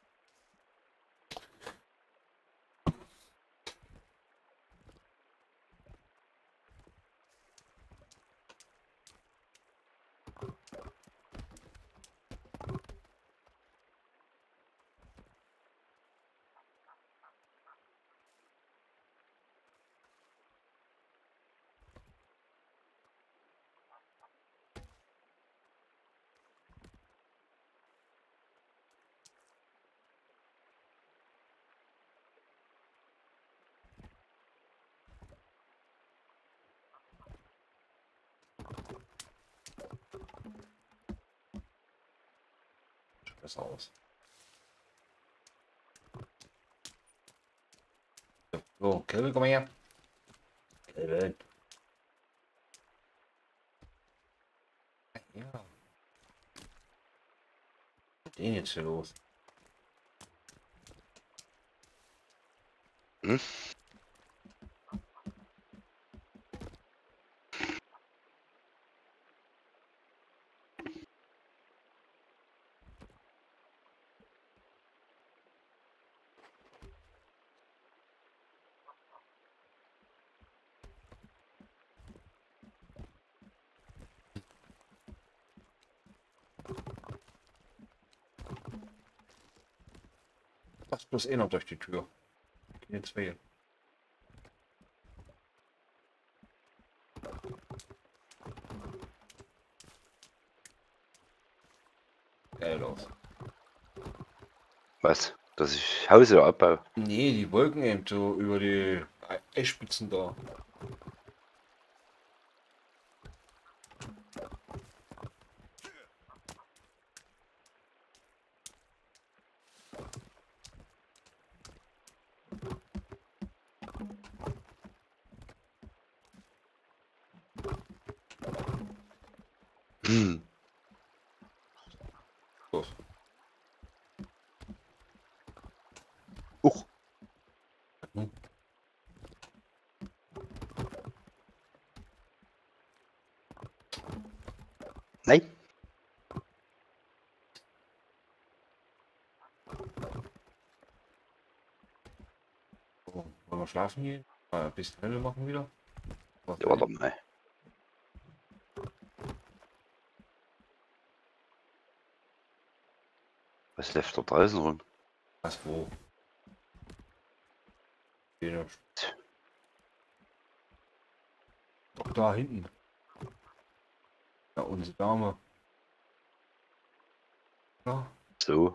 Sieht besser aus. So, Kelvin, komm mal her. Kelvin. Ja. Was ist denn jetzt hier los? Hm? Passt bloß eh noch durch die Tür. Gehen zwei. Geil los. Was? Dass ich Haus oder abbaue? Nee, die Wolken eben so über die Eisspitzen da. Hm. Los. Uch. Hm. Nein. So, wollen wir schlafen gehen? Ein bisschen Helle machen wieder. Was Ja, warte mal. Was läuft da draußen rum? was wo? Den doch da hinten. Ja, unsere Dame. Ja, So.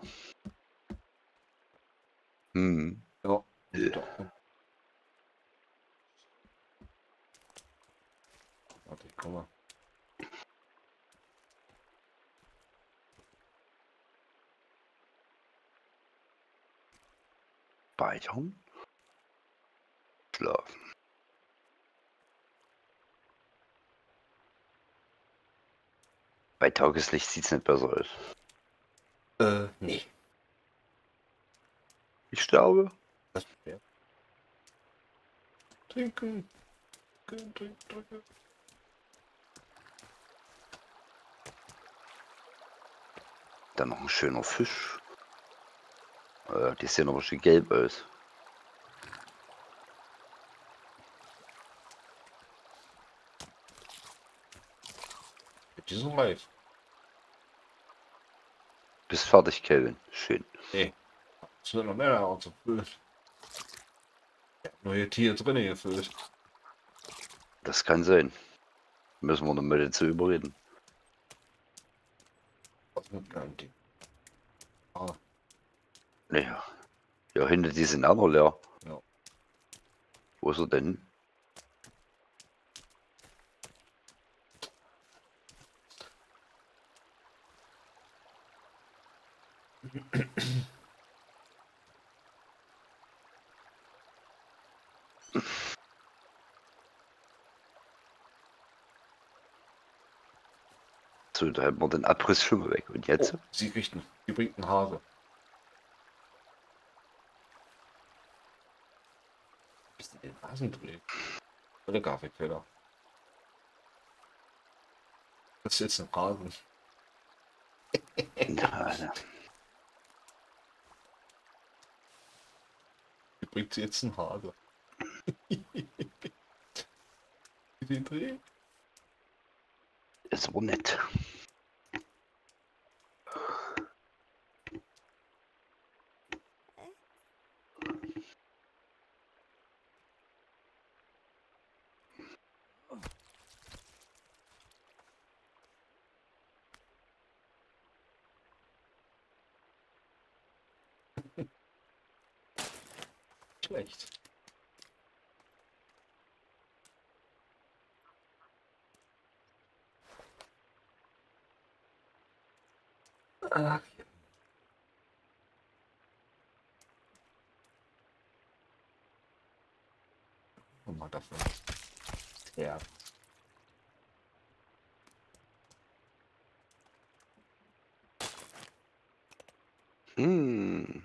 Hm. ja. Ja. Da. Guck mal. Speichern. Schlafen. Bei Tageslicht sieht's nicht besser aus. Nee. Ich sterbe. Das wäre. Trinken. Trinken. Dann noch ein schöner Fisch. Die sehen aber schon gelb aus. Die sind reif. Bist fertig, Kelvin. Schön. Nee. Es wird noch mehr ausgefüllt. Neue Tiere drin gefüllt. Das kann sein. Müssen wir noch mal dazu überreden. Was mit einem Ding? Ah, Naja. Ja, hinter die sind auch noch leer. Ja. Wo ist er denn? So, da haben wir den Abriss schon mal weg. Und jetzt? oh, sie kriegt einen. Die bringt einen Hase. Bist du den Hasendreh? Oder Grafikfehler? Das ist jetzt ein Hasen. Na, Die bringt sie jetzt einen Hase. Den Dreh? ist aber nett. Schlecht. Ach, mal davon. Ja. Hm.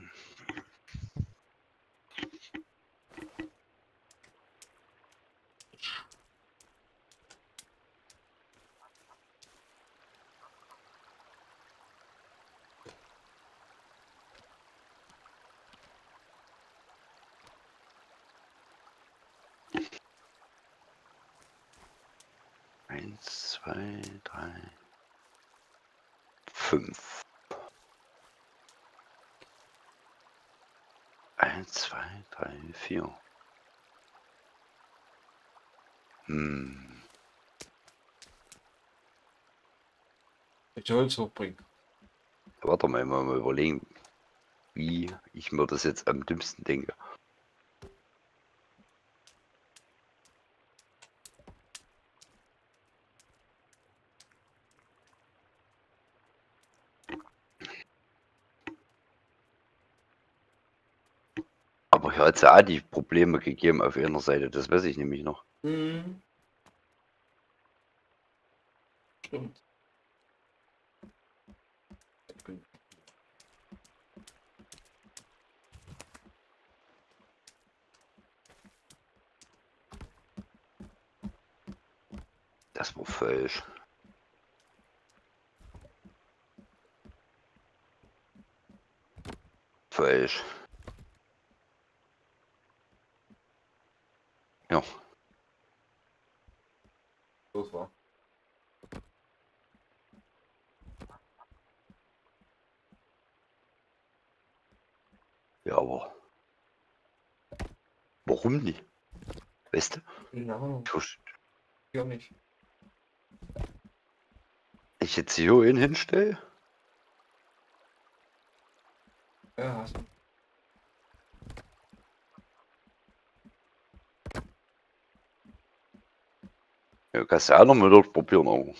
Eins, zwei, drei, fünf. 1, 2, 3, 4. Hm. Ich Holz hochbringen. Warte mal überlegen, wie ich mir das jetzt am dümmsten denke. Aber hier hat es ja auch die Probleme gegeben auf einer Seite, das weiß ich nämlich noch. Mhm. Stimmt. Das war falsch. Falsch. Ja, Los war. ja, aber warum nicht? Weißt du? Keine Ahnung. Ja nicht. Ich jetzt hier hinstelle? Ja, hast du. Ja, kannst du auch noch mal dort probieren, aber.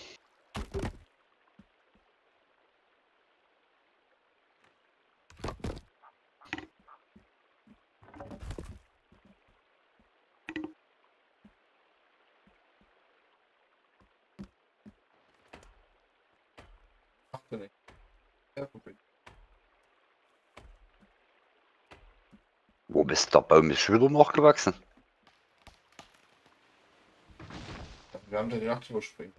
Ach, nicht. Ja, probier. Wo bist der Baum ist schon wieder nachgewachsen? Wir haben den Nacht überspringen.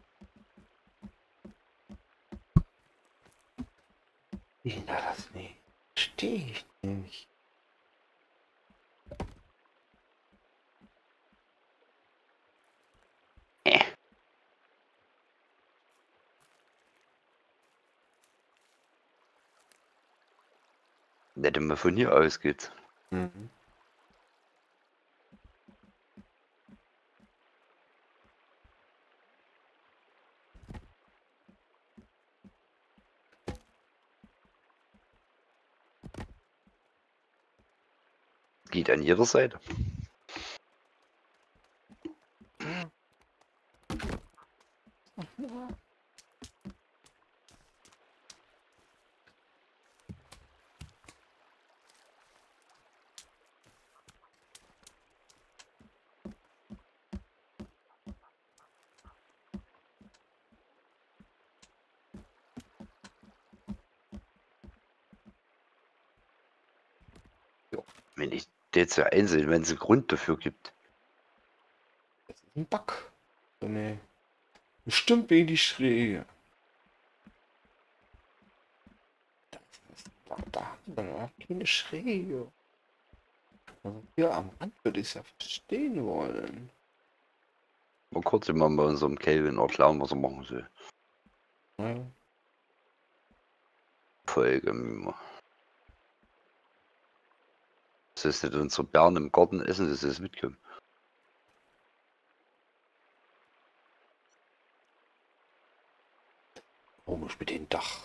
Ich na das nicht. Verstehe ich nicht. Nicht immer von hier aus geht. Mhm. Geht an jeder Seite. Wenn ich jetzt so einsehen, wenn es einen Grund dafür gibt. Das ist ein Bug. So eine bestimmt wenig schräge. Da keine Schräge. Also hier am Rand würde ich es ja verstehen wollen. Mal kurz immer bei unserem Kelvin erklären, was er machen soll. Ja. Folge mir. Das ist nicht unsere Bären im Garten essen, das ist mitkommen. Komisch mit dem Dach.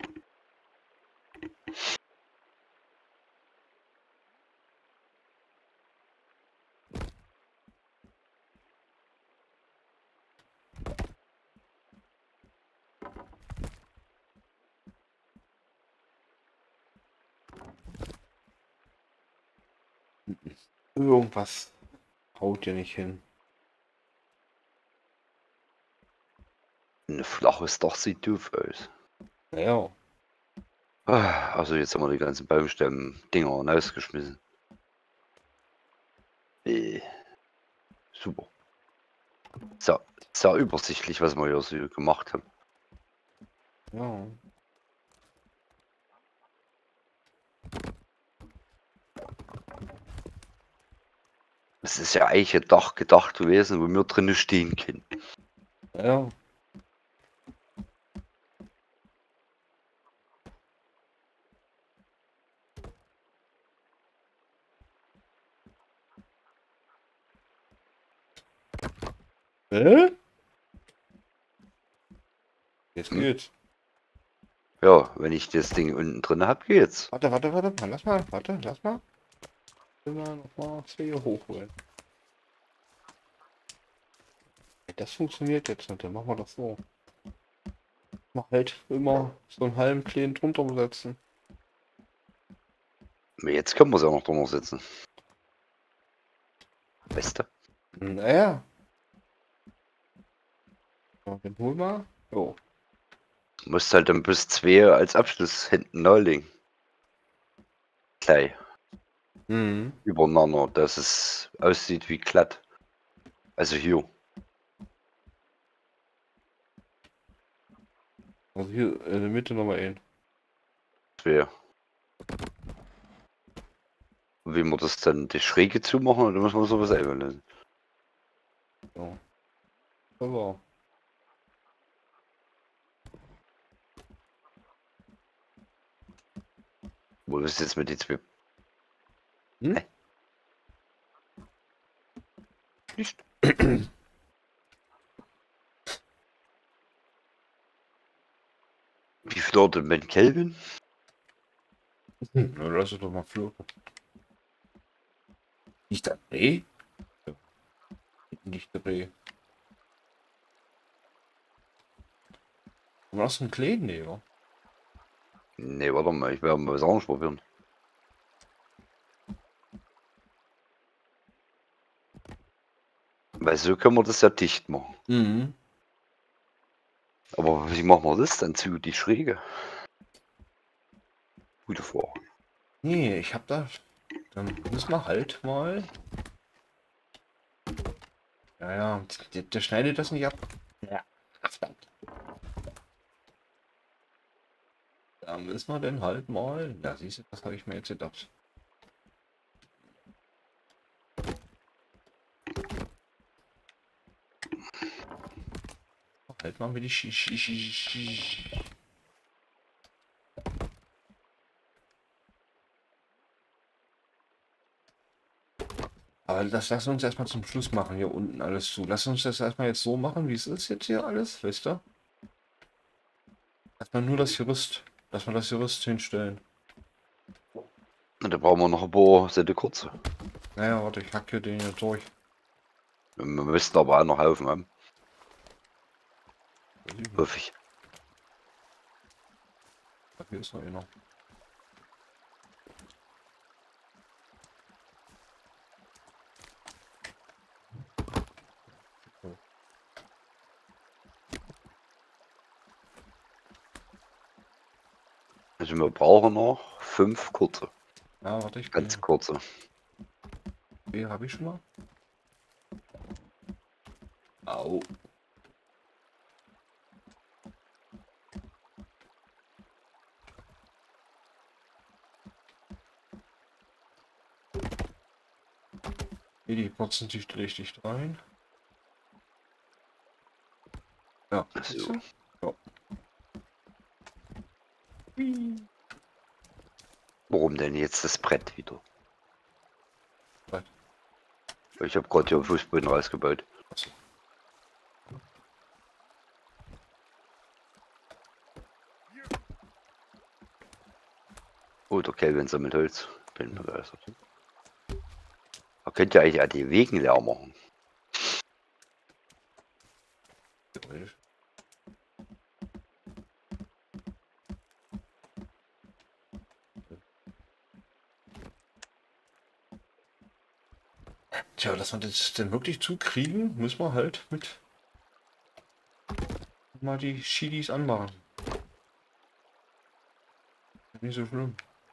Irgendwas haut ja nicht hin. Ein flaches Dach sieht doof aus. Naja. Also jetzt haben wir die ganzen Baumstämmen-Dinger rausgeschmissen. Super. Sehr übersichtlich, was wir hier so gemacht haben. Ja. Es ist ja eigentlich ein Dach gedacht gewesen, wo wir drinnen stehen können. Ja. Hä? Jetzt geht's. Ja, wenn ich das Ding unten drin habe, geht's. Warte, lass mal. Ich will mal noch mal 2 hochholen. Das funktioniert jetzt nicht, dann machen wir das so. Mach halt immer so einen halben Kleen drunter setzen. Jetzt können wir es ja noch drunter setzen. Beste. Naja. So, den hol mal. Jo. Du musst halt dann bis 2 als Abschluss hinten neu legen. Gleich. Mhm. Übereinander, dass es aussieht wie glatt. Also hier. Also hier in der Mitte nochmal ein. 2. Und wie wir das dann die Schräge zumachen, oder muss man sowas einbauen lassen? So. Aber. Wo ist jetzt mit den 2? Hm? Hä? Nicht. Wie viel dort mit Kelvin? Na, lass es doch mal flogen. Nicht der Dreh? Ja. Nicht der Dreh. du hast einen kleinen, nee, oder? Nee, warte mal, ich werde mal was anderes probieren. Weil so können wir das ja dicht machen. Mhm. Aber wie machen wir das dann zu die Schräge? Gute Frage. Nee, ich hab da. Dann müssen wir halt mal. Ja, ja, der schneidet das nicht ab. Ja. Verdammt. Da müssen wir dann halt mal. Ja, siehst du, das habe ich mir jetzt gedacht. Halt mal mit die Aber das lassen wir uns erstmal zum Schluss machen, hier unten alles zu. Lass uns das erstmal jetzt so machen, wie es ist jetzt hier alles, weißt du? Erstmal nur das Gerüst. Lass mal das Gerüst hinstellen. Und da brauchen wir noch ein paar Sätze kurze. Naja, warte, ich hack hier den hier durch. Wir müssten aber auch noch Haufen haben. Hoffe ich. Hier ist noch einer. Also wir brauchen noch 5 kurze. Ja, warte, ich Ganz kurze. habe ich schon mal. Au. Hier, die putzen sich richtig rein. Ja, So. ja. Warum denn jetzt das Brett wieder? Brett. Ich habe gerade hier Fußboden rausgebaut. Achso. Oh, der Kelvin sammelt Holz. Bin begeistert. Man könnte ja eigentlich auch die Wegen leer machen. Theoretisch. Tja, dass wir das denn wirklich zukriegen, müssen wir halt mit mal die Schiedis anmachen. Nicht so schlimm.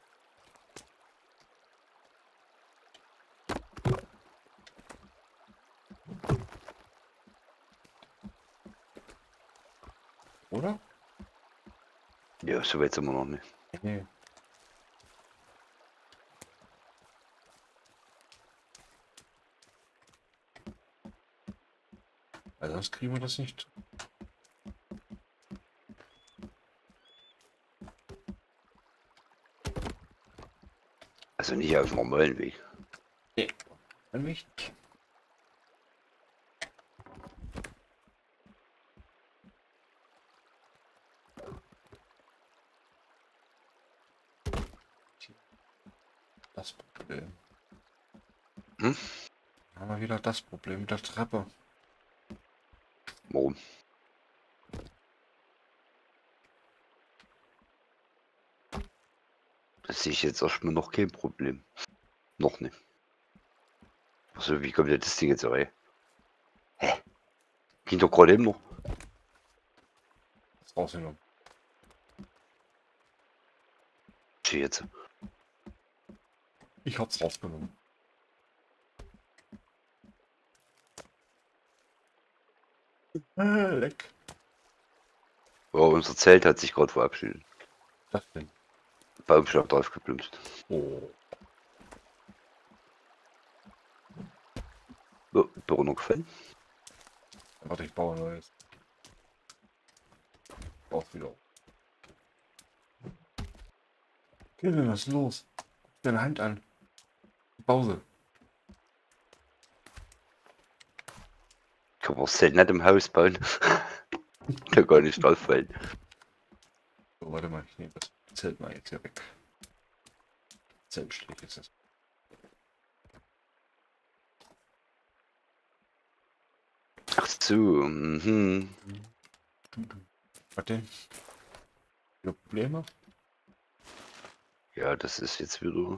Oder? Ja, so weit sind wir noch nicht. Nee. Weil sonst kriegen wir das nicht. Also nicht auf dem normalen Weg. Nee. Nämlich nicht. Das Problem. Hm? Haben wir wieder das Problem mit der Treppe. Warum? Das sehe ich jetzt erstmal noch kein Problem. Noch nicht. Also wie kommt denn das Ding jetzt rein? Hä? Ging doch gerade eben noch. Das rausgenommen. Sieh jetzt. Ich hab's rausgenommen. Leck. Ja, unser Zelt hat sich gerade verabschiedet. Das denn? Baumstamm drauf geplumpst. Oh. Oh, Büro noch gefallen? Warte, ich baue ein neues. Baut wieder. Kevin, was ist los? Guck deine Hand an. Pause. Kann man das Zelt nicht im Haus bauen? Da gar nicht drauf fallen. So, warte mal, ich nehme das Zelt mal jetzt hier weg. Zeltstrich ist das. Ach so, mhm. Was denn? Für Probleme? Ja, das ist jetzt wieder.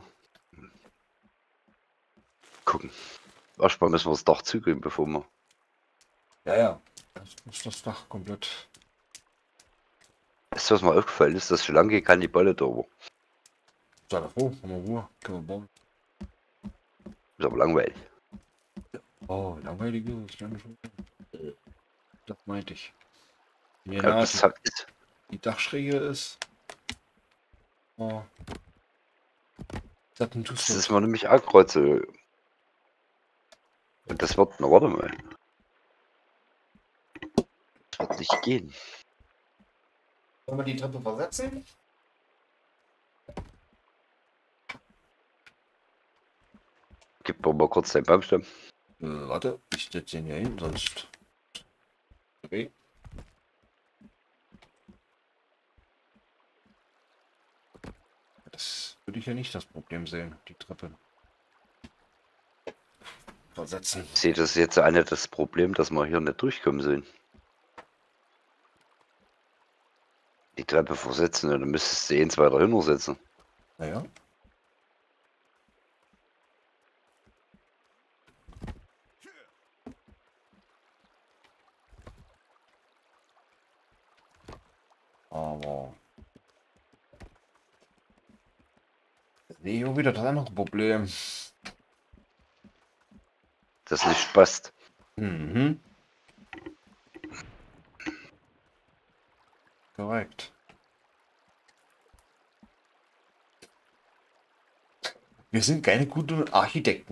Gucken. Erstmal müssen wir das Dach zugeben, bevor wir. Ja. Das muss das Dach komplett. Ist was mal aufgefallen ist, dass schon lange kann die Balle da war. Sei doch froh, haben wir Ruhe. Können wir bauen. Ist aber langweilig. Oh, langweilig ist es. Ja nicht. Das meinte ich. Wenn hier Ja, nahe das ist, die Dachschräge ist. Oh. Das das ist mir nämlich auch gerade so. Und das wird, na warte mal. Das wird nicht gehen. Wollen wir die Treppe versetzen? Gib mir mal kurz den Baumstamm. Warte, ich setze den hier hin, sonst. Okay. Das würde ich ja nicht das Problem sehen, die Treppe. Versetzen. Ich sehe das jetzt auch nicht das Problem, dass wir hier nicht durchkommen sollen. Die Treppe versetzen und dann müsstest du eins weiter hinsetzen. Naja. Aber. Nee, auch wieder das andere Problem. Das nicht passt. Mhm. Korrekt. Wir sind keine guten Architekten.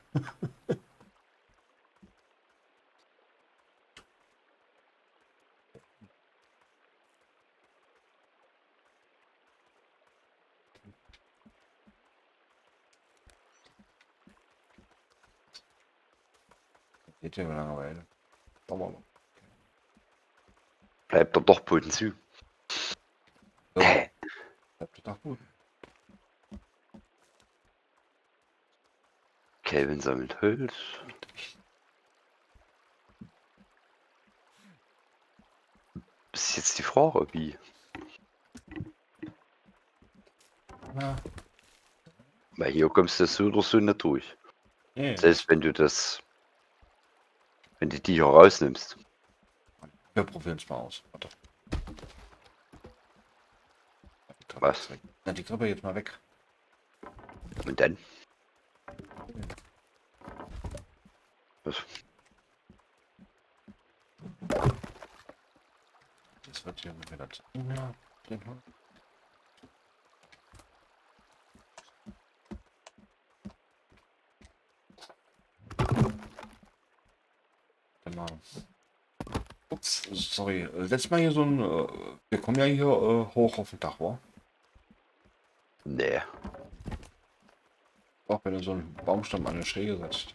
Geht ja Langeweile. Aber Bleibt der Dachboden zu. so, bleibt doch gut. Kelvin sammelt Holz. Das ist jetzt die Frage, wie. Ja. Weil hier kommst du so oder so nicht durch. Nee. Selbst wenn du das. Wenn du die hier rausnimmst. Wir probieren es mal aus. Warte. Die Treppe Was? jetzt weg. Na, die Treppe jetzt mal weg. Und dann? Was? Das wird hier wieder. Ja, den mal. Genau. Ups, sorry. Setz mal hier so ein. Wir kommen ja hier hoch auf dem Dach, wa? Nee. Auch wenn du so einen Baumstamm an eine Schräge setzt.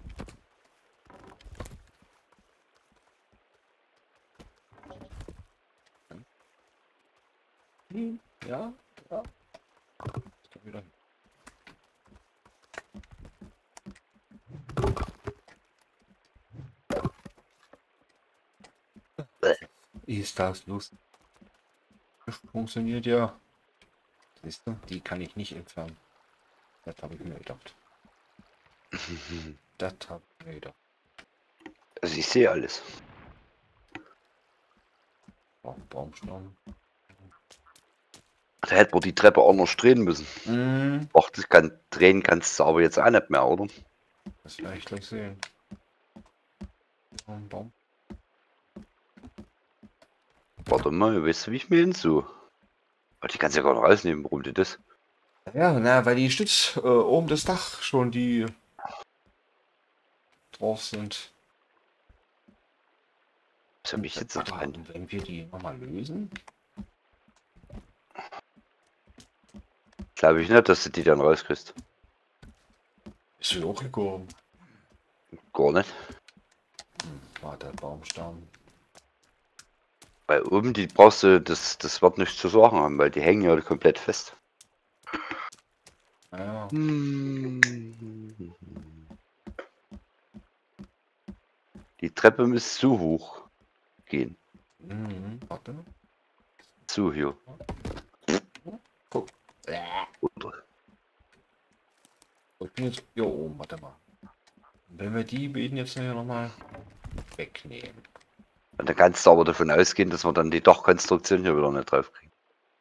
Ja, ja. Ist doch wieder. Ist das lustig? Das funktioniert ja. Siehst du, die kann ich nicht entfernen. Das habe ich mir gedacht. Das habe ich mir gedacht. Also ich sehe alles. Oh, Baumstamm. Da hätten wir die Treppe auch noch drehen müssen. Mm, Ach, das kann drehen kannst du aber jetzt auch nicht mehr, oder? das werde ich gleich sehen. Ein Baum. Warte mal, weißt du, wie ich mir hin so? Oh, die kannst du ja gar nicht rausnehmen, warum du das? Ja, na, weil die Stütz oben das Dach schon die drauf sind. Was hab ich jetzt da dran? Und wenn wir die nochmal lösen? Glaube ich nicht, dass du die dann rauskriegst. Ist sie auch gekommen. Gar nicht. War der Baumstamm. Weil oben die brauchst du, das wird nichts zu sagen haben, weil die hängen ja komplett fest. Ja, Die Treppe müsste so hoch gehen. warte. zu hier. Guck. Oder? Ich bin jetzt hier oben, warte mal. Wenn wir die beiden jetzt hier nochmal wegnehmen. Und dann kannst du aber davon ausgehen, dass wir dann die Dachkonstruktion hier wieder nicht drauf kriegen.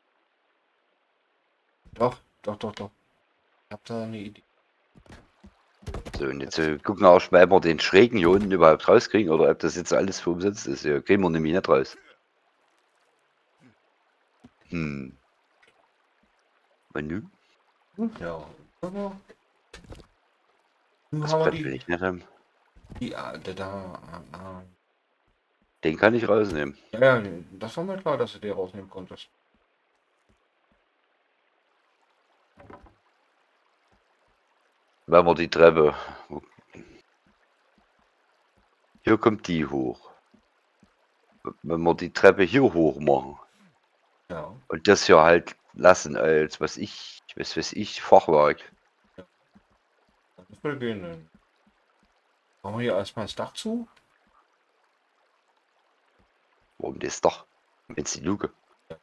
Doch. Ich hab da eine Idee. So, und jetzt gucken wir auch, ob wir den Schrägen hier unten überhaupt rauskriegen oder ob das jetzt alles für umsonst ist. Hier kriegen wir nämlich nicht raus. Menü? Ja. Nun Das haben wir Brett will die, ich nicht haben. da. Den kann ich rausnehmen. Ja, das war mir klar, dass du die rausnehmen konntest. Wenn wir die Treppe... Hier kommt die hoch. Wenn wir die Treppe hier hoch machen Ja. und das hier halt lassen als, was weiß ich, Fachwerk. Das will gehen. Machen wir hier erstmal das Dach zu? Warum das Dach? Wenn es die Luke. Ja.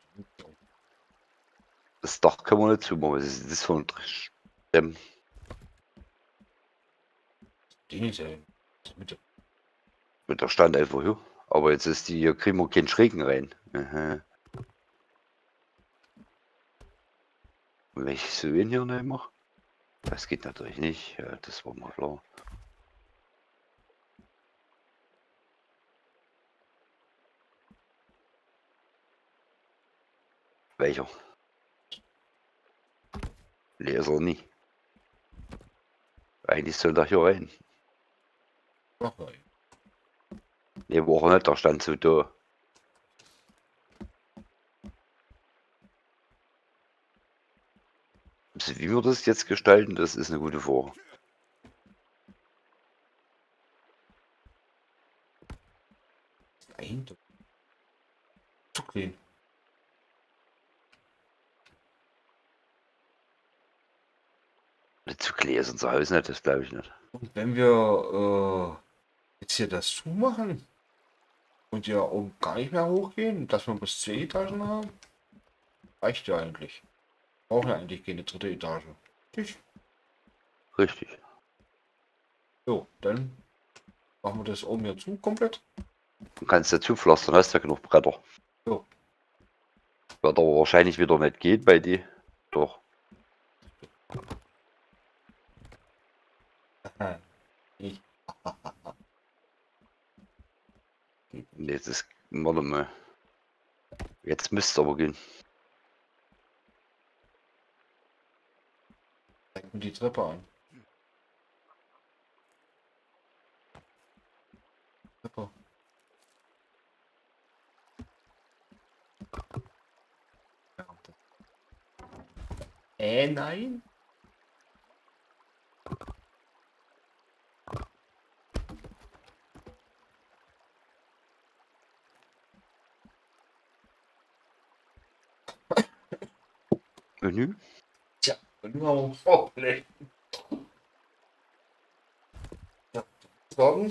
Das Dach können wir nicht zumachen. Was ist das für ein Stemmen? Die nicht sehen. Mitte. Mit der Stand einfach hier. Aber jetzt ist die, hier kriegen wir keinen Schrägen rein. Aha. Und wenn ich so wen hier nicht mache? Das geht natürlich nicht. Ja, das war mal klar. Welcher? Leser nie. Eigentlich soll der hier rein. Ach, nein. Ne, war auch nicht, der stand so da. Also wie wir das jetzt gestalten, das ist eine gute Frage. Nein. Zu klein. Nicht zu klein ist unser Haus nicht, das glaube ich nicht. Und wenn wir jetzt hier das zumachen und ja oben gar nicht mehr hochgehen, dass wir bis 2 Etagen haben, reicht ja eigentlich. Brauchen ja eigentlich keine dritte Etage. Richtig. So, dann machen wir das oben hier zu komplett. Du kannst dazu pflastern, hast ja genug Bretter. Jo. Wird aber wahrscheinlich wieder nicht gehen bei die. Doch. Ich. Nee, das ist. Warte mal. Jetzt müsste aber gehen. Zeig mir die Treppe an. Treppe. Nein. Menü? Tja, genau. Oh, nee. Ja, sagen.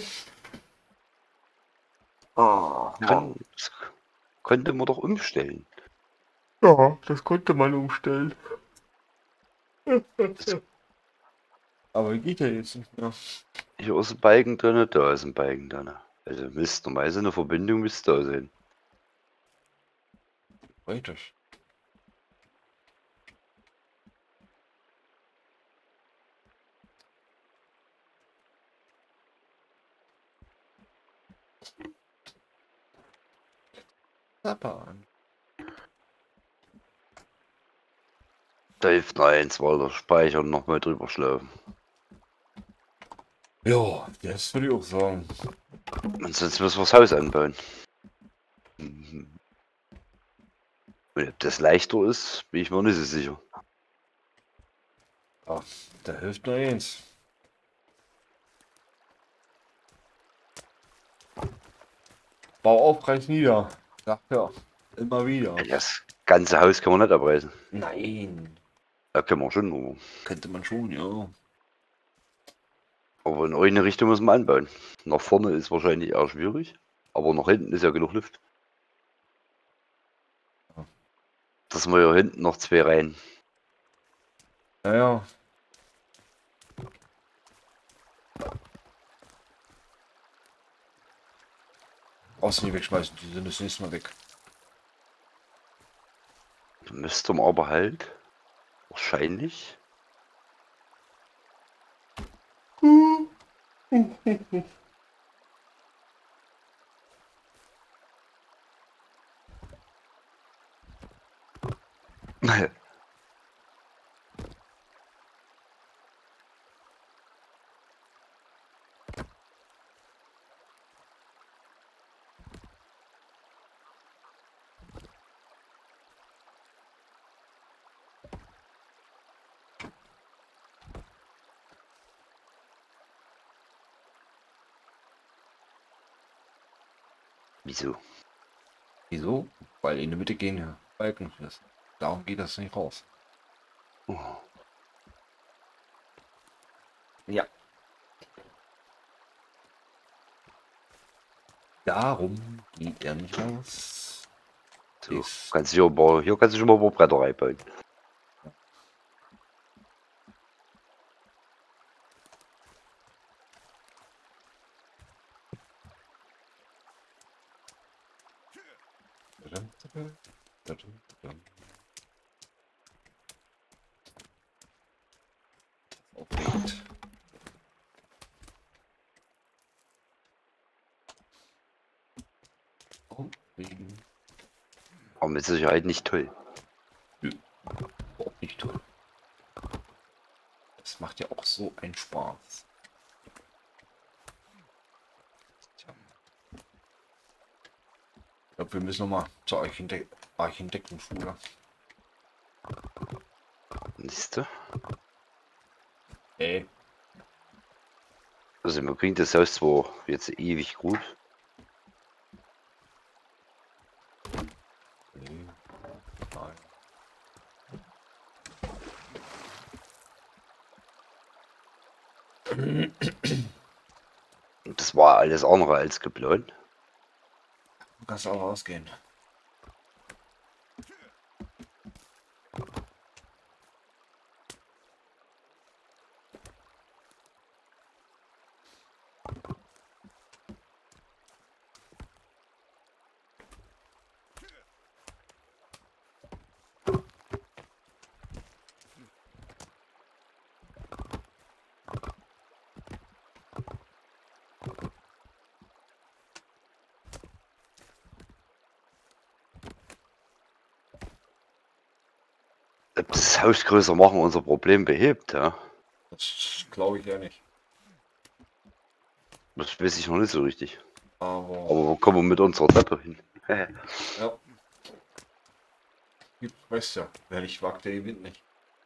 Das könnte man doch umstellen. Ja, das konnte man umstellen. Aber geht ja jetzt nicht mehr. Hier ist ein Balken drin, da ist ein Balken drin. Also müsste normalerweise eine Verbindung müsste da sein. Richtig. An. Da hilft noch eins, weil der Speicher nochmal drüber schlafen. Ja, das würde ich auch sagen. Und sonst müssen wir das Haus anbauen. Und ob das leichter ist, bin ich mir nicht so sicher. Ach, da hilft nur eins. Bauaufpreis nieder. Ja, immer wieder. Das ganze Haus kann man nicht abreißen. Nein. Da können wir schon, Könnte man schon, ja. aber in eine Richtung muss man anbauen. Nach vorne ist wahrscheinlich eher schwierig, aber nach hinten ist ja genug Luft. dass wir hier hinten noch 2 rein. Naja. Brauchst du nicht wegschmeißen, die sind das nächste Mal weg. Müsste man aber halt. Wahrscheinlich. Wieso? Wieso? Weil in der Mitte gehen ja Balken ist. Darum geht das nicht raus. Oh. Ja. Darum geht er nicht raus. So, Ist- kannst du hier kannst du schon mal ein paar Bretter reinbauen. Aufregend. Aufregend. Aber mit Sicherheit nicht toll. Überhaupt nicht toll. Das macht ja auch so einen Spaß. Tja. Ich glaube, wir müssen nochmal zur Architektenschule. Siehst du? Ey, Also wir kriegen das Haus zwar jetzt ewig gut. nee. Nein. Das war alles andere als geplant. Du kannst auch rausgehen. Ob das Haus größer machen unser Problem behebt, ja. Das glaube ich ja nicht. Das weiß ich noch nicht so richtig. Aber Aber wo kommen wir mit unserer Treppe hin? ja. Du weißt ja, wer nicht wagt, der gewinnt nicht.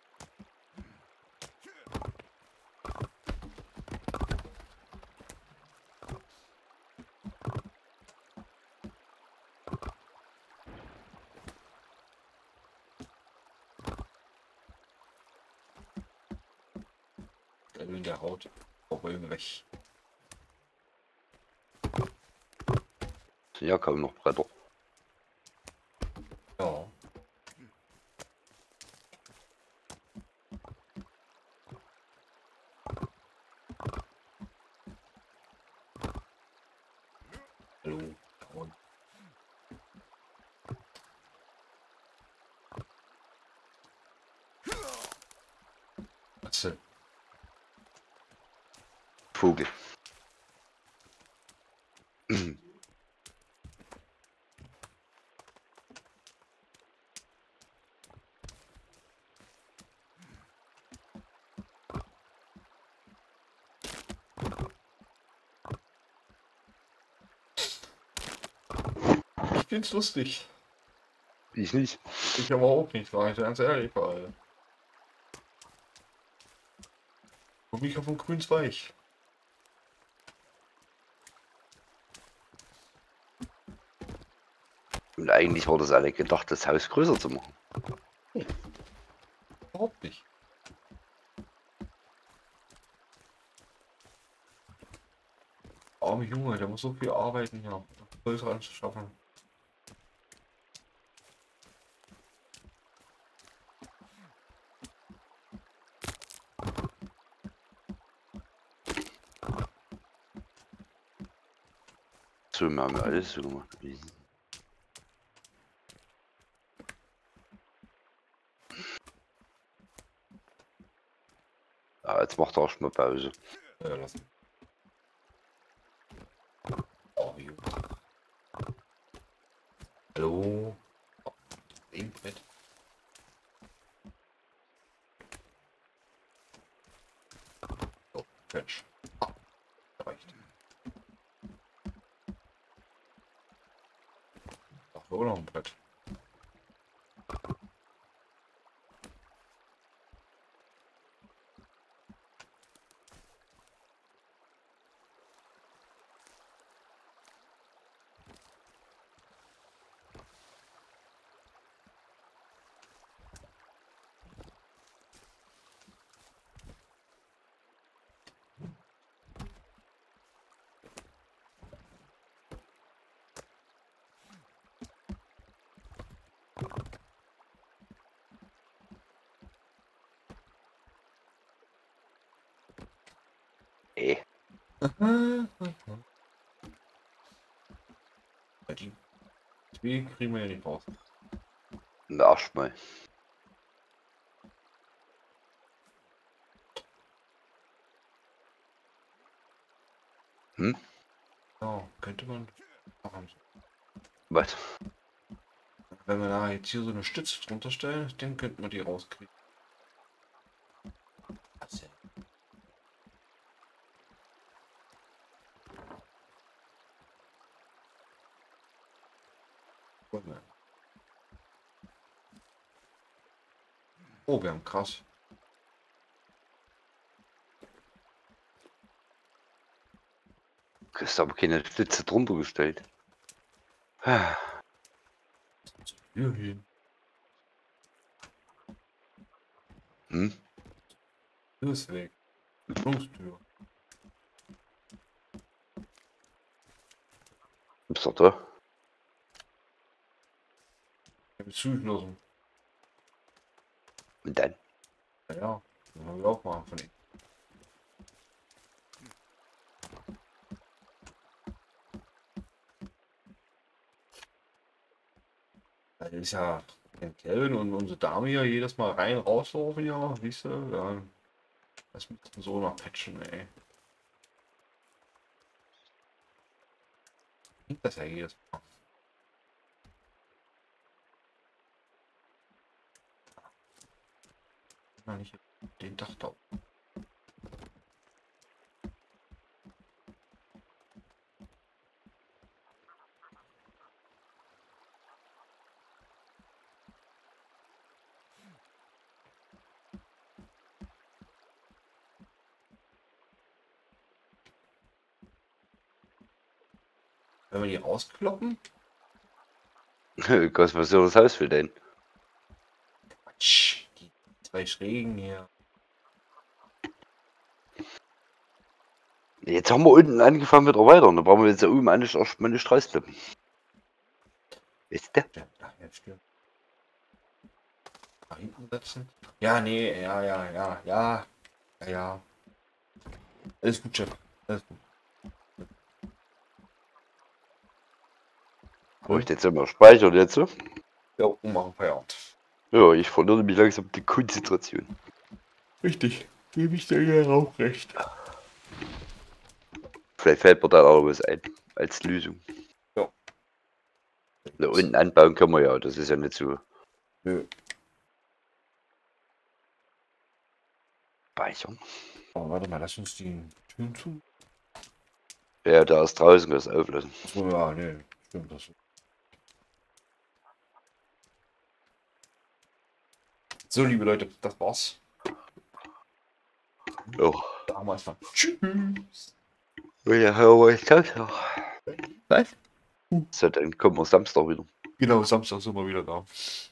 Der will in der Haut. Auch weg. Ja, kaum noch Bretter. Ja. Hallo. Und was denn? Vogel. Ich find's lustig. Ich nicht. Ich aber auch nicht, war ich ganz ehrlich, weil. Guck mich auf ein grünes Weich. Und eigentlich war das alle gedacht, das Haus größer zu machen. Überhaupt nicht. Arme Junge, der muss so viel arbeiten hier, um größer anzuschaffen. Achso, wir haben ja alles so gemacht. Ah, jetzt macht er auch schon mal Pause. Ja, lass mich. Oh, jo. Hallo? Oh, im Bett. So, Quatsch. Ah, reicht. Ach, wo noch ein Brett? Die zwei kriegen wir ja nicht raus. Arsch mal. Hm? Ja, könnte man machen. Was? Wenn wir da jetzt hier so eine Stütze drunter stellen, dann könnten wir die rauskriegen. Was denn? Guck mal. Oh, wir haben krass. Du hast aber keine Stütze drunter gestellt. Ah, Hier hin. hm? Hier ist weg. Öffnungstür. Bist du da? Ich habe zulassen. Und dann? Ja, das haben wir auch mal von ihm. Das ist ja den Kelvin und unsere Dame hier jedes Mal rein, rauslaufen, ja, siehst du? Ja, das müssen so noch patchen, ey. Das ja jedes Mal. Mal nicht den Dach da. Wenn wir die rauskloppen? Was soll das Haus für denn? Quatsch, die zwei Schrägen hier. Jetzt haben wir unten angefangen mit der weiter. Da brauchen wir jetzt da oben eigentlich erstmal nicht rauskloppen. Weißt du? Ja, da jetzt hier. Nach hinten setzen. Ja, nee, ja. Alles gut, Chef. Alles gut. Wo ich jetzt immer speichern jetzt so? Ja, und machen Feierabend. Ja, ich verliere mich langsam die Konzentration. Richtig. Gebe ich dir ja auch recht. Vielleicht fällt mir da auch was ein als Lösung. Ja. Da unten anbauen können wir ja, das ist ja nicht so. Nö. Speichern. Oh, warte mal, lass uns die Türen zu. Ja, da ist draußen das auflassen. Achso, ja, nee, stimmt das. So, liebe Leute, das war's. Ja. Da haben wir es dann. Tschüss. Ja, aber ich kann ja. Was? So, dann kommen wir Samstag wieder. Genau, Samstag sind wir wieder da.